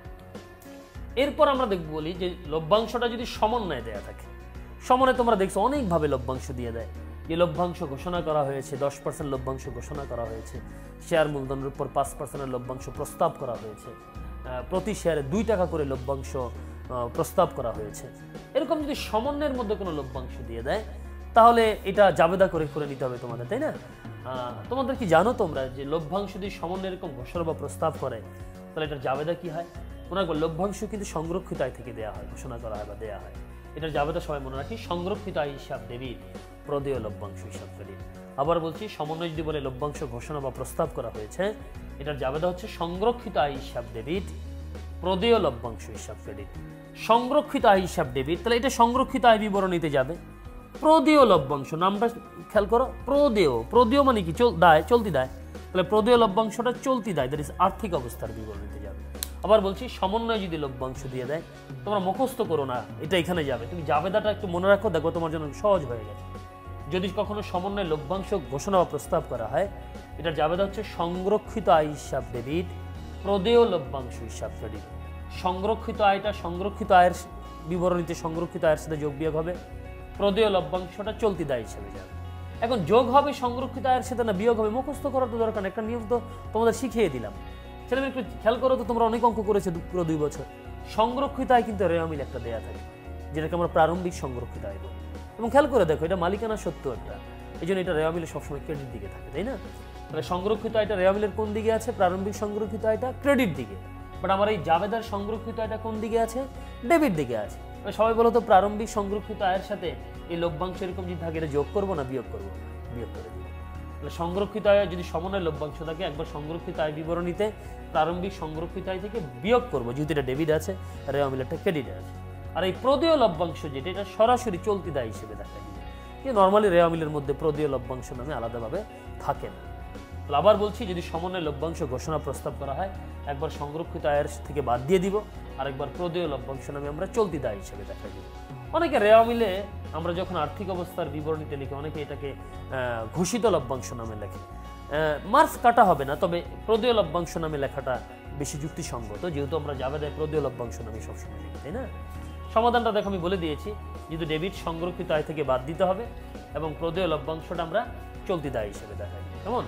এরপর আমরা দেখব বলি যে লভ্যাংশটা যদি সমন্বয়ে দেয়া থাকে, সমন্বয়ে তোমরা দেখছো অনেকভাবে লভ্যাংশ দিয়ে দেয়। যে লভ্যাংশ ঘোষণা করা হয়েছে, দশ পার্সেন্ট লভ্যাংশ ঘোষণা করা হয়েছে, শেয়ার মূলধনের উপর পাঁচ পার্সেন্টের লভ্যাংশ প্রস্তাব করা হয়েছে, প্রতি শেয়ারে দুই টাকা করে লভ্যাংশ প্রস্তাব করা হয়েছে। এরকম যদি সমন্বয়ের মধ্যে কোনো লভ্যাংশ দিয়ে দেয় তাহলে এটা জাবেদা করে করে নিতে হবে তোমাদের, তাই না? তোমাদের কি জানো তোমরা যে লভ্যাংশ যদি সমন্বয় এরকম ঘোষণা বা প্রস্তাব করে তাহলে এটার জাবেদা কি হয়? মনে রাখবো লভ্যাংশ কিন্তু সংরক্ষিত আয় থেকে দেওয়া হয়, ঘোষণা করা হয় বা দেওয়া হয়। এটার জাবেদা সবাই মনে রাখি, সংরক্ষিত আয় হিসাব ডেবিট, প্রদেয় লভ্যাংশ হিসাব ক্রেডিট। আবার বলছি, সমন্বয় যদি বলে লভ্যাংশ ঘোষণা বা প্রস্তাব করা হয়েছে, এটার জাবেদা হচ্ছে সংরক্ষিত আয় হিসাব ডেবিট, প্রদেয় লভ্যাংশ হিসাব ক্রেডিট। সংরক্ষিত আয় হিসাব ডেবিট, তাহলে এটা সংরক্ষিত আয় বিবরণীতে যাবে। প্রদেয় লভ্যাংশ, নামটা খেয়াল করো, প্রদেয়, প্রদেয় মানে কি? দায়, চলতি দায়। তাহলে প্রদেয় লভ্যাংশটা চলতি দায়, দ্যাট ইজ আর্থিক অবস্থার বিবরণীতে যাবে। আবার বলছি, সমন্বয় যদি লভ্যাংশ দিয়ে দেয়, তোমরা মুখস্থ করো না, এটা এখানে যাবে। তুমি জাবেদাটা একটু মনে রাখো, দেখো তোমার জন্য সহজ হয়ে গেছে। যদি কখনো সমন্বয় লভ্যাংশ ঘোষণা বা প্রস্তাব করা হয়, এটার জাবেদা হচ্ছে সংরক্ষিত আয় হিসাব ডেবিট, প্রদেয় লভ্যাংশ হিসাব ক্রেডিট। সংরক্ষিত আয়টা সংরক্ষিত আয়ের বিবরণীতে সংরক্ষিত আয়ের সাথে যোগ বিয়োগ হবে, প্রদেয় লভ্যাংশটা চলতি দায় হিসেবে যাবে। এখন যোগ হবে সংরক্ষিত আয়ের সাথে না বিয়োগ হবে, মুখস্থ করার তো দরকার, একটা নিয়ম তো তোমাদের শিখিয়ে দিলাম। সেটা একটু খেয়াল করো তো, তোমরা অনেক অঙ্ক করেছো পুরো দুই বছর। সংরক্ষিত আয় কিন্তু রেওয়া মিল একটা দেয়া থাকে, যেটাকে আমরা প্রারম্ভিক সংরক্ষিত আয় বলি। এবং খেয়াল করে দেখো, এটা মালিকানা সত্য একটা, এই জন্য এটা রেওয়া মিলে সবসময় ক্রেডিট দিকে থাকে, তাই না? তাহলে সংরক্ষিত আয়টা রেওয়া মিলের কোন দিকে আছে? প্রারম্ভিক সংরক্ষিত আয়টা ক্রেডিট দিকে। বাট আমার এই জাবেদার সংরক্ষিত আয়টা কোন দিকে আছে? ডেবিট দিকে আছে। সবাই বলো তো, প্রারম্ভিক সংরক্ষিত আয়ের সাথে এই লভ্যাংশ এরকম যদি থাকে, এটা যোগ করবো না বিয়োগ করবো? বিয়োগ করে দিব। তাহলে সংরক্ষিত আয় যদি সমন্বয় লভ্যাংশ থাকে, একবার সংরক্ষিত আয় বিবরণীতে প্রারম্ভিক সংরক্ষিত আয় থেকে বিয়োগ করবো, যেহেতু এটা ডেবিট আছে, রেওয়া মিল একটা ক্রেডিট আছে। আর এই প্রদেয় লভ্যাংশ যেটা, এটা সরাসরি চলতি দায় হিসেবে দেখা যায়, কিন্তু নর্মালি রেওয়া মিলের মধ্যে প্রদেয় লভ্যাংশ নামে আলাদাভাবে থাকে না। তাহলে আবার বলছি, যদি সমন্বয় লভ্যাংশ ঘোষণা প্রস্তাব করা হয়, একবার সংরক্ষিত আয়ের থেকে বাদ দিয়ে দিব, আর একবার প্রদেয় লভ্যাংশ নামে আমরা চলতি দায় হিসেবে দেখা দিব। অনেকে রেওয়া মিলে আমরা যখন আর্থিক অবস্থার বিবরণীতে লিখি, অনেকে এটাকে ঘোষিত লভ্যাংশ নামে লেখে। মার্কস কাটা হবে না, তবে প্রদেয় লভ্যাংশ নামে লেখাটা বেশি যুক্তিসঙ্গত, যেহেতু আমরা জাবেদায় প্রদেয় লভ্যাংশ নামে সবসময় লিখি, তাই না? সমাধানটা দেখো আমি বলে দিয়েছি, যেহেতু ডেবিট সংরক্ষিত আয় থেকে বাদ দিতে হবে এবং প্রদেয় লভ্যাংশটা আমরা চলতি দায় হিসেবে দেখাই। কেমন?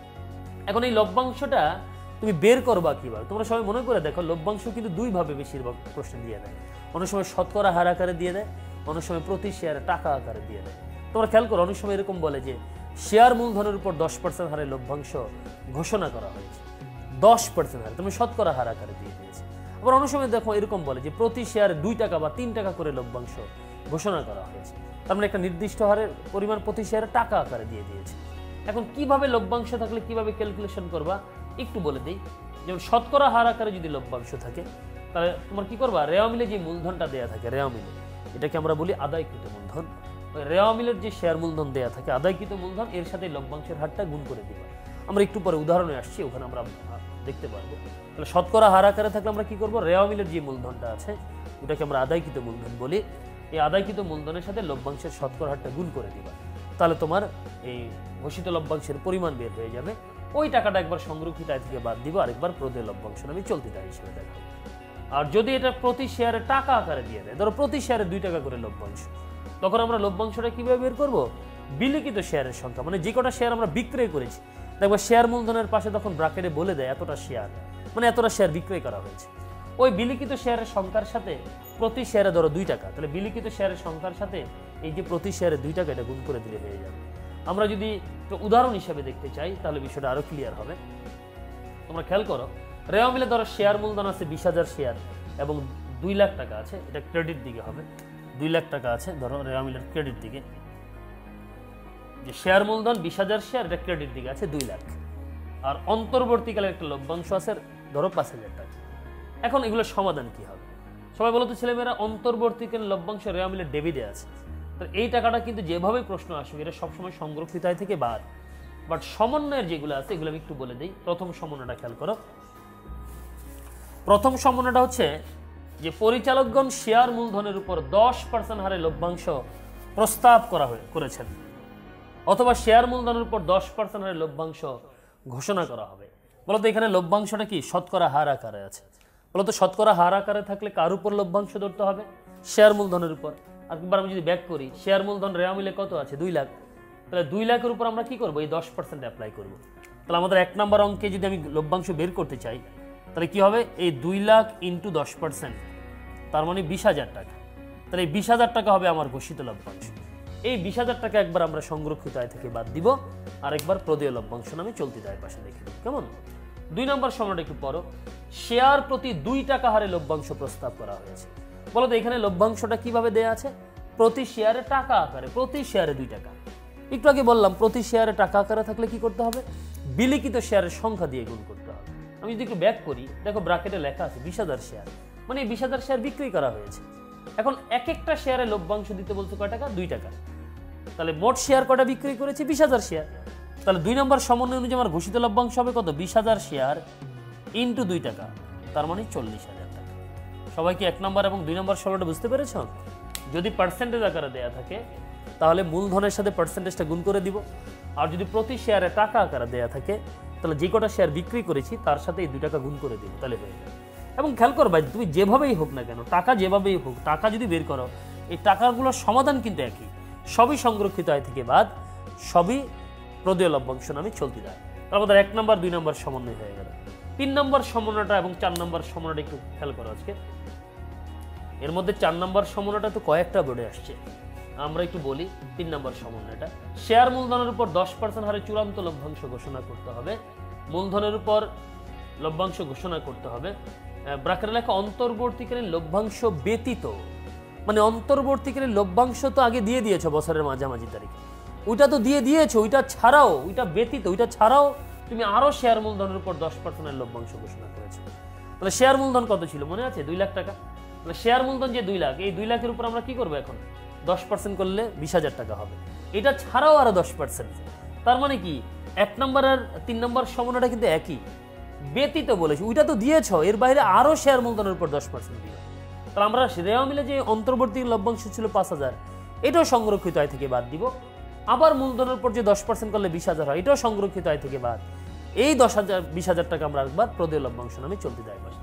এখন এই লভ্যাংশটা তুমি বের করবা কিভাবে? তোমরা সবাই মনে করে দেখো, লভ্যাংশ কিন্তু দুইভাবে বেশিরভাগ প্রশ্ন দিয়ে দেয়। অনেক সময় শতকরা হার আকারে দিয়ে দেয়, অনেক সময় প্রতি শেয়ারে টাকা আকারে দিয়ে দেয়। তোমরা খেয়াল করো, অনেক সময় এরকম বলে যে শেয়ার মূলধনের উপর দশ পার্সেন্ট হারে লভ্যাংশ ঘোষণা করা হয়েছে, দশ পার্সেন্ট হারে তুমি শতকরা হার আকারে দিয়ে দিয়েছে। আবার অনেক সময় দেখো এরকম বলে যে প্রতি শেয়ারে দুই টাকা বা তিন টাকা করে লভ্যাংশ ঘোষণা করা হয়েছে, তার মানে একটা নির্দিষ্ট হারের পরিমাণ প্রতি শেয়ারে টাকা আকারে দিয়ে দিয়েছে। এখন কিভাবে লভ্যাংশ থাকলে কিভাবে ক্যালকুলেশন করবা একটু বলে দিই। যেমন শতকরা হার আকারে যদি লভ্যাংশ থাকে, তাহলে তোমার কি করবা, রেওয়া মিলে যে মূলধনটা দেয়া থাকে, রেওয়া মিলে এটাকে আমরা বলি আদায়কৃত মূলধন। রেওয়া মিলের যে শেয়ার মূলধন দেয়া থাকে, আদায়কৃত মূলধন, এর সাথে লভ্যাংশের হারটা গুণ করে দিবা। আমরা একটু পরে উদাহরণে আসছি, ওখানে আমরা দেখতে পারবো। তাহলে শতকরা হার আকারে থাকলে আমরা কি করবো, রেওয়া মিলের যে মূলধনটা আছে ওটাকে আমরা আদায়কৃত মূলধন বলি। এই আদায়কৃত মূলধনের সাথে লভ্যাংশের শতকরা হারটা গুণ করে দিবা, তাহলে তোমার এই ঘোষিত লভ্যাংশের পরিমাণ বের হয়ে যাবে। ওই টাকাটা একবার সংরক্ষিত আয় থেকে বাদ দিব, আরেকবার প্রদেয় লভ্যাংশ নামে চলতি দায় হিসেবে দেখাবো। আর যদি এটা প্রতি শেয়ারে টাকা আকারে দিয়ে দেয়, ধরো প্রতি শেয়ারে দুই টাকা করে লভ্যাংশ, তখন আমরা লভ্যাংশটা কিভাবে বের করবো? বিলিখিত শেয়ারের সংখ্যা, মানে যে কটা শেয়ার আমরা বিক্রয় করেছি, দেখবো শেয়ার মূলধনের পাশে তখন ব্র্যাকেটে বলে দেয় এতটা শেয়ার, মানে এতটা শেয়ার বিক্রয় করা হয়েছে। ওই বিলিখিত শেয়ারের সংখ্যার সাথে প্রতি শেয়ারে ধরো দুই টাকা, তাহলে বিলিখিত শেয়ারের সংখ্যার সাথে এই যে প্রতি শেয়ারে দুই টাকা, এটা গুণ করে দিলে হয়ে যাবে। আমরা যদি উদাহরণ হিসেবে দেখতে চাই তাহলে বিষয়টা আরো ক্লিয়ার হবে। তোমরা খেয়াল করো, রেওয়া মিলে ধরো শেয়ার মূলধন আছে বিশ হাজার শেয়ার এবং দুই লাখ টাকা আছে, এটা ক্রেডিট দিকে হবে, দুই লাখ টাকা আছে ধরো রেওয়া মিলের ক্রেডিট দিকে, যে শেয়ার মূলধন বিশ হাজার শেয়ার, এটা ক্রেডিট দিকে আছে দুই লাখ, আর অন্তর্বর্তীকালে একটা লভ্যাংশ আছে ধরো পাঁচ হাজার টাকা। এখন এগুলোর সমাধান কি হবে? সবাই বলো তো ছেলেমেয়েরা, অন্তর্বর্তীকালীন লভ্যাংশ রেওয়া মিলে ডেবিটে আছে, তো এই টাকাটা কিন্তু যেভাবে প্রশ্ন আসবে এটা সবসময় সংরক্ষিত আয় থেকে বাদ। বাট সমন্বয়ের যেগুলো আছে এগুলো আমি একটু বলে দিই। প্রথম সমন্বয়টা খেয়াল করো। প্রথম সমন্বয়টা হচ্ছে যে পরিচালকগণ শেয়ার মূলধনের উপর দশ পার্সেন্ট হারে লভ্যাংশ প্রস্তাব করা হয়ে করেছেন, অথবা শেয়ার মূলধনের উপর দশ পার্সেন্ট হারে লভ্যাংশ ঘোষণা করা হবে। বলতো এখানে লভ্যাংশটা কি শতকরা হার আকারে আছে? বলতো শতকরা হার আকারে থাকলে কার উপর লভ্যাংশ ধরতে হবে? শেয়ার মূলধনের উপর। একবার আমি যদি ব্যাক করি, শেয়ার মূলধন রেওয়া মিলে কত আছে? দুই লাখ। তাহলে দুই লাখের উপর আমরা কি করবো? এই দশ পার্সেন্ট অ্যাপ্লাই করবো। তাহলে আমাদের এক নম্বর অঙ্কে যদি আমি লভ্যাংশ বের করতে চাই, তাহলে কি হবে? এই দুই লাখ ইন্টু দশ পার্সেন্ট, তার মানে বিশ হাজার টাকা। তাহলে এই বিশ হাজার টাকা হবে আমার ঘোষিত লভ্যাংশ। এই বিশ হাজার টাকা একবার আমরা সংরক্ষিত আয় থেকে বাদ দিব, আর একবার প্রদেয় লভ্যাংশ নামে চলতি আয় পাশে দেখে দেব। কেমন? দুই নম্বর সময়টা একটু পড়ো। শেয়ার প্রতি দুই টাকা হারে লভ্যাংশ প্রস্তাব করা হয়েছে। বলো তো এখানে লভ্যাংশটা কিভাবে দেয়া আছে? প্রতি শেয়ারে টাকা আকারে, প্রতি শেয়ারে দুই টাকা। একটু আগে বললাম প্রতি শেয়ারে টাকা আকারে থাকলে কি করতে হবে? বিলিখিত শেয়ারের সংখ্যা দিয়ে গুণ করতে হবে। আমি যদি একটু ব্যাক করি, দেখো ব্র্যাকেটে লেখা আছে বিশ হাজার শেয়ার, মানে বিশ হাজার শেয়ার বিক্রি করা হয়েছে। এখন এক একটা শেয়ারে লভ্যাংশ দিতে বলছে কয় টাকা? দুই টাকা। তাহলে মোট শেয়ার কটা বিক্রি করেছে? বিশ হাজার শেয়ার। তাহলে দুই নম্বর সমন্বয় অনুযায়ী আমার ঘোষিত লভ্যাংশ হবে কত? বিশ হাজার শেয়ার ইন্টু দুই টাকা, তার মানে চল্লিশ হাজার টাকা। সবাই কি এক নম্বর এবং দুই নম্বর সমন্বয়টা বুঝতে পেরেছ? যদি পার্সেন্টেজ আকারে দেয়া থাকে তাহলে মূলধনের সাথে পার্সেন্টেজটা গুণ করে দিব, আর যদি প্রতি শেয়ারে টাকা আকারে দেয়া থাকে তাহলে যে কটা শেয়ার বিক্রি করেছি তার সাথে এই দুই টাকা গুণ করে দিব, তাহলে হয়ে যাবে। এবং খেয়াল করবা, তুমি যেভাবেই হোক না কেন, টাকা যেভাবেই হোক, টাকা যদি বের করো, এই টাকাগুলোর সমাধান কিন্তু একই, সবই সংরক্ষিত আয় থেকে বাদ, সবই প্রদেয় লভ্যাংশ নামে চলতি আয়। তার মধ্যে এক নম্বর দুই নম্বর সমন্বয় হয়ে গেল। তিন নম্বর সমন্বয়টা এবং চার নম্বর সমন্বয়টা একটু খেয়াল করো আজকে। এর মধ্যে চার নম্বর সমন্বয়টা তো কয়েকটা বোর্ডে আসছে, আমরা একটু বলি তিন নম্বর সমন্বয়টা। শেয়ার মূলধনের উপর দশ পার্সেন্ট হারে চূড়ান্ত লভ্যাংশ ঘোষণা করতে হবে। মূলধনের উপর লভ্যাংশ ঘোষণা করতে হবে, ব্র্যাকেটে লেখা অন্তর্বর্তীকালীন লভ্যাংশ ব্যতীত, মানে অন্তর্বর্তীকালীন লভ্যাংশ তো আগে দিয়ে দিয়েছো বছরের মাঝামাঝি তারিখে, ওইটা তো দিয়ে দিয়েছো, ওইটা ছাড়াও, ওইটা ব্যতীত, ওইটা ছাড়াও তুমি আরো শেয়ার মূলধনের উপর দশ পার্সেন্টের লভ্যাংশ ঘোষণা করেছো। তাহলে শেয়ার মূলধন কত ছিল মনে আছে? দুই লাখ টাকা। তাহলে শেয়ার মূলধন যে দুই লাখ, এই দুই লাখের উপর আমরা কি করবো? এখন দশ পার্সেন্ট করলে বিশ হাজার টাকা হবে। এটা ছাড়াও আরো দশ পার্সেন্ট, তার মানে কি এক নম্বর আর তিন নম্বর সমন্বয়টা কিন্তু একই, ব্যতীত বলেছি, ওইটা তো দিয়েছ, এর বাইরে আরো শেয়ার মূলধনের উপর দশ পার্সেন্ট দিবে। তাহলে আমরা রেওয়া মিলে যে অন্তর্বর্তী লভ্যাংশ ছিল পাঁচ হাজার, এটাও সংরক্ষিত আয় থেকে বাদ দিব। আবার মূলধনের উপর যে দশ পার্সেন্ট করলে বিশ হাজার হয়, এটাও সংরক্ষিত আয় থেকে বাদ। এই দশ হাজার বিশ হাজার টাকা আমরা একবার প্রদেয় লভ্যাংশ নামে চলতি আয় পাশে।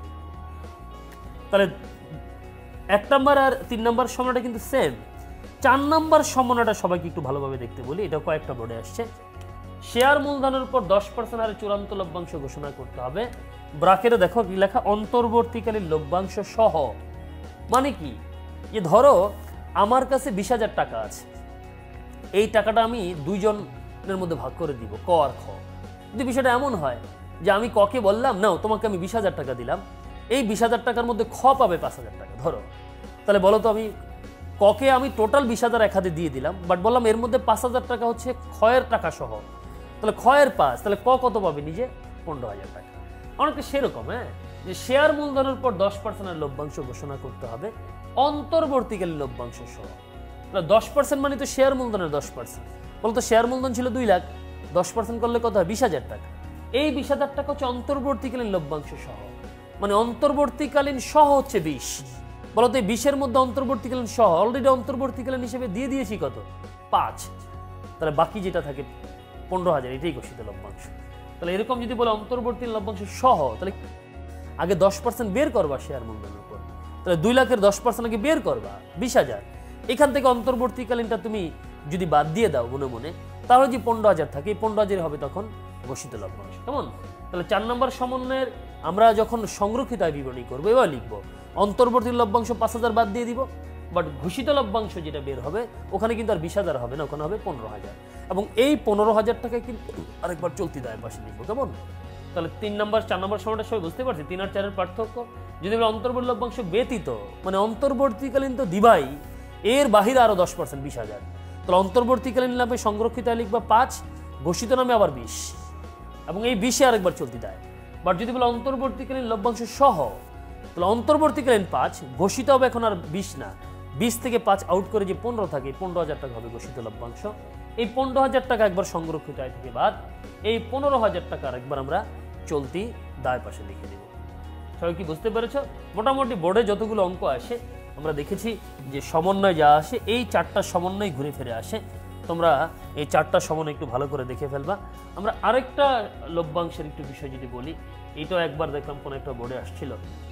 তাহলে এক নম্বর আর তিন নম্বর সমন্বয়টা কিন্তু সেম। চার নম্বর সমন্বয়টা সবাইকে একটু ভালোভাবে দেখতে বলি, এটা কয়েকটা বোর্ডে আসছে। শেয়ার মূলধনের উপর দশ পার্সেন্ট হারে চূড়ান্ত লভ্যাংশ ঘোষণা করতে হবে। ব্র্যাকেটে দেখো কি লেখা? অন্তর্বর্তীকালীন লভ্যাংশ সহ। মানে কি, যে ধরো আমার কাছে বিশ হাজার টাকা আছে, এই টাকাটা আমি দুইজনের মধ্যে ভাগ করে দিব, ক আর খ। যদি বিষয়টা এমন হয় যে আমি ককে বললাম নাও তোমাকে আমি বিশ হাজার টাকা দিলাম, এই বিশ হাজার টাকার মধ্যে খ পাবে পাঁচ হাজার টাকা ধরো, তাহলে বলো তো আমি ককে আমি টোটাল বিশ হাজার এক হাতে দিয়ে দিলাম, বাট বললাম এর মধ্যে পাঁচ হাজার টাকা হচ্ছে ক্ষয়ের টাকা সহ, তাহলে ক্ষয়ের পাঁচ, তাহলে ক কত পাবে? নিজে পনেরো হাজার টাকা। অনেকটা সেরকম, হ্যাঁ, যে শেয়ার মূলধনের উপর দশ পার্সেন্টের লভ্যাংশ ঘোষণা করতে হবে অন্তর্বর্তীকালীন লভ্যাংশ সহ। দশ পার্সেন্ট মানে তো শেয়ার মূলধনের দশ পার্সেন্ট। বলতো শেয়ার মূলধন ছিল দুই লাখ, দশ পার্সেন্ট করলে কত হয়? বিশ হাজার টাকা। এই বিশ হাজার টাকা হচ্ছে অন্তর্বর্তীকালীন লভ্যাংশ সহ, মানে অন্তর্বর্তীকালীন সহ হচ্ছে বিশ। বলতো এই বিশের মধ্যে অন্তর্বর্তীকালীন সহ অলরেডি অন্তর্বর্তীকালীন হিসেবে দিয়ে দিয়েছি কত? পাঁচ। তাহলে বাকি যেটা থাকে পনেরো হাজার, এটাই ঘোষিত লভ্যাংশ। তাহলে এরকম যদি বলে অন্তর্বর্তী লভ্যাংশ সহ, তাহলে আগে দশ পার্সেন্ট বের করবা শেয়ার মূলধনের উপর, তাহলে দুই লাখের দশ পার্সেন্ট আগে বের করবা বিশ হাজার। এখান থেকে অন্তর্বর্তীকালীনটা তুমি যদি বাদ দিয়ে দাও মনে মনে, তাহলে যে পনেরো হাজার থাকে, এই পনেরো হাজার হবে তখন ঘোষিত লভ্যাংশ। কেমন? তাহলে চার নম্বর সমন্বয়ের আমরা যখন সংরক্ষিত আয় বিবরণী করবো, এবার লিখবো অন্তর্বর্তী লভ্যাংশ পাঁচ হাজার বাদ দিয়ে দিব, বাট ঘোষিত লভ্যাংশ যেটা বের হবে ওখানে কিন্তু আর বিশ হাজার হবে না, ওখানে হবে পনেরো হাজার। এবং এই পনেরো হাজার টাকায় কিন্তু আরেকবার চলতি দায়ের পাশে লিখবো। কেমন? তাহলে তিন নম্বর চার নম্বর সময়টা সবাই বুঝতে পারছি, তিন আর চারের পার্থক্য। যদি বলে অন্তর্বর্তী লভ্যাংশ ব্যতীত, মানে অন্তর্বর্তীকালীন তো দিবাই, এর বাহিরে আরো দশ পার্সেন্ট বিশ হাজার, তাহলে অন্তর্বর্তীকালীন নামে সংরক্ষিত আয় লিখবা পাঁচ, ঘোষিত নামে আবার বিশ, এবং এই বিশে আরেকবার চলতি দেয়। বাট যদি বলে অন্তর্বর্তীকালীন লভ্যাংশ সহ, তাহলে অন্তর্বর্তীকালীন পাঁচ, ঘোষিত হবে এখন আর বিশ না, বিশ থেকে পাঁচ আউট করে যে পনেরো থাকে, পনেরো হাজার টাকা হবে ঘোষিত লভ্যাংশ। এই পনেরো হাজার টাকা একবার সংরক্ষিত আয় থেকে বাদ, এই পনেরো হাজার টাকা আরেকবার আমরা চলতি দায় পাশে লিখে দেব। সবাই কি বুঝতে পেরেছ? মোটামুটি বোর্ডে যতগুলো অঙ্ক আসে আমরা দেখেছি যে সমন্বয় যা আসে, এই চারটা সমন্বয় ঘুরে ফিরে আসে। তোমরা এই চারটা সমন্বয় একটু ভালো করে দেখে ফেলবা। আমরা আরেকটা লভ্যাংশের একটু বিষয় যদি বলি, এইটাও একবার দেখলাম কোনো একটা বোর্ডে আসছিল,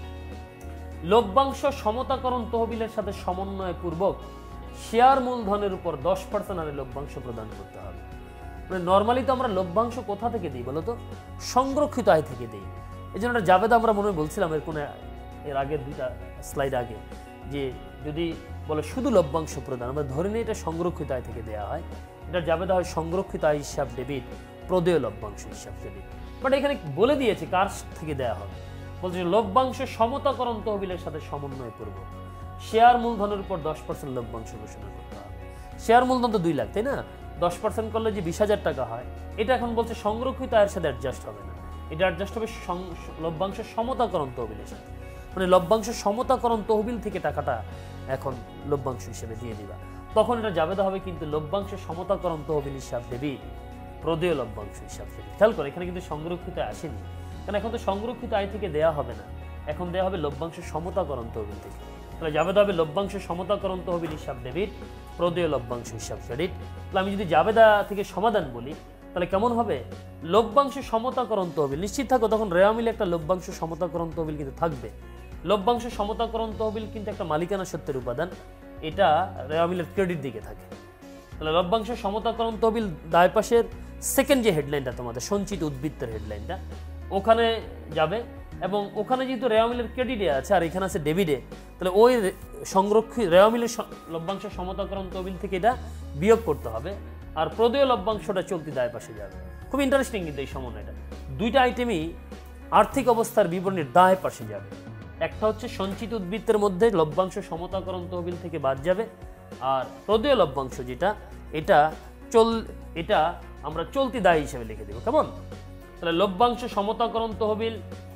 লভ্যাংশ সমতাকরণ তহবিলের সাথে সমন্বয় পূর্বক শেয়ার মূলধনের উপর দশ পার্সেন্ট আরে লভ্যাংশ প্রদান করতে হবে। মানে নর্মালি তো আমরা লভ্যাংশ কোথা থেকে দিই বলো তো? সংরক্ষিত আয় থেকে দিই। এই জন্য একটা জাবেদা আমরা মনে বলছিলাম এর কোনো এর আগের দুইটা স্লাইড আগে, যে যদি বলে শুধু লভ্যাংশ প্রদান, আমরা ধরে নিই এটা সংরক্ষিত আয় থেকে দেওয়া হয়, এটা জাবেদা হয় সংরক্ষিত আয় হিসাব ডেবিট, প্রদেয় লভ্যাংশ হিসাব ডেবিট। বাট এখানে বলে দিয়েছে কার থেকে দেওয়া হবে, বলছে লভ্যাংশ সমতাকরণ তহবিলের সাথে সমন্বয় করব, শেয়ার মূলধনের উপর দশ পার্সেন্ট লভ্যাংশ ঘোষণা করতে হবে। শেয়ার মূলধন তো দুই লাখ, তাই না? দশ পার্সেন্ট করলে যে বিশ হাজার টাকা হয়, এটা এখন বলছে সংরক্ষিত আয়ের সাথে অ্যাডজাস্ট হবে না, এটা অ্যাডজাস্ট হবে লভ্যাংশ সমতাকরণ তহবিলের সাথে। মানে লভ্যাংশ সমতাকরণ তহবিল থেকে টাকাটা এখন লভ্যাংশ হিসেবে দিয়ে দিবা, তখন এটা জাবেদা হবে কিন্তু লভ্যাংশ সমতাকরণ তহবিল হিসাব দেবি, প্রদেয় লভ্যাংশ হিসাব দেবি। খেয়াল করে এখানে কিন্তু সংরক্ষিত আসেনি, কারণ এখন তো সংরক্ষিত আয় থেকে দেয়া হবে না, এখন দেওয়া হবে লভ্যাংশ সমতাকরণ তহবিল থেকে। তাহলে জাবেদা হবে লভ্যাংশ সমতাকরণ তহবিল হিসাব ডেবিট, প্রদেয় লভ্যাংশ হিসাব ক্রেডিট। তাহলে আমি যদি জাবেদা থেকে সমাধান বলি তাহলে কেমন হবে? লভ্যাংশ সমতাকরণ তহবিল, নিশ্চিত থাকো তখন রেওয়া মিলে একটা লভ্যাংশ সমতাকরণ তহবিল কিন্তু থাকবে। লভ্যাংশ সমতাকরণ তহবিল কিন্তু একটা মালিকানা সত্ত্বের উপাদান, এটা রেওয়া মিলের ক্রেডিট দিকে থাকে। তাহলে লভ্যাংশ সমতাকরণ তহবিল দায় পাশের সেকেন্ড যে হেডলাইনটা তোমাদের সঞ্চিত উদ্বৃত্তের হেডলাইনটা, ওখানে যাবে, এবং ওখানে যেহেতু রেওয়া মিলের ক্রেডিটে আছে আর এখানে আছে ডেবিটে, তাহলে ওই সংরক্ষিত রেওয়া মিলের লভ্যাংশ সমতাকরণ তহবিল থেকে এটা বিয়োগ করতে হবে, আর প্রদেয় লভ্যাংশটা চলতি দায় পাশে যাবে। খুব ইন্টারেস্টিং কিন্তু এই সমন্বয়টা, দুইটা আইটেমই আর্থিক অবস্থার বিবরণীর দায় পাশে যাবে। একটা হচ্ছে সঞ্চিত উদ্বৃত্তের মধ্যে লভ্যাংশ সমতাকরণ তহবিল থেকে বাদ যাবে, আর প্রদেয় লভ্যাংশ যেটা এটা চল এটা আমরা চলতি দায় হিসেবে লিখে দেব। কেমন? তাহলে লভ্যাংশ সমতাকরণ তহবিল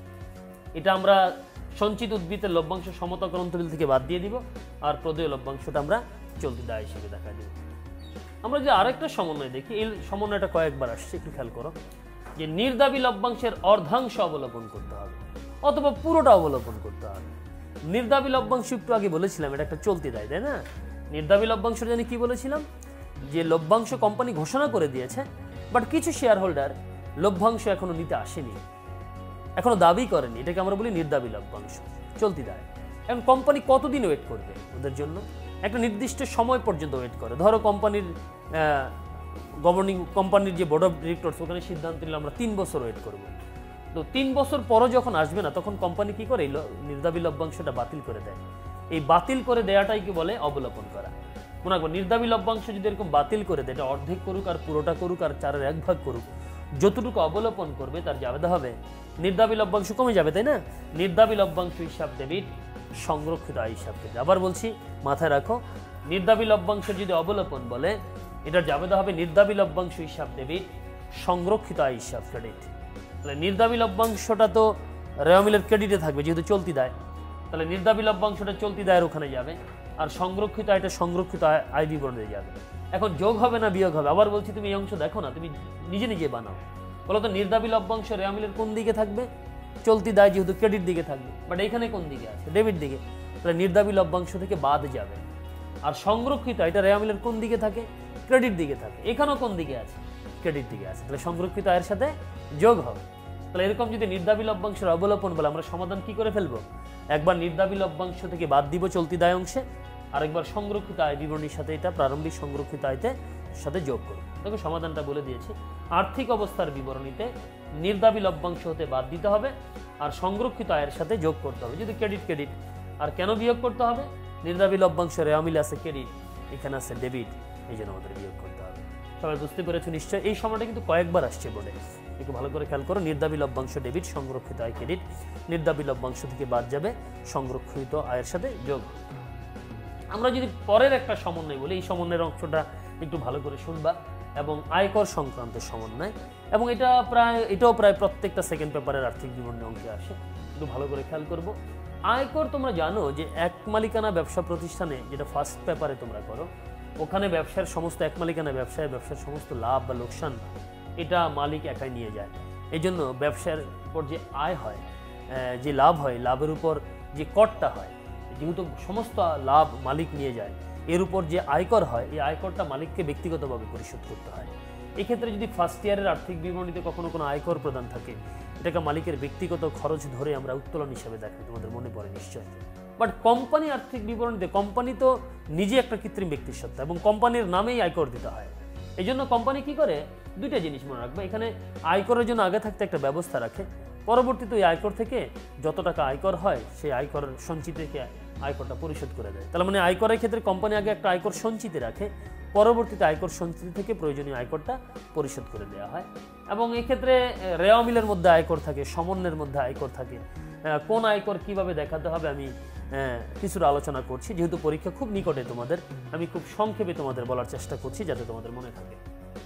এটা আমরা সঞ্চিত উদ্বৃত্তের লভ্যাংশ সমতাকরণ তহবিল থেকে বাদ দিয়ে দিব, আর প্রদেয় লভ্যাংশটা আমরা চলতি দায় হিসেবে দেখা দেব। আমরা যে আরেকটা সমন্বয় দেখি, এই সমন্বয়টা কয়েকবার আসছে, একটু খেয়াল করো, যে নির্দাবী লভ্যাংশের অর্ধাংশ অবলম্বন করতে হবে অথবা পুরোটা অবলম্বন করতে হবে। নির্দাবী লভ্যাংশ একটু আগে বলেছিলাম এটা একটা চলতি দায়, তাই না? নির্দাবী লভ্যাংশ জানি কি বলেছিলাম, যে লভ্যাংশ কোম্পানি ঘোষণা করে দিয়েছে, বাট কিছু শেয়ার হোল্ডার লভ্যাংশ এখনো নিতে আসেনি, এখনো দাবি করেনি, এটাকে আমরা বলি নির্দাবী লভ্যাংশ, চলতি দায়। এখন কোম্পানি কতদিন ওয়েট করবে ওদের জন্য? একটা নির্দিষ্ট সময় পর্যন্ত ওয়েট করে। ধরো কোম্পানির গভর্নিং কোম্পানির যে বোর্ড অফ ডিরেক্টরস ওখানে সিদ্ধান্ত নিলে আমরা তিন বছর ওয়েট করব, তো তিন বছর পরও যখন আসবে না তখন কোম্পানি কি করে? এই নির্দাবী লভ্যাংশটা বাতিল করে দেয়। এই বাতিল করে দেওয়াটাই কি বলে? অবলোপন করা। মনে রাখবো, নির্দাবী লভ্যাংশ যদি এরকম বাতিল করে দেয়, এটা অর্ধেক করুক আর পুরোটা করুক আর চারের এক ভাগ করুক, যতটুকু অবলোপন করবে তার জাবেদা হবে নির্দাবী লভ্যাংশ কমে যাবে, তাই না? নির্দাবী লভ্যাংশ হিসাব ডেবিট, সংরক্ষিত আয় হিসাব ক্রেডিট। আবার বলছি, মাথায় রাখো, নির্দাবী লভ্যাংশ যদি অবলোপন বলে এটার জাবেদা হবে নির্দাবী লভ্যাংশ হিসাব ডেবিট, সংরক্ষিত আয় হিসাব ক্রেডিট। তাহলে নির্দাবী লভ্যাংশটা তো রেওয়া মিলের ক্রেডিটে থাকবে যেহেতু চলতি দায়, তাহলে নির্দাবী লভ্যাংশটা চলতি দায়ের ওখানে যাবে, আর সংরক্ষিত আয়টা সংরক্ষিত আয় বিবরণে যাবে। এখন যোগ হবে না বিয়োগ হবে? আবার বলছি, তুমি এই অংশ দেখো না, তুমি নিজে নিজে বানাও। বলো তো নির্দাবী লভ্যাংশ রেওয়া মিলের কোন দিকে থাকবে? চলতি দায় যেহেতু ক্রেডিট দিকে থাকবে, বাট এইখানে কোন দিকে আছে? ডেবিট দিকে। তাহলে নির্দাবী লভ্যাংশ থেকে বাদ যাবে। আর সংরক্ষিত এটা রেওয়া মিলের কোন দিকে থাকে? ক্রেডিট দিকে থাকে। এখানেও কোন দিকে আছে? ক্রেডিট দিকে আছে। তাহলে সংরক্ষিত আয়ের সাথে যোগ হবে। তাহলে এরকম যদি নির্দাবী লভ্যাংশের অবলোপন বলে আমরা সমাধান কি করে ফেলবো? একবার নির্দাবী লভ্যাংশ থেকে বাদ দিব চলতি দায় অংশে, আরেকবার সংরক্ষিত আয় বিবরণীর সাথে এটা প্রারম্ভিক সংরক্ষিত আয়তে সাথে যোগ করব। দেখো সমাধানটা বলে দিয়েছি। আর্থিক অবস্থার বিবরণীতে নির্দাবী লভ্যাংশ হতে বাদ দিতে হবে আর সংরক্ষিত আয়ের সাথে যোগ করতে হবে। যদি ক্রেডিট ক্রেডিট, আর কেন বিয়োগ করতে হবে? নির্দাবী লভ্যাংশ রেওয়া মিলে আছে ক্রেডিট, এখানে আছে ডেবিট, এই জন্য আমাদের বিয়োগ করতে হবে। সবাই বুঝতে পেরেছো নিশ্চয়? এই সময়টা কিন্তু কয়েকবার আসছে বোর্ডে। একটু ভালো করে খেয়াল করো, নির্দাবী লভ্যাংশ ডেবিট, সংরক্ষিত আয় ক্রেডিট, নির্দাবী লভ্যাংশ থেকে বাদ যাবে, সংরক্ষিত আয়ের সাথে যোগ। আমরা যদি পরের একটা সমন্বয় বলি, এই সমন্বয়ের অংশটা একটু ভালো করে শুনবা, এবং আয়কর সংক্রান্ত সমন্বয়, এবং এটা প্রায় এটাও প্রায় প্রত্যেকটা সেকেন্ড পেপারের আর্থিক বিবরণী অঙ্কে আসে, একটু ভালো করে খেয়াল করবো। আয়কর তোমরা জানো যে এক মালিকানা ব্যবসা প্রতিষ্ঠানে, যেটা ফার্স্ট পেপারে তোমরা করো, ওখানে ব্যবসার সমস্ত এক মালিকানা ব্যবসায় ব্যবসার সমস্ত লাভ বা লোকসান এটা মালিক একাই নিয়ে যায়। এই জন্য ব্যবসার উপর যে আয় হয়, যে লাভ হয়, লাভের উপর যে করটা হয়, যেহেতু সমস্ত লাভ মালিক নিয়ে যায়, এর উপর যে আয়কর হয়, এই আয়করটা মালিককে ব্যক্তিগতভাবে পরিশোধ করতে হয়। এক্ষেত্রে যদি ফার্স্ট ইয়ারের আর্থিক বিবরণীতে কখনো কোনো আয়কর প্রদান থাকে, এটাকে মালিকের ব্যক্তিগত খরচ ধরে আমরা উত্তোলন হিসাবে দেখাই, তোমাদের মনে পড়ে নিশ্চয়। বাট কোম্পানি আর্থিক বিবরণীতে, কোম্পানি তো নিজে একটা কৃত্রিম ব্যক্তির সত্তা, এবং কোম্পানির নামেই আয়কর দিতে হয়। এই জন্য কোম্পানি কি করে, দুইটা জিনিস মনে রাখবে, এখানে আয়করের জন্য আগে থাকতে একটা ব্যবস্থা রাখে, পরবর্তীতে ওই আয়কর থেকে যত টাকা আয়কর হয় সেই আয়কর সঞ্চিতি থেকে আয়করটা পরিশোধ করে দেয়। তাহলে মানে আয়করের ক্ষেত্রে কোম্পানি আগে একটা আয়কর সঞ্চিতি রাখে, পরবর্তীতে আয়কর সঞ্চিতি থেকে প্রয়োজনীয় আয়করটা পরিশোধ করে দেওয়া হয়। এবং এই ক্ষেত্রে রেওয়া মিলের মধ্যে আয়কর থাকে, সমন্বয়ের মধ্যে আয়কর থাকে। কোন আয়কর কিভাবে দেখাতে হবে আমি কিছুটা আলোচনা করছি, যেহেতু পরীক্ষা খুব নিকটে তোমাদের, আমি খুব সংক্ষেপে তোমাদের বলার চেষ্টা করছি যাতে তোমাদের মনে থাকে।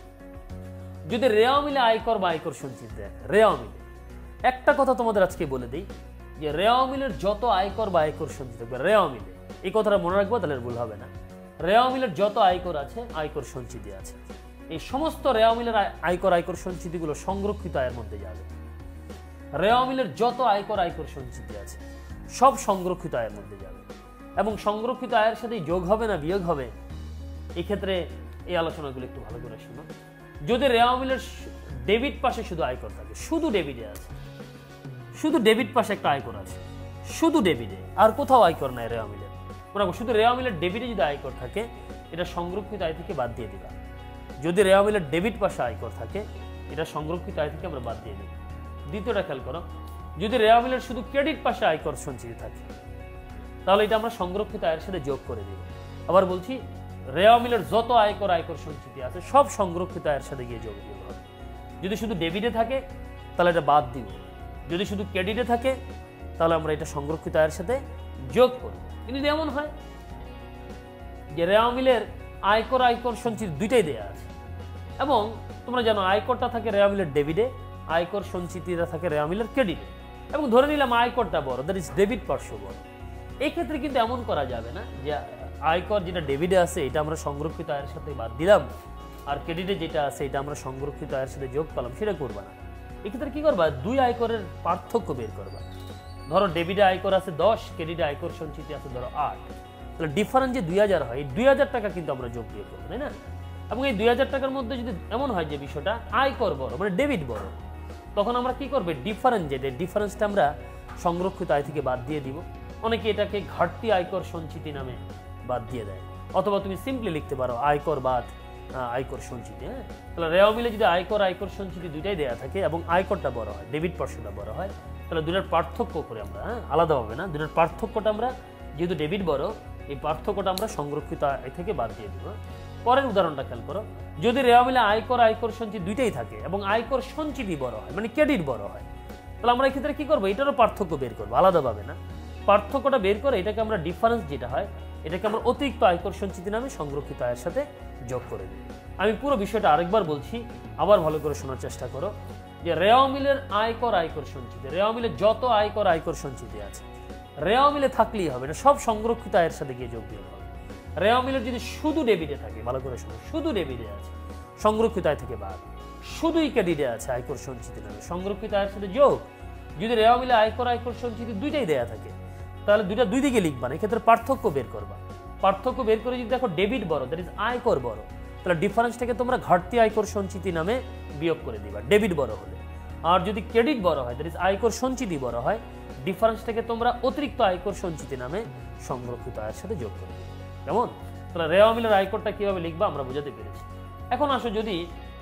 যদি রেওয়া মিলে আয়কর বা আয়কর সঞ্চিতি দেয়, রেওয়া মিলে একটা কথা তোমাদের আজকে বলে দিই, যে রেওয়া মিলের যত আয়কর বা আয়কর সঞ্চিত থাকবে, রেওয়া মিলে, এই কথাটা মনে রাখবো, তাহলে ভুল হবে না। রেওয়া মিলের যত আয়কর আছে, আয়কর সঞ্চিতি আছে, এই সমস্ত রেওয়া মিলের আয়কর আয়কর সঞ্চিতিগুলো সংরক্ষিত আয়ের মধ্যে যাবে। রেওয়া মিলের যত আয়কর আয়কর সঞ্চিতি আছে সব সংরক্ষিত আয়ের মধ্যে যাবে, এবং সংরক্ষিত আয়ের সাথে যোগ হবে না বিয়োগ হবে, এক্ষেত্রে এই আলোচনাগুলো একটু ভালো করে শোনো। যদি রেওয়া মিলের ডেবিট পাশে শুধু আয়কর থাকে, শুধু ডেবিটে আছে, শুধু ডেবিট পাশে একটা আয়কর আছে, শুধু ডেবিটে, আর কোথাও আয়কর নাই রেওয়া মিলের, শুধু রেওয়া মিলের ডেবিটে যদি আয়কর থাকে, এটা সংরক্ষিত আয় থেকে বাদ দিয়ে দিবা। যদি রেওয়া মিলের ডেবিট পাশে আয়কর থাকে, এটা সংরক্ষিত আয় থেকে আমরা বাদ দিয়ে দিই। দ্বিতীয়টা খেয়াল করো, যদি রেওয়া মিলের শুধু ক্রেডিট পাশে আয়কর সঞ্চিত থাকে, তাহলে এটা আমরা সংরক্ষিত আয়ের সাথে যোগ করে দিব। আবার বলছি, রেওয়া মিলের যত আয়কর আয়কর সঞ্চিতি আছে সব সংরক্ষিত আয়ের সাথে গিয়ে যোগ দিয়ে হবে। যদি শুধু ডেবিটে থাকে তাহলে এটা বাদ দিব, যদি শুধু ক্রেডিটে থাকে তাহলে আমরা এটা সংরক্ষিত আয়ের সাথে যোগ করব। কিন্তু এমন হয় যে রেওয়া মিলের আয়কর আয়কর সঞ্চিতি দুইটাই দেয়া আছে, এবং তোমরা জানো আয়করটা থাকে রেওয়া মিলের ডেবিটে, আয়কর সঞ্চিতিটা থাকে রেওয়া মিলের ক্রেডিটে, এবং ধরে নিলাম আয়করটা বড়, দ্যাট ইজ ডেবিট পার্শ্ব বড়। এই ক্ষেত্রে কিন্তু এমন করা যাবে না যে আয়কর যেটা ডেবিটে আছে এটা আমরা সংরক্ষিত আয়ের সাথে বাদ দিলাম, আর ক্রেডিটে যেটা আছে এটা আমরা সংরক্ষিত আয়ের সাথে যোগ করলাম, সেটা করবা না। এক্ষেত্রে কি করবা, দুই আয়করের পার্থক্য বের করবা। ধরো ডেবিটে আয়কর আছে দশ, ক্রেডিটে আয়কর সঞ্চিতি আছে ধরো আট, তাহলে ডিফারেন্স যে দুই হাজার হয়, এই দুই হাজার টাকা কিন্তু আমরা যোগ দিয়ে করবো, তাই না? এবং এই দুই হাজার টাকার মধ্যে যদি এমন হয় যে বিষয়টা আয়কর বড়, মানে ডেবিট বড়, তখন আমরা কি করবো, ডিফারেন্স যেটা ডিফারেন্সটা আমরা সংরক্ষিত আয় থেকে বাদ দিয়ে দিব। অনেকে এটাকে ঘাটতি আয়কর সঞ্চিতি নামে বাদ দিয়ে দেয়, অথবা তুমি সিম্পলি লিখতে পারো আয়কর বাদ আয়কর সঞ্চিতি। হ্যাঁ, তাহলে রেওয়া মিলে যদি আয়কর আয়কর সঞ্চিতি দুইটাই দেওয়া থাকে এবং আয়করটা বড় হয়, ডেবিট পার্শ্বটা বড় হয়, তাহলে দুটার পার্থক্য করে আমরা, হ্যাঁ আলাদা হবে না, দুটার পার্থক্যটা আমরা, যেহেতু ডেবিট বড়, এই পার্থক্যটা আমরা সংরক্ষিত আয় থেকে বাদ দিয়ে দিব। পরের উদাহরণটা খেয়াল করো, যদি রেওয়া মিলে আয়কর আয়কর সঞ্চিতি দুইটাই থাকে এবং আয়কর সঞ্চিতি বড় হয়, মানে ক্রেডিট বড় হয়, তাহলে আমরা এই ক্ষেত্রে কি করবো, এটারও পার্থক্য বের করবো, আলাদাভাবে না। পার্থক্যটা বের করে এটাকে আমরা ডিফারেন্স যেটা হয়, এটাকে আমরা অতিরিক্ত আয়কর সঞ্চিতি নামে সংরক্ষিত আয়ের সাথে যোগ করে দিই। আমি পুরো বিষয়টা আরেকবার বলছি, আবার ভালো করে শোনার চেষ্টা করো, যে রেওয়া মিলের আয়কর আয়কর সঞ্চিতি, রেওয়া মিলে যত আয়কর আয়কর সঞ্চিতি আছে, রেওয়া মিলে থাকলেই হবে না, সব সংরক্ষিত আয়ের সাথে গিয়ে যোগ দিয়ে হবে। রেওয়া মিলের যদি শুধু ডেবিটে থাকে, ভালো করে শোনো, শুধু ডেবিটে আছে, সংরক্ষিত আয় থেকে বাদ, শুধুই ক্রেডিটে আছে আয়কর সঞ্চিতি নামে সংরক্ষিত আয়ের সাথে যোগ। যদি রেওয়া মিলে আয়কর আয়কর সঞ্চিতি দুইটাই দেয়া থাকে, তাহলে দুইটা দুই দিকে লিখবা না, এক্ষেত্রে পার্থক্য বের করবা। পার্থক্য বের করে যদি দেখো ডেবিট বড়, দ্যাট ইজ আয়কর বড়, তাহলে ডিফারেন্সটাকে তোমরা ঘাটতি আয়কর সঞ্চিতি নামে বিয়োগ করে দিবা, ডেবিট বড় হলে। আর যদি ক্রেডিট বড় হয়, দ্যাট ইজ আয়কর সঞ্চিতি বড় হয়, ডিফারেন্সটাকে তোমরা অতিরিক্ত আয়কর সঞ্চিতি নামে সংরক্ষিত আয়ের সাথে যোগ করে দিবে। কেমন? তাহলে রেওয়া মিলের আয়করটা কিভাবে লিখবা আমরা বোঝাতে পেরেছি। এখন আসো যদি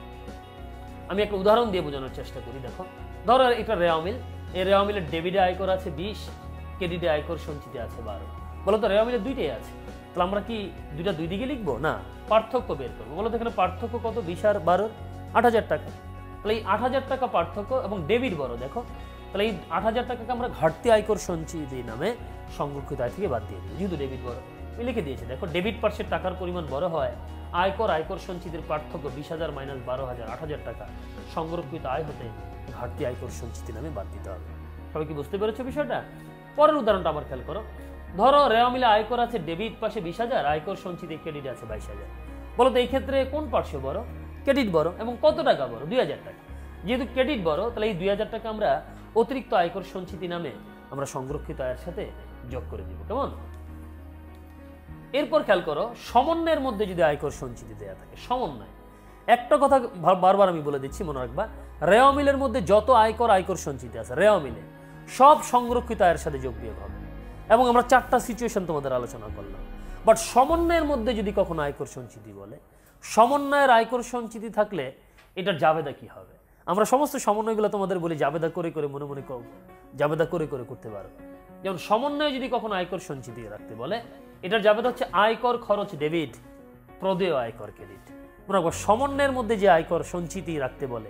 আমি একটা উদাহরণ দিয়ে বোঝানোর চেষ্টা করি। দেখো, ধরো এটা রেওয়া মিল, এই রেওয়া মিলের ডেবিটে আয়কর আছে বিশ, ক্রেডিটে আয়কর সঞ্চিতি আছে বারো। বলো তো রেওয়া মিলের দুইটাই আছে, তাহলে আমরা কি দুইটা দুই দিকে লিখবো? না, পার্থক্য বের করবো। বলো তো এখানে পার্থক্য কত, বিশ আর বারোর? আট হাজার টাকা। তাহলে এই আট হাজার টাকা পার্থক্য এবং ডেবিট বড়, দেখো তাহলে এই আট হাজার টাকাকে আমরা ঘাটতি আয়কর সঞ্চিতি নামে সংরক্ষিত আয় থেকে বাদ দিয়ে দিই, যেহেতু ডেবিট বড়। আমি লিখে দিয়েছি, দেখো ডেবিট পার্শ্বের টাকার পরিমাণ বড় হয়, আয়কর আয়কর সঞ্চিতির পার্থক্য বিশ হাজার মাইনাস বারো হাজার আট হাজার টাকা সংরক্ষিত আয় হতে ঘাটতি আয়কর সঞ্চিতি নামে বাদ দিতে হবে। সবাই কি বুঝতে পেরেছো বিষয়টা? পরের উদাহরণটা আবার খেয়াল করো। ধরো রেওয়া মিলে আয়কর আছে ডেবিট পাশে বিশ হাজার, আয়কর সঞ্চিতি ক্রেডিট আছে বাইশ হাজার। বলো তো এই ক্ষেত্রে কোন পার্শ্ব বড়? ক্রেডিট বড়। এবং কত টাকা বড়? দুই হাজার টাকা। যেহেতু ক্রেডিট বড়, তাহলে এই দুই হাজার টাকা আমরা অতিরিক্ত আয়কর সঞ্চিতি নামে আমরা সংরক্ষিত আয়ের সাথে যোগ করে দিব। কেমন? এরপর খেয়াল করো, সমন্বয়ের মধ্যে যদি আয়কর সঞ্চিতি দেওয়া থাকে, সমন্বয় একটা কথা বারবার আমি বলে দিচ্ছি, মনে রাখবা, রেওয়া মিলের মধ্যে যত আয়কর আয়কর সঞ্চিতি আছে রেওয়া মিলে সব সংরক্ষিত আয়ের সাথে যোগ বিয়োগ হবে। এবং আমরা চারটা সিচুয়েশন তোমাদের আলোচনা করলাম। বাট সমন্বয়ের মধ্যে যদি কখনো আয়কর সঞ্চিতি বলে, সমন্বয়ের আয়কর সঞ্চিতি থাকলে এটার জাবেদা কি হবে? আমরা সমস্ত সমন্বয়গুলো তোমাদের বলি জাবেদা করে করে মনে মনে জাবেদা করে করে করতে পারো। যেমন সমন্বয়ে যদি কখনো আয়কর সঞ্চিতি রাখতে বলে, এটার জাবেদা হচ্ছে আয়কর খরচ ডেবিট, প্রদেয় আয়কর ক্রেডিট। মনে রাখবো, সমন্বয়ের মধ্যে যে আয়কর সঞ্চিতি রাখতে বলে,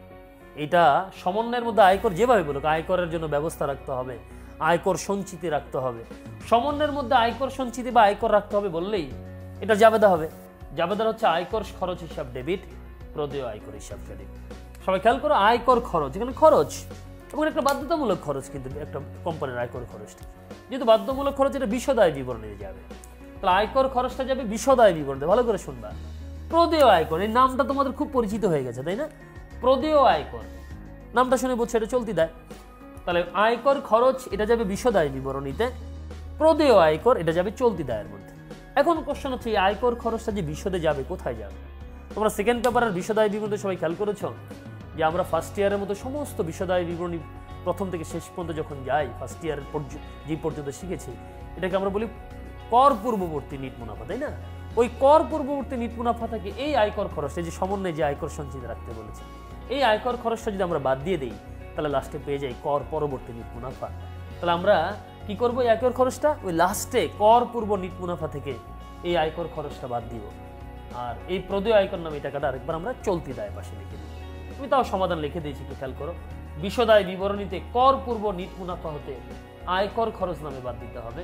এটা সমন্বয়ের মধ্যে আয়কর যেভাবে বলুক, আয়করের জন্য ব্যবস্থা রাখতে হবে, আয়কর সঞ্চিতি রাখতে হবে। সমন্বয়ের মধ্যে আয়কর সঞ্চিতি বা আয়কর রাখতে হবে বললেই এটা জাবেদা হবে। জাবেদা হচ্ছে আয়কর খরচ হিসাব ডেবিট, প্রদেয় আয়কর হিসাব ক্রেডিট। সবাই খেয়াল করো, আয়কর খরচ এখানে খরচ এবং একটা বাধ্যতামূলক খরচ, কিন্তু একটা কোম্পানির আয়কর খরচটা যেহেতু বাধ্যতামূলক খরচ, এটা বিশদায় বিবরণে যাবে। তাহলে আয়কর খরচটা যাবে বিশদায় বিবরণে। ভালো করে শুনবা, প্রদেয় আয়কর এই নামটা তোমাদের খুব পরিচিত হয়ে গেছে, তাই না? প্রদেয় আয়কর নামটা শুনে বলছে এটা চলতি দায়। তাহলে আয়কর খরচ এটা যাবে বিশদায় বিবরণীতে, প্রদেয় আয়কর এটা যাবে চলতি দায়ের মধ্যে। এখন কোশ্চেন হচ্ছে, এই আয়কর খরচটা যে বিশদে যাবে কোথায় যাবে? তোমরা সেকেন্ড পেপারের বিশদায় বিবরণী সবাই খেয়াল করেছ যে আমরা ফার্স্ট ইয়ারের মতো সমস্ত বিশদায় বিবরণী প্রথম থেকে শেষ পর্যন্ত যখন যাই, ফার্স্ট ইয়ারের যে পর্যন্ত শিখেছি, এটাকে আমরা বলি কর পূর্ববর্তী নিট মুনাফা, তাই না? ওই কর পূর্ববর্তী নিট মুনাফা থেকে এই আয়কর খরচটা, যে সমন্বয়ে যে আয়কর সঞ্চিত রাখতে বলেছি, এই আয়কর খরচটা যদি আমরা বাদ দিয়ে দিই, তাহলে লাস্টে পেয়ে যাই কর পরবর্তী নিট মুনাফা। তাহলে আমরা কি করবো? এই আয়কর খরচটা ওই লাস্টে কর পূর্ব নিট মুনাফা থেকে এই আয়কর খরচটা বাদ দিব, আর এই প্রদেয় আয়কর নামে এই টাকাটা আরেকবার আমরা চলতি দায় পাশে লিখে দিই। তুমি তাও সমাধান লিখে দিয়েছি, একটু খেয়াল করো। বিশদায় বিবরণীতে কর পূর্ব নিট মুনাফা হতে আয়কর খরচ নামে বাদ দিতে হবে।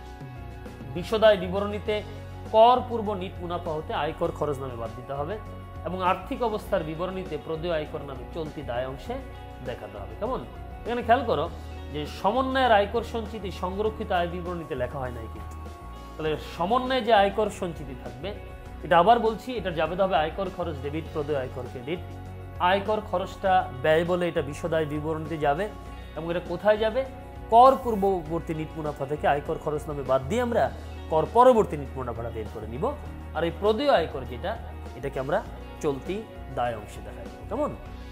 বিশদায় বিবরণীতে কর পূর্ব নিট মুনাফা হতে আয়কর খরচ নামে বাদ দিতে হবে এবং আর্থিক অবস্থার বিবরণীতে প্রদেয় আয়কর নামে চলতি দায় অংশে দেখাতে হবে। কেমন? এখানে খেয়াল করো যে সমন্বয়ের আয়কর সঞ্চিতি সংরক্ষিত আয় বিবরণীতে লেখা হয় নাই কিন্তু। তাহলে সমন্বয়ে যে আয়কর সঞ্চিতি থাকবে, এটা আবার বলছি, এটার জাবেদা হবে আয়কর খরচ ডেবিট, প্রদেয় আয়কর ক্রেডিট। আয়কর খরচটা ব্যয় বলে এটা বিশদায় বিবরণীতে যাবে এবং এটা কোথায় যাবে? কর পূর্ববর্তী নিট মুনাফা থেকে আয়কর খরচ নামে বাদ দিয়ে আমরা কর পরবর্তী নিট মুনাফাটা বের করে নিব। আর এই প্রদেয় আয়কর যেটা, এটাকে আমরা চলতি দায় অংশে দেখাই দেব। কেমন?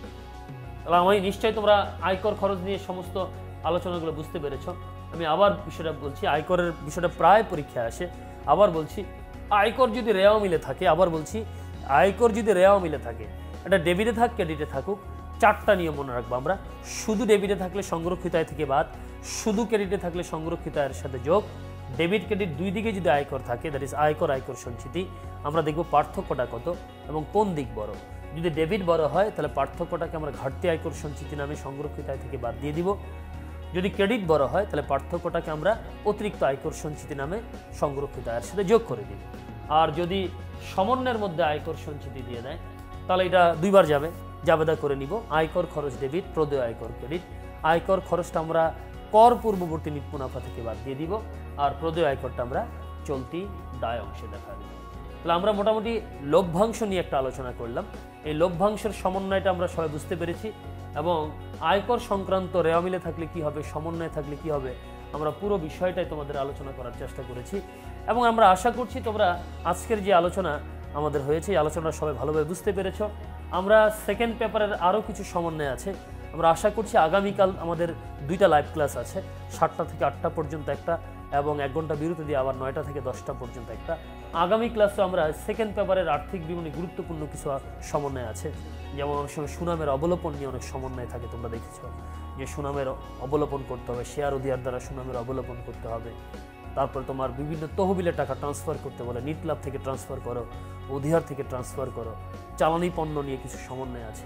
তাহলে আমি নিশ্চয়ই তোমরা আয়কর খরচ নিয়ে সমস্ত আলোচনাগুলো বুঝতে পেরেছ। আমি আবার বিষয়টা বলছি, আয়করের বিষয়টা প্রায় পরীক্ষায় আসে। আবার বলছি, আয়কর যদি রেওয়া মিলে থাকে, আবার বলছি আয়কর যদি রেওয়া মিলে থাকে, এটা ডেবিটে থাক ক্রেডিটে থাকুক, চারটা নিয়ম মনে রাখবো আমরা। শুধু ডেবিটে থাকলে সংরক্ষিত আয় থেকে বাদ, শুধু ক্রেডিটে থাকলে সংরক্ষিত আয়ের সাথে যোগ, ডেবিট ক্রেডিট দুই দিকে যদি আয়কর থাকে, দ্যাট ইজ আয়কর আয়কর সঞ্চিতি, আমরা দেখব পার্থক্যটা কত এবং কোন দিক বড়। যদি ডেবিট বড় হয় তাহলে পার্থক্যটাকে আমরা ঘাটতি আয়কর সঞ্চিতি নামে সংরক্ষিত আয় থেকে বাদ দিয়ে দিব। যদি ক্রেডিট বড় হয় তাহলে পার্থক্যটাকে আমরা অতিরিক্ত আয়কর সঞ্চিতি নামে সংরক্ষিত আয়ের সাথে যোগ করে দিব। আর যদি সমন্বয়ের মধ্যে আয়কর সঞ্চিতি দিয়ে দেয়, তাহলে এটা দুইবার যাবে, জাবেদা করে নিব আয়কর খরচ ডেবিট, প্রদেয় আয়কর ক্রেডিট। আয়কর খরচটা আমরা কর পূর্ববর্তী নিট মুনাফা থেকে বাদ দিয়ে দিব, আর প্রদেয় আয়করটা আমরা চলতি দায় অংশে দেখা দিব। তাহলে আমরা মোটামুটি লভ্যাংশ নিয়ে একটা আলোচনা করলাম। এই লভ্যাংশের সমন্বয়টা আমরা সবাই বুঝতে পেরেছি এবং আয়কর সংক্রান্ত রেওয়া মিলে থাকলে কি হবে, সমন্বয় থাকলে কি হবে, আমরা পুরো বিষয়টাই তোমাদের আলোচনা করার চেষ্টা করেছি এবং আমরা আশা করছি তোমরা আজকের যে আলোচনা আমাদের হয়েছে, এই আলোচনাটা সবাই ভালোভাবে বুঝতে পেরেছ। আমরা সেকেন্ড পেপারের আরও কিছু সমন্বয় আছে, আমরা আশা করছি আগামীকাল আমাদের দুইটা লাইভ ক্লাস আছে, সাতটা থেকে আটটা পর্যন্ত একটা এবং এক ঘন্টা বিরতি দিয়ে আবার নয়টা থেকে দশটা পর্যন্ত একটা। আগামী ক্লাসে আমরা সেকেন্ড পেপারের আর্থিক বিবরণী গুরুত্বপূর্ণ কিছু সমন্বয় আছে, যেমন অনেক সময় সুনামের অবলোপন নিয়ে অনেক সমন্বয় থাকে, তোমরা দেখেছ যে সুনামের অবলোপন করতে হবে, শেয়ার অধিয়ার দ্বারা সুনামের অবলোপন করতে হবে। তারপর তোমার বিভিন্ন তহবিলের টাকা ট্রান্সফার করতে বলে, নিট লাভ থেকে ট্রান্সফার করো, অধিহার থেকে ট্রান্সফার করো, চালানি পণ্য নিয়ে কিছু সমন্বয় আছে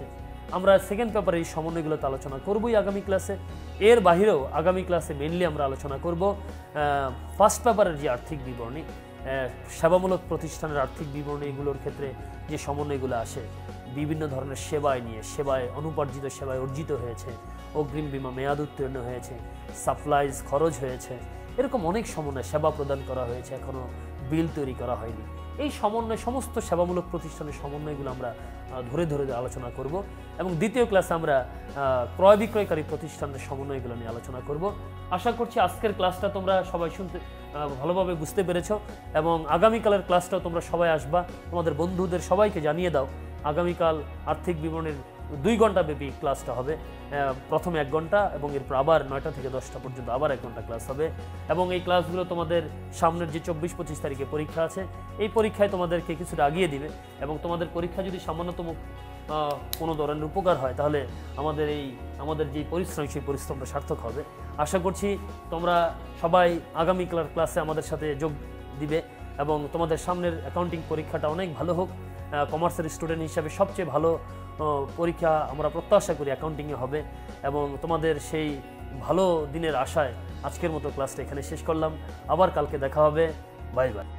আমরা সেকেন্ড পেপারের এই সমন্বয়গুলোতে আলোচনা করবই আগামী ক্লাসে। এর বাহিরেও আগামী ক্লাসে মেইনলি আমরা আলোচনা করব ফার্স্ট পেপারের যে আর্থিক বিবরণী, সেবামূলক প্রতিষ্ঠানের আর্থিক বিবরণীগুলোর ক্ষেত্রে যে সমন্বয়গুলো আসে, বিভিন্ন ধরনের সেবায় নিয়ে, সেবায় অনুপার্জিত সেবায় অর্জিত হয়েছে, অগ্রিম বীমা মেয়াদ উত্তীর্ণ হয়েছে, সাপ্লাইজ খরচ হয়েছে, এরকম অনেক সমন্বয়, সেবা প্রদান করা হয়েছে, এখনও বিল তৈরি করা হয়নি। এই সমন্বয়, সমস্ত সেবামূলক প্রতিষ্ঠানের সমন্বয়গুলো আমরা ধরে ধরে আলোচনা করব এবং দ্বিতীয় ক্লাসে আমরা ক্রয় বিক্রয়কারী প্রতিষ্ঠানের সমন্বয়গুলো নিয়ে আলোচনা করব। আশা করছি আজকের ক্লাসটা তোমরা সবাই শুনতে ভালোভাবে বুঝতে পেরেছ এবং আগামীকালের ক্লাসটাও তোমরা সবাই আসবা, তোমাদের বন্ধুদের সবাইকে জানিয়ে দাও। আগামীকাল আর্থিক বিবরণীর দুই ঘন্টা ব্যাপী ক্লাসটা হবে, প্রথমে এক ঘন্টা এবং এরপর আবার নয়টা থেকে দশটা পর্যন্ত আবার এক ঘন্টা ক্লাস হবে এবং এই ক্লাসগুলো তোমাদের সামনের যে চব্বিশ পঁচিশ তারিখে পরীক্ষা আছে, এই পরীক্ষায় তোমাদেরকে কিছুটা আগিয়ে দিবে এবং তোমাদের পরীক্ষা যদি সামান্যতম কোনো ধরনের উপকার হয় তাহলে আমাদের এই আমাদের যে পরিশ্রম, সেই পরিশ্রমটা সার্থক হবে। আশা করছি তোমরা সবাই আগামীকালের ক্লাসে আমাদের সাথে যোগ দিবে এবং তোমাদের সামনের অ্যাকাউন্টিং পরীক্ষাটা অনেক ভালো হোক। কমার্সের স্টুডেন্ট হিসাবে সবচেয়ে ভালো পরীক্ষা আমরা প্রত্যাশা করি অ্যাকাউন্টিংয়ে হবে এবং তোমাদের সেই ভালো দিনের আশায় আজকের মতো ক্লাসটা এখানে শেষ করলাম। আবার কালকে দেখা হবে। Bye by.